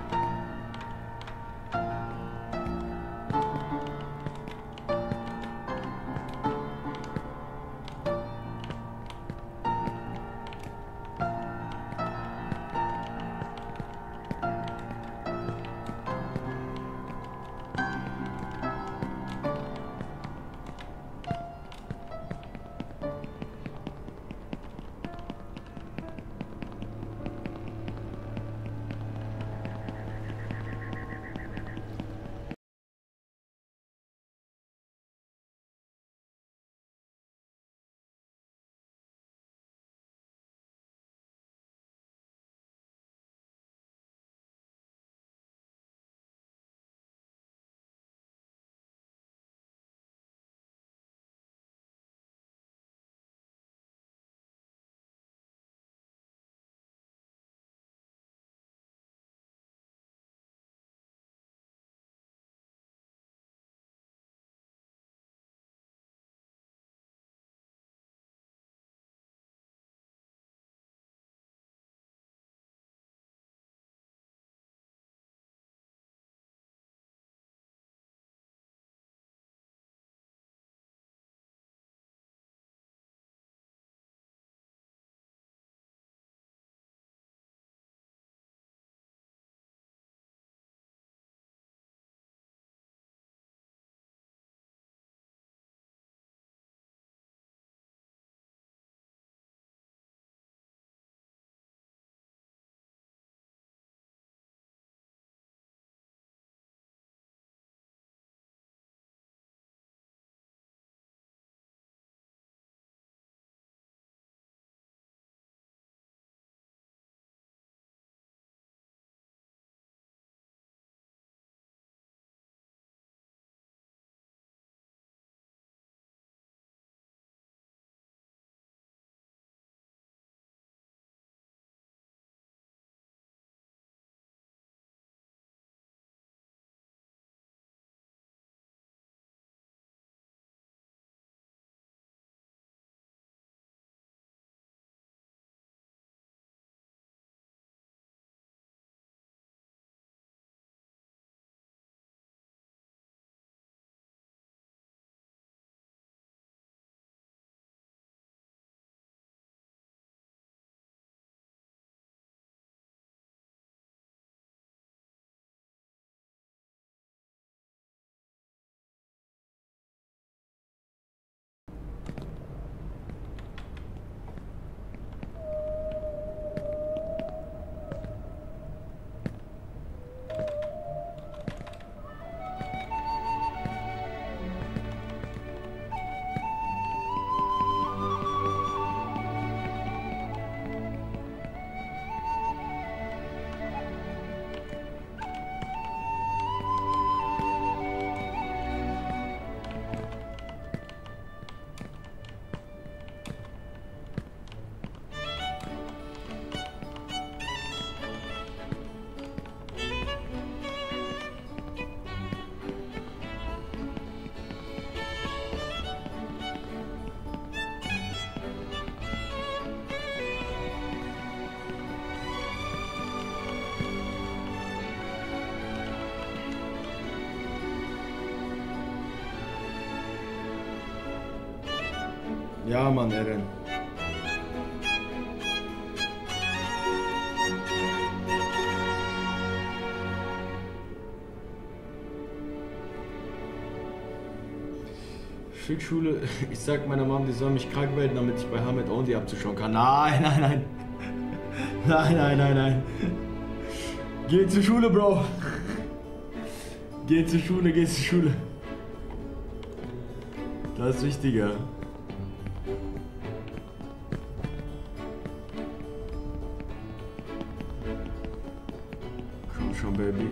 Ja, Mann, Eren. Schickschule, ich sag meiner Mom, die soll mich krank melden, damit ich bei Hamed Only abzuschauen kann. Nein, nein, nein. Nein, nein, nein, nein. Geh zur Schule, Bro. Geh zur Schule, geh zur Schule. Das ist wichtiger. Komm schon, Baby.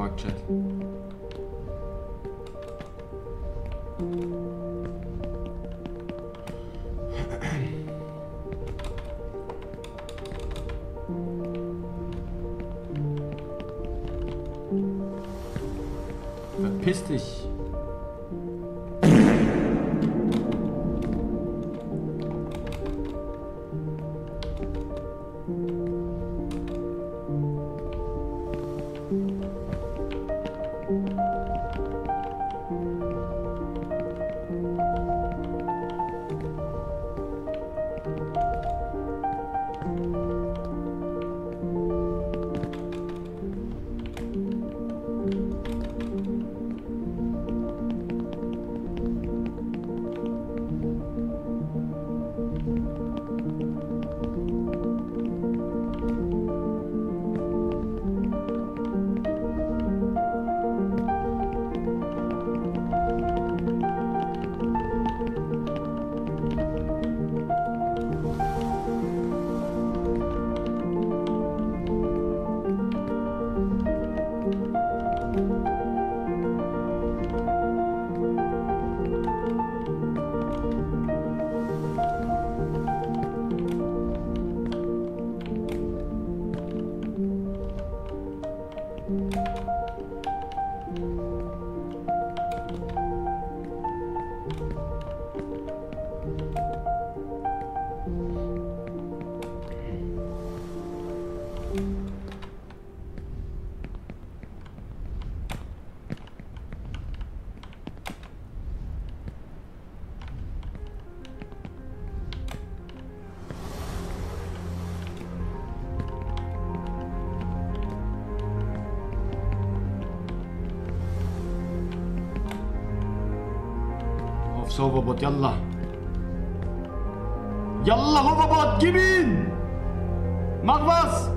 Fuck, Chat. Verpiss dich. Hoverbot, yalla. Yalla, Hoverbot, gib ihn! Mach was!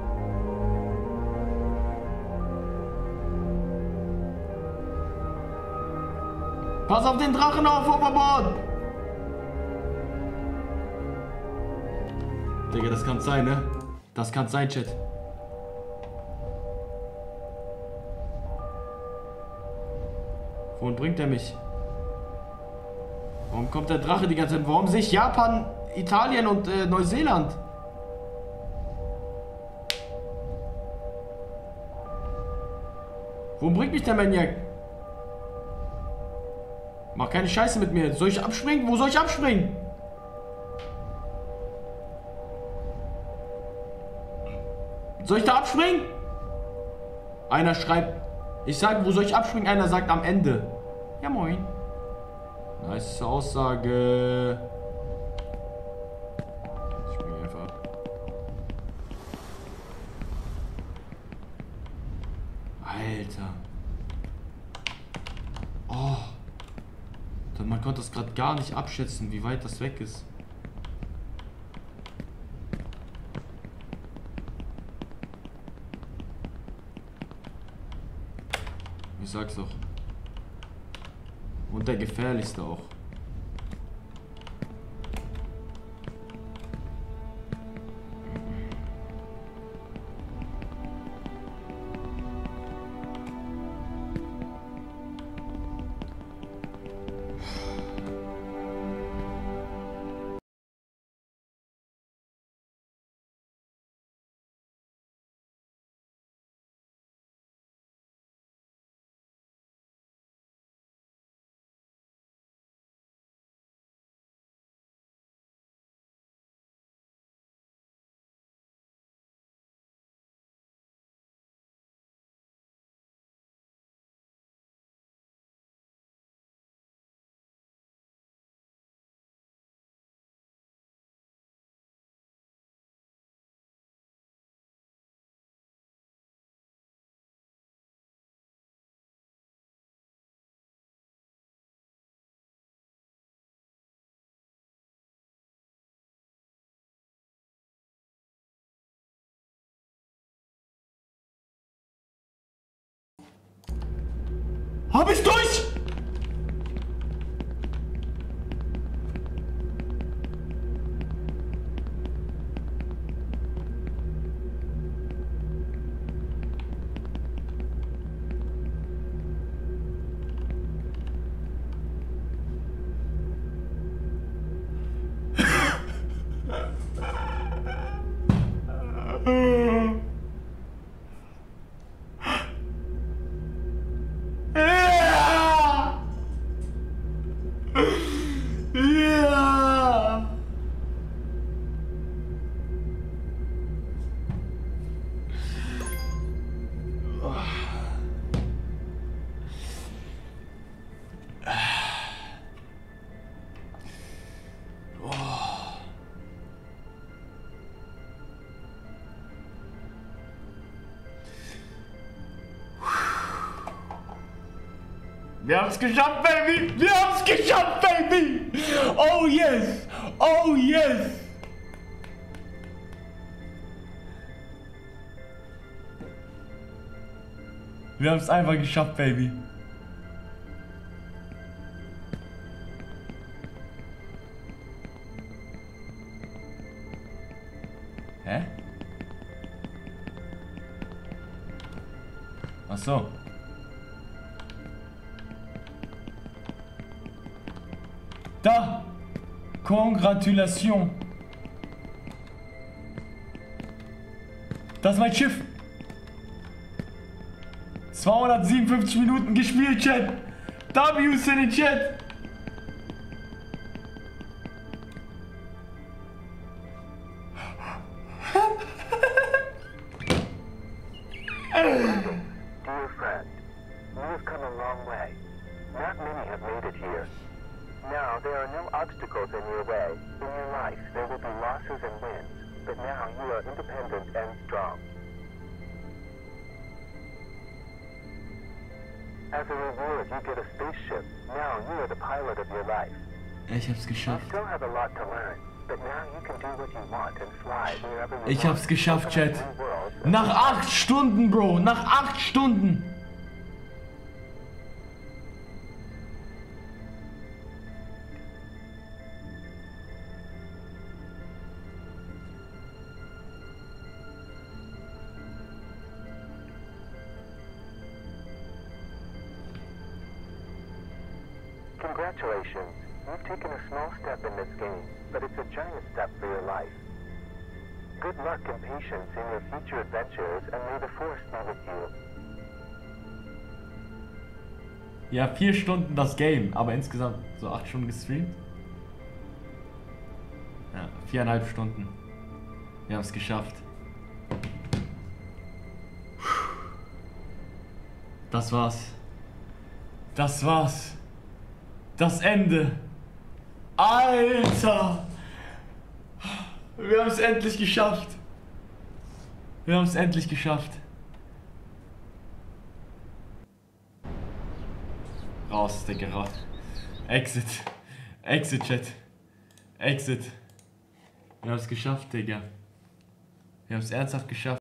Pass auf den Drachen auf, Hoverbot! Digga, das kann sein, ne? Das kann sein, Chat. Wohin bringt er mich? Warum kommt der Drache die ganze Zeit? Warum sehe ich Japan, Italien und äh, Neuseeland? Wo bringt mich der Maniac? Mach keine Scheiße mit mir. Soll ich abspringen? Wo soll ich abspringen? Soll ich da abspringen? Einer schreibt, ich sage, wo soll ich abspringen? Einer sagt am Ende. Ja, moin. Nice Aussage. Ich springe einfach ab. Alter. Oh. Man konnte das gerade gar nicht abschätzen, wie weit das weg ist. Ich sag's doch. Und der gefährlichste auch. Hab ich durch!
Wir haben es geschafft, Baby! Wir haben es geschafft, Baby! Oh yes! Oh yes! Wir haben es einfach geschafft, Baby. Hä? Ach so. Da! Congratulation! Das ist mein Schiff! zweihundertsiebenundfünfzig Minuten gespielt, Chat! W's in den Chat!
Dear friend, you have come a long way. Not many have made it here. Now, there are no obstacles in your way. In your life, there will be losses and wins, but now you are independent and strong. As a reward, you get a spaceship. Now you are the pilot of your life.
Ich hab's
You
geschafft.
still have a lot to learn, but now you can do what you want and fly wherever you
Ich
want.
hab's geschafft,
Open up
Chat.
new worlds.
Nach acht Stunden, Bro! Nach acht Stunden!
Congratulations. You've taken a small step in this game, but it's a giant step for your life. Good luck and patience in your future adventures, and may the Force be with you.
Ja, vier Stunden das Game, aber insgesamt so acht Stunden gestreamt. Ja, viereinhalb Stunden. Wir haben es geschafft. Das war's. Das war's. Das Ende. Alter! Wir haben es endlich geschafft. Wir haben es endlich geschafft. Raus, Digga, raus. Exit. Exit, Chat. Exit. Wir haben es geschafft, Digga. Wir haben es ernsthaft geschafft.